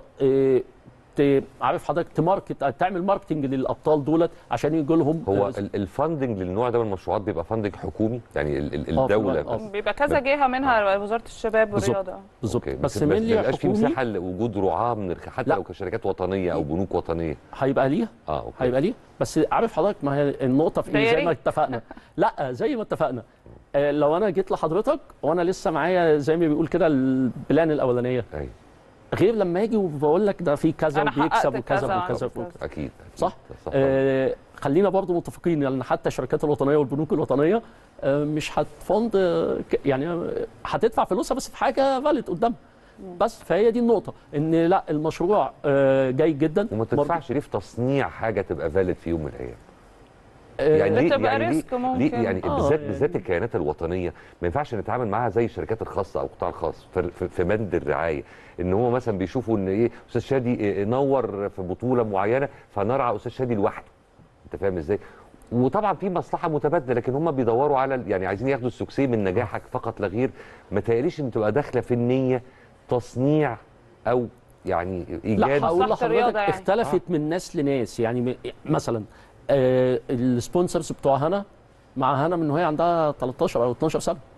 F: عارف حضرتك تعمل ماركتنج للابطال دولت عشان يجي لهم.
A: هو الفاندنج للنوع ده من المشروعات بيبقى فاندنج حكومي يعني الدوله
B: بيبقى كذا جهه منها وزاره الشباب والرياضه
A: بالظبط، بس ما يبقاش في مساحه لوجود رعاه من حتى لو كشركات وطنيه او بنوك وطنيه
F: هيبقى ليها. هيبقى ليها، بس عارف حضرتك ما هي النقطه في ايه؟ زي ما اتفقنا لا زي ما اتفقنا لو انا جيت لحضرتك وانا لسه معايا زي ما بيقول كده البلان الاولانيه غير لما اجي وبقول لك ده في كذا وبيكسب وكذا وكذا
A: اكيد
F: صح. خلينا برضو متفقين لان حتى الشركات الوطنيه والبنوك الوطنيه مش هتفند يعني هتدفع فلوسها بس في حاجه فاليد قدامها بس. فهي دي النقطه ان لا المشروع جيد جدا.
A: وما تدفعش ليه في تصنيع حاجه تبقى فاليد في يوم من الايام؟
B: يعني ليه
A: يعني بالذات الكيانات الوطنيه ما ينفعش نتعامل معاها زي الشركات الخاصه او القطاع الخاص في بند الرعايه، ان هو مثلا بيشوفوا ان ايه استاذ شادي نور في بطوله معينه فنرعى استاذ شادي لوحده، انت فاهم ازاي؟ وطبعا في مصلحه متبادله، لكن هم بيدوروا على يعني عايزين ياخدوا السكسي من نجاحك فقط لا غير. ما تقليش ان تبقى داخله في النيه تصنيع او يعني ايجاد.
F: لا هقول لحضرتك اختلفت من ناس لناس. يعني مثلا السبونسرز بتوع هنا مع هنا من وهي عندها 13 او 12 سنه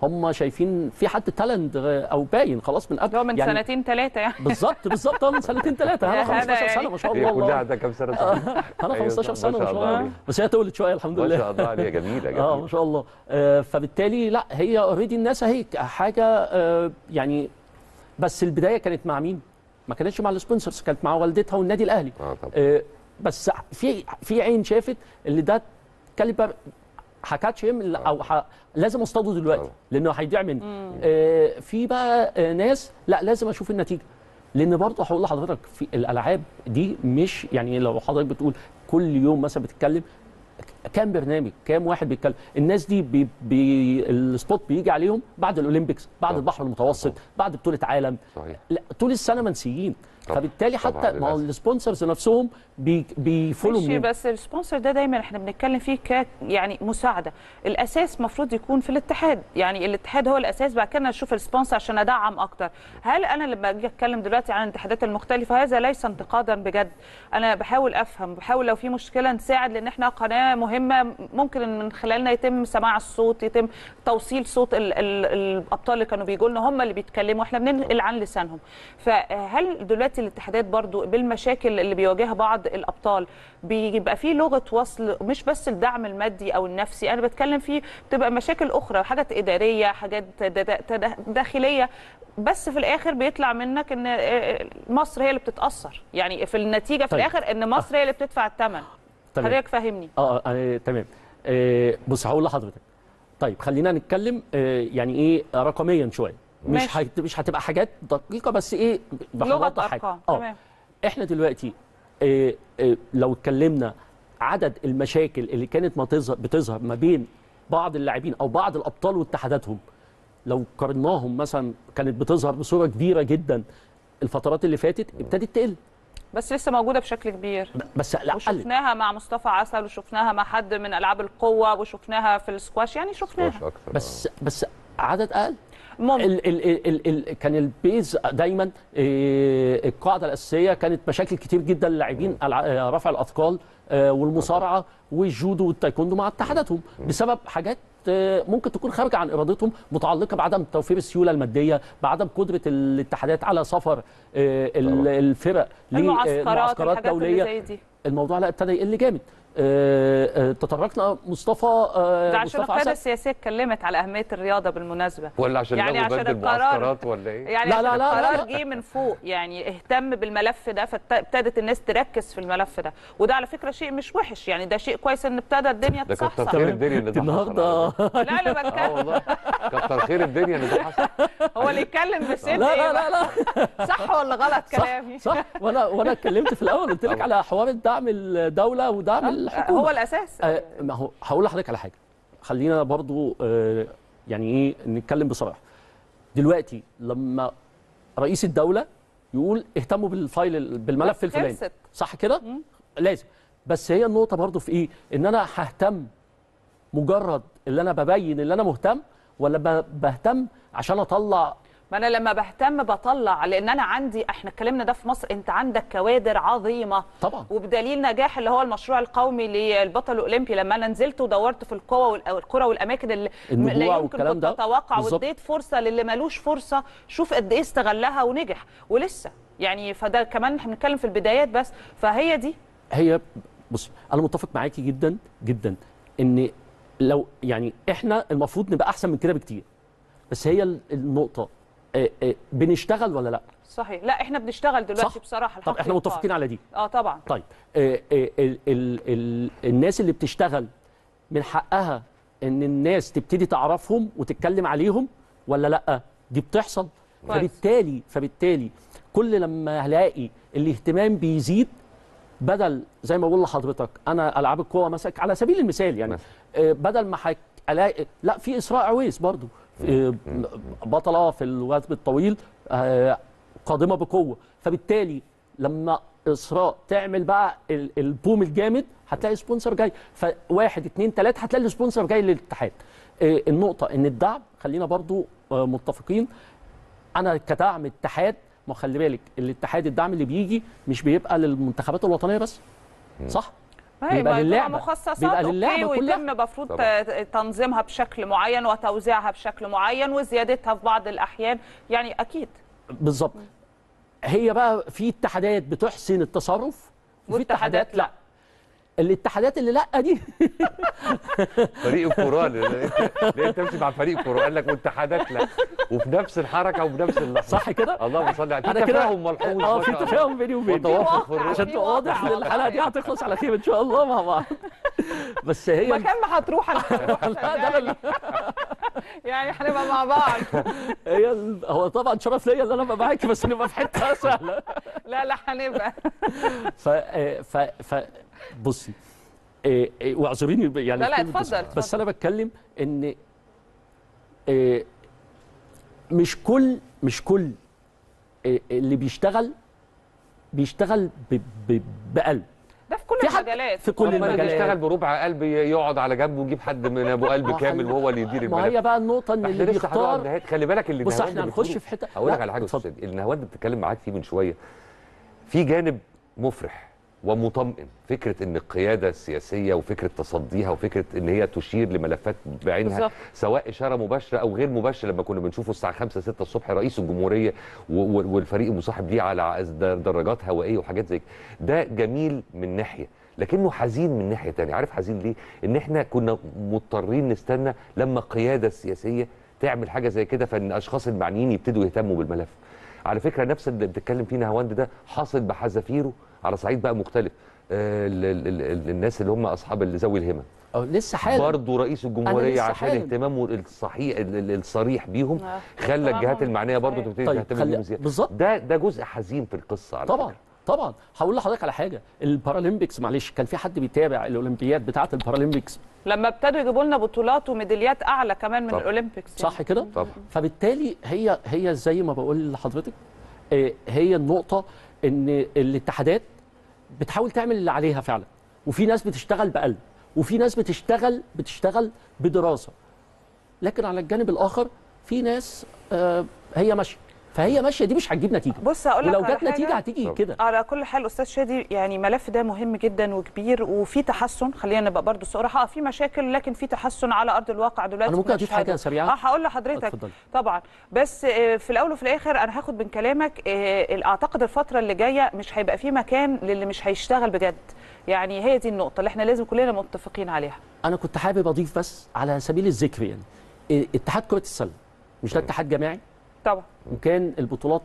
F: هم شايفين في حد تالنت او باين خلاص من قبل،
B: هو من يعني سنتين ثلاثه يعني
F: بالظبط من سنتين ثلاثه. انا 15 سنه ما شاء الله.
A: كلها عندها كام سنه؟
F: انا 15 سنه ما شاء الله، بس هي طولت شويه الحمد لله.
A: ما شاء الله عليها، جميله
F: ما شاء الله. فبالتالي لا هي اوريدي الناس اهي حاجه يعني. بس البدايه كانت مع مين؟ ما كانتش مع السبونسرز، كانت مع والدتها والنادي الاهلي.
A: طبعا.
F: بس في عين شافت اللي ده كاليبر حكاتش او لازم اصطاده دلوقتي لانه هيضيع مني. في بقى ناس لا لازم اشوف النتيجه، لان برضه هقول لحضرتك في الالعاب دي مش يعني لو حضرتك بتقول كل يوم مثلا بتتكلم كام برنامج، كام واحد بيتكلم، الناس دي السبوت بيجي عليهم بعد الاولمبيكس، بعد البحر المتوسط، بعد بطوله عالم.
A: صحيح.
F: لا طول السنه منسيين. فبالتالي حتى ما هو السبونسرز نفسهم بيفولوا
B: ماشي، بس السبونسر ده دايما احنا بنتكلم فيه يعني مساعده. الاساس المفروض يكون في الاتحاد، يعني الاتحاد هو الاساس، بعد كده اشوف السبونسر عشان ادعم اكتر. هل انا لما اجي اتكلم دلوقتي عن الاتحادات المختلفه هذا ليس انتقادا بجد، انا بحاول افهم، بحاول لو في مشكله نساعد، لان احنا قناه مهمه ممكن من خلالنا يتم سماع الصوت، يتم توصيل صوت الابطال اللي كانوا بيجوا لنا، هم اللي بيتكلموا، احنا بننقل عن لسانهم. فهل دلوقتي الاتحادات برضو بالمشاكل اللي بيواجهها بعض الابطال بيبقى في لغه وصل، مش بس الدعم المادي او النفسي، انا بتكلم فيه بتبقى مشاكل اخرى، حاجات اداريه، حاجات داخليه، بس في الاخر بيطلع منك ان مصر هي اللي بتتاثر، يعني في النتيجه في الاخر ان مصر هي اللي بتدفع الثمن. حضرتك فهمني.
F: تمام. بص هقول لحضرتك. طيب خلينا نتكلم يعني ايه رقميا شويه، مش هتبقى حاجات دقيقه، بس ايه
B: لغه ارقام. تمام.
F: احنا دلوقتي لو اتكلمنا عدد المشاكل اللي كانت بتظهر ما بين بعض اللاعبين او بعض الابطال واتحاداتهم، لو قارناهم مثلا كانت بتظهر بصوره كبيره جدا الفترات اللي فاتت، ابتدت تقل،
B: بس لسه موجوده بشكل كبير.
F: بس لا
B: وشفناها مع مصطفى عسل، وشفناها مع حد من العاب القوه، وشفناها في السكواش، يعني شفناها
F: بس عدد اقل. كان البيز دايما القاعده الاساسيه كانت مشاكل كتير جدا للاعبين رفع الاثقال والمصارعه والجودو والتايكوندو مع اتحاداتهم بسبب حاجات ممكن تكون خارجه عن ارادتهم، متعلقه بعدم توفير السيوله الماديه، بعدم قدره الاتحادات على سفر الفرق لمعسكرات دوليه.
B: زي دي.
F: الموضوع لا ابتدى يقل جامد. تطرقنا مصطفى
B: ده عشان القياده السياسيه اتكلمت على اهميه الرياضه بالمناسبه،
A: ولا عشان
B: يعني عشان
A: المعسكرات ولا ايه؟
B: يعني لا القرار جه من فوق، يعني اهتم بالملف ده، فابتدت الناس تركز في الملف ده، وده على فكره شيء مش وحش، يعني ده شيء كويس ان ابتدى الدنيا تصحصح.
A: ده كتر خير الدنيا ان ده
F: النهارده.
B: لا انا بتكلم
A: والله كتر خير الدنيا ان ده حصل.
B: هو اللي يتكلم بست
F: لا
B: صح ولا غلط كلامي؟
F: صح. وانا اتكلمت في الاول قلت لك على حوار الدعم الدوله ودعم الحكومه،
B: هو الاساس.
F: ما هو هقول لحضرتك على حاجه، خلينا برضو يعني ايه نتكلم بصراحه. دلوقتي لما رئيس الدوله يقول اهتموا بالملف الفلاني، صح كده؟ لازم. بس هي النقطه برضو في ايه؟ ان انا ههتم مجرد اللي انا ببين اللي انا مهتم، ولا بهتم عشان اطلع؟
B: ما انا لما بهتم بطلع، لان انا عندي، احنا اتكلمنا ده في مصر، انت عندك كوادر عظيمه
F: طبعا،
B: وبدليل نجاح اللي هو المشروع القومي للبطل الاولمبي، لما انا نزلت ودورت في القرى والاماكن اللي لا يمكن كنت اتوقع، واديت فرصه للي مالوش فرصه، شوف قد ايه استغلها ونجح ولسه، يعني فده كمان احنا بنتكلم في البدايات بس. فهي دي هي.
F: بص انا متفق معاكي جدا جدا ان لو يعني احنا المفروض نبقى احسن من كده بكتير، بس هي النقطه بنشتغل ولا لا؟
B: صحيح. لا احنا بنشتغل دلوقتي صح؟ بصراحه
F: طب احنا متفقين على دي.
B: طبعا.
F: طيب الناس اللي بتشتغل من حقها ان الناس تبتدي تعرفهم وتتكلم عليهم ولا لا؟ دي بتحصل. فبالتالي كل لما هلاقي الاهتمام بيزيد، بدل زي ما بقول لحضرتك انا العاب القوه مثلا على سبيل المثال، يعني بدل ما الاقي لا في اسراء عويس برضو بطله في الوثب الطويل قادمه بقوه، فبالتالي لما اسراء تعمل بقى البوم الجامد هتلاقي سبونسر جاي، فواحد اتنين تلاته هتلاقي السبونسر جاي للاتحاد. النقطه ان الدعم، خلينا برضو متفقين، انا كدعم اتحاد، ما خلي بالك الاتحاد الدعم اللي بيجي مش بيبقى للمنتخبات الوطنيه بس، صح؟ بيبقى للعبه،
B: مخصصات
F: بيبقى للعبه
B: ويتم المفروض تنظيمها بشكل معين وتوزيعها بشكل معين وزيادتها في بعض الاحيان، يعني اكيد
F: بالظبط. هي بقى في اتحادات بتحسن التصرف وفي اتحادات لا. الاتحادات اللي لا دي
A: فريق الكوره ليه تمشي مع فريق الكوره قال لك واتحادات لا، وفي نفس الحركه وفي نفس اللحظه،
F: صح كده؟
A: اللهم صل على
F: انا كده
A: تفاهم ملحوظ
F: في تفاهم بيني وبينك عشان تبقى واضح ان الحلقه دي هتخلص على خير ان شاء الله مع بعض. بس هي
B: مكان ما هتروح يعني هنبقى مع بعض.
F: هو طبعا شرف ليا ان انا ابقى معاكي، بس نبقى في حته سهله.
B: لا هنبقى
F: بصي واعذريني يعني
B: لا اتفضل.
F: بس انا بتكلم ان مش كل اللي بيشتغل بقلب.
B: ده في كل المجالات،
F: في كل المجالات.
A: اللي بيشتغل بربع قلب يقعد على جنبه ويجيب حد من ابو قلب كامل وهو اللي يدير الملف.
F: ما هي بقى النقطه ان اللي بيختار،
A: خلي بالك اللي
F: بص احنا هنخش في حته.
A: اقول لك على حاجه استاذ، النهاوند بتتكلم معاك فيه من شويه، في جانب مفرح ومطمئن، فكره ان القياده السياسيه وفكره تصديها وفكره ان هي تشير لملفات بعينها بالزبط. سواء اشاره مباشره او غير مباشره، لما كنا بنشوفه الساعه 5 6 الصبح رئيس الجمهوريه والفريق المصاحب ليه على دراجات هوائيه وحاجات زي ده جميل من ناحيه، لكنه حزين من ناحيه ثانيه. عارف حزين ليه؟ ان احنا كنا مضطرين نستنى لما القياده السياسيه تعمل حاجه زي كده، فان الاشخاص المعنيين يبتدوا يهتموا بالملف. على فكره نفس اللي بتتكلم فيه نهاوند ده حاصل بحذافيره على صعيد بقى مختلف. الناس اللي هم اصحاب ذوي الهمم
F: لسه حالا
A: برضه رئيس الجمهوريه عشان اهتمامه الصريح بيهم خلى الجهات المعنيه برضه تبتدي تهتم بيهم زياده.
F: بالظبط،
A: ده جزء حزين في القصه على
F: طبعا
A: فكرة.
F: طبعا. هقول لحضرتك على حاجه، البارالمبيكس معلش كان في حد بيتابع الاولمبياد بتاعه البارالمبيكس
B: لما ابتدوا يجيبوا لنا بطولات وميداليات اعلى كمان من
A: طبعا.
B: الاولمبيكس
F: صح كده؟ فبالتالي هي زي ما بقول لحضرتك، هي النقطه ان الاتحادات بتحاول تعمل اللي عليها فعلا، وفي ناس بتشتغل بقلب وفي ناس بتشتغل بدراسه، لكن على الجانب الاخر في ناس هي ماشيه، فهي ماشيه دي مش هتجيب نتيجه.
B: بص هقول لك
F: ولو جت نتيجه هتيجي كده.
B: على كل حال استاذ شادي، يعني الملف ده مهم جدا وكبير وفي تحسن، خلينا نبقى برضو صراحه، في مشاكل لكن في تحسن على ارض الواقع دلوقتي.
F: انا ممكن اضيف حاجه سريعه؟
B: هقول لحضرتك طبعا، بس في الاول وفي الاخر انا هاخد من كلامك، اعتقد الفتره اللي جايه مش هيبقى في مكان للي مش هيشتغل بجد، يعني هي دي النقطه اللي احنا لازم كلنا متفقين عليها.
F: انا كنت حابب اضيف بس على سبيل الذكر، يعني اتحاد كره السله مش ده اتحاد جماعي
B: طبعا،
F: وكان البطولات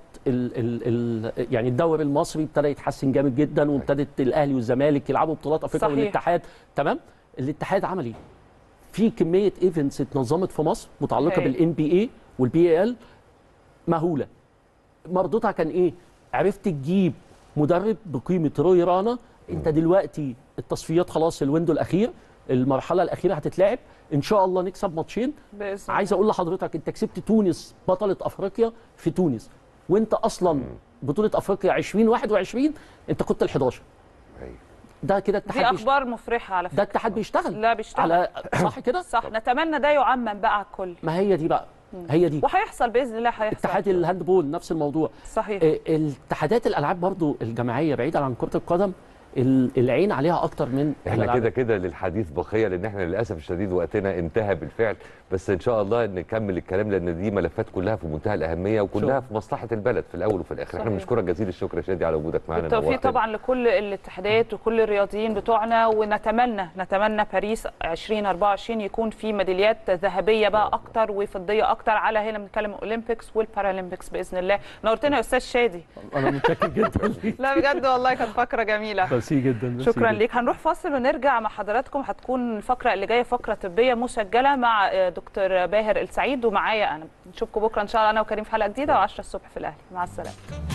F: يعني الدوري المصري ابتدى يتحسن جامد جدا، وابتدت الاهلي والزمالك يلعبوا بطولات افريقيا والاتحاد تمام. الاتحاد عمل ايه؟ في كميه ايفنتس اتنظمت في مصر متعلقه بالان بي اي والبي اي ال مهوله. مردودها كان ايه؟ عرفت تجيب مدرب بقيمه روي رانا. انت دلوقتي التصفيات خلاص، الويندو الاخير، المرحله الاخيره هتتلعب ان شاء الله، نكسب ماتشين. عايز اقول لحضرتك انت كسبت تونس بطله افريقيا في تونس، وانت اصلا بطوله افريقيا 2021 انت كنت ال11. ده كده اتحاد،
B: دي اخبار مفرحه على فكره.
F: ده اتحاد بيشتغل،
B: لا بيشتغل
F: على صح كده؟
B: صح، نتمنى ده يعمم بقى على الكل.
F: ما هي دي بقى، هي دي
B: وهيحصل باذن الله. هيحصل.
F: اتحاد الهاندبول نفس الموضوع.
B: صحيح.
F: الاتحادات الالعاب برضو الجماعيه بعيدا عن كره القدم العين عليها اكتر من
A: احنا كده للحديث بقيه، لان احنا للاسف الشديد وقتنا انتهى بالفعل، بس ان شاء الله نكمل الكلام لان دي ملفات كلها في منتهى الاهميه وكلها في مصلحه البلد في الاول وفي الاخر. احنا بنشكرك جزيل الشكر يا شادي على وجودك معانا.
B: بالتوفيق طبعا لكل الاتحادات وكل الرياضيين بتوعنا، ونتمنى باريس 2024 يكون في ميداليات ذهبيه بقى اكتر وفضيه اكتر، على هنا بنتكلم اولمبيكس والبارالمبيكس باذن الله. نورتنا يا استاذ شادي.
F: انا متشكر جدا.
B: لا بجد والله كانت فقره جميله.
F: ميرسي جدا.
B: شكرا ليك. هنروح فاصل ونرجع مع حضراتكم. هتكون الفقره اللي جايه فقره طبيه مسجله مع دكتور باهر السعيد ومعايا انا. نشوفكم بكره ان شاء الله انا وكريم في حلقه جديده و10 الصبح في الاهلي. مع السلامه.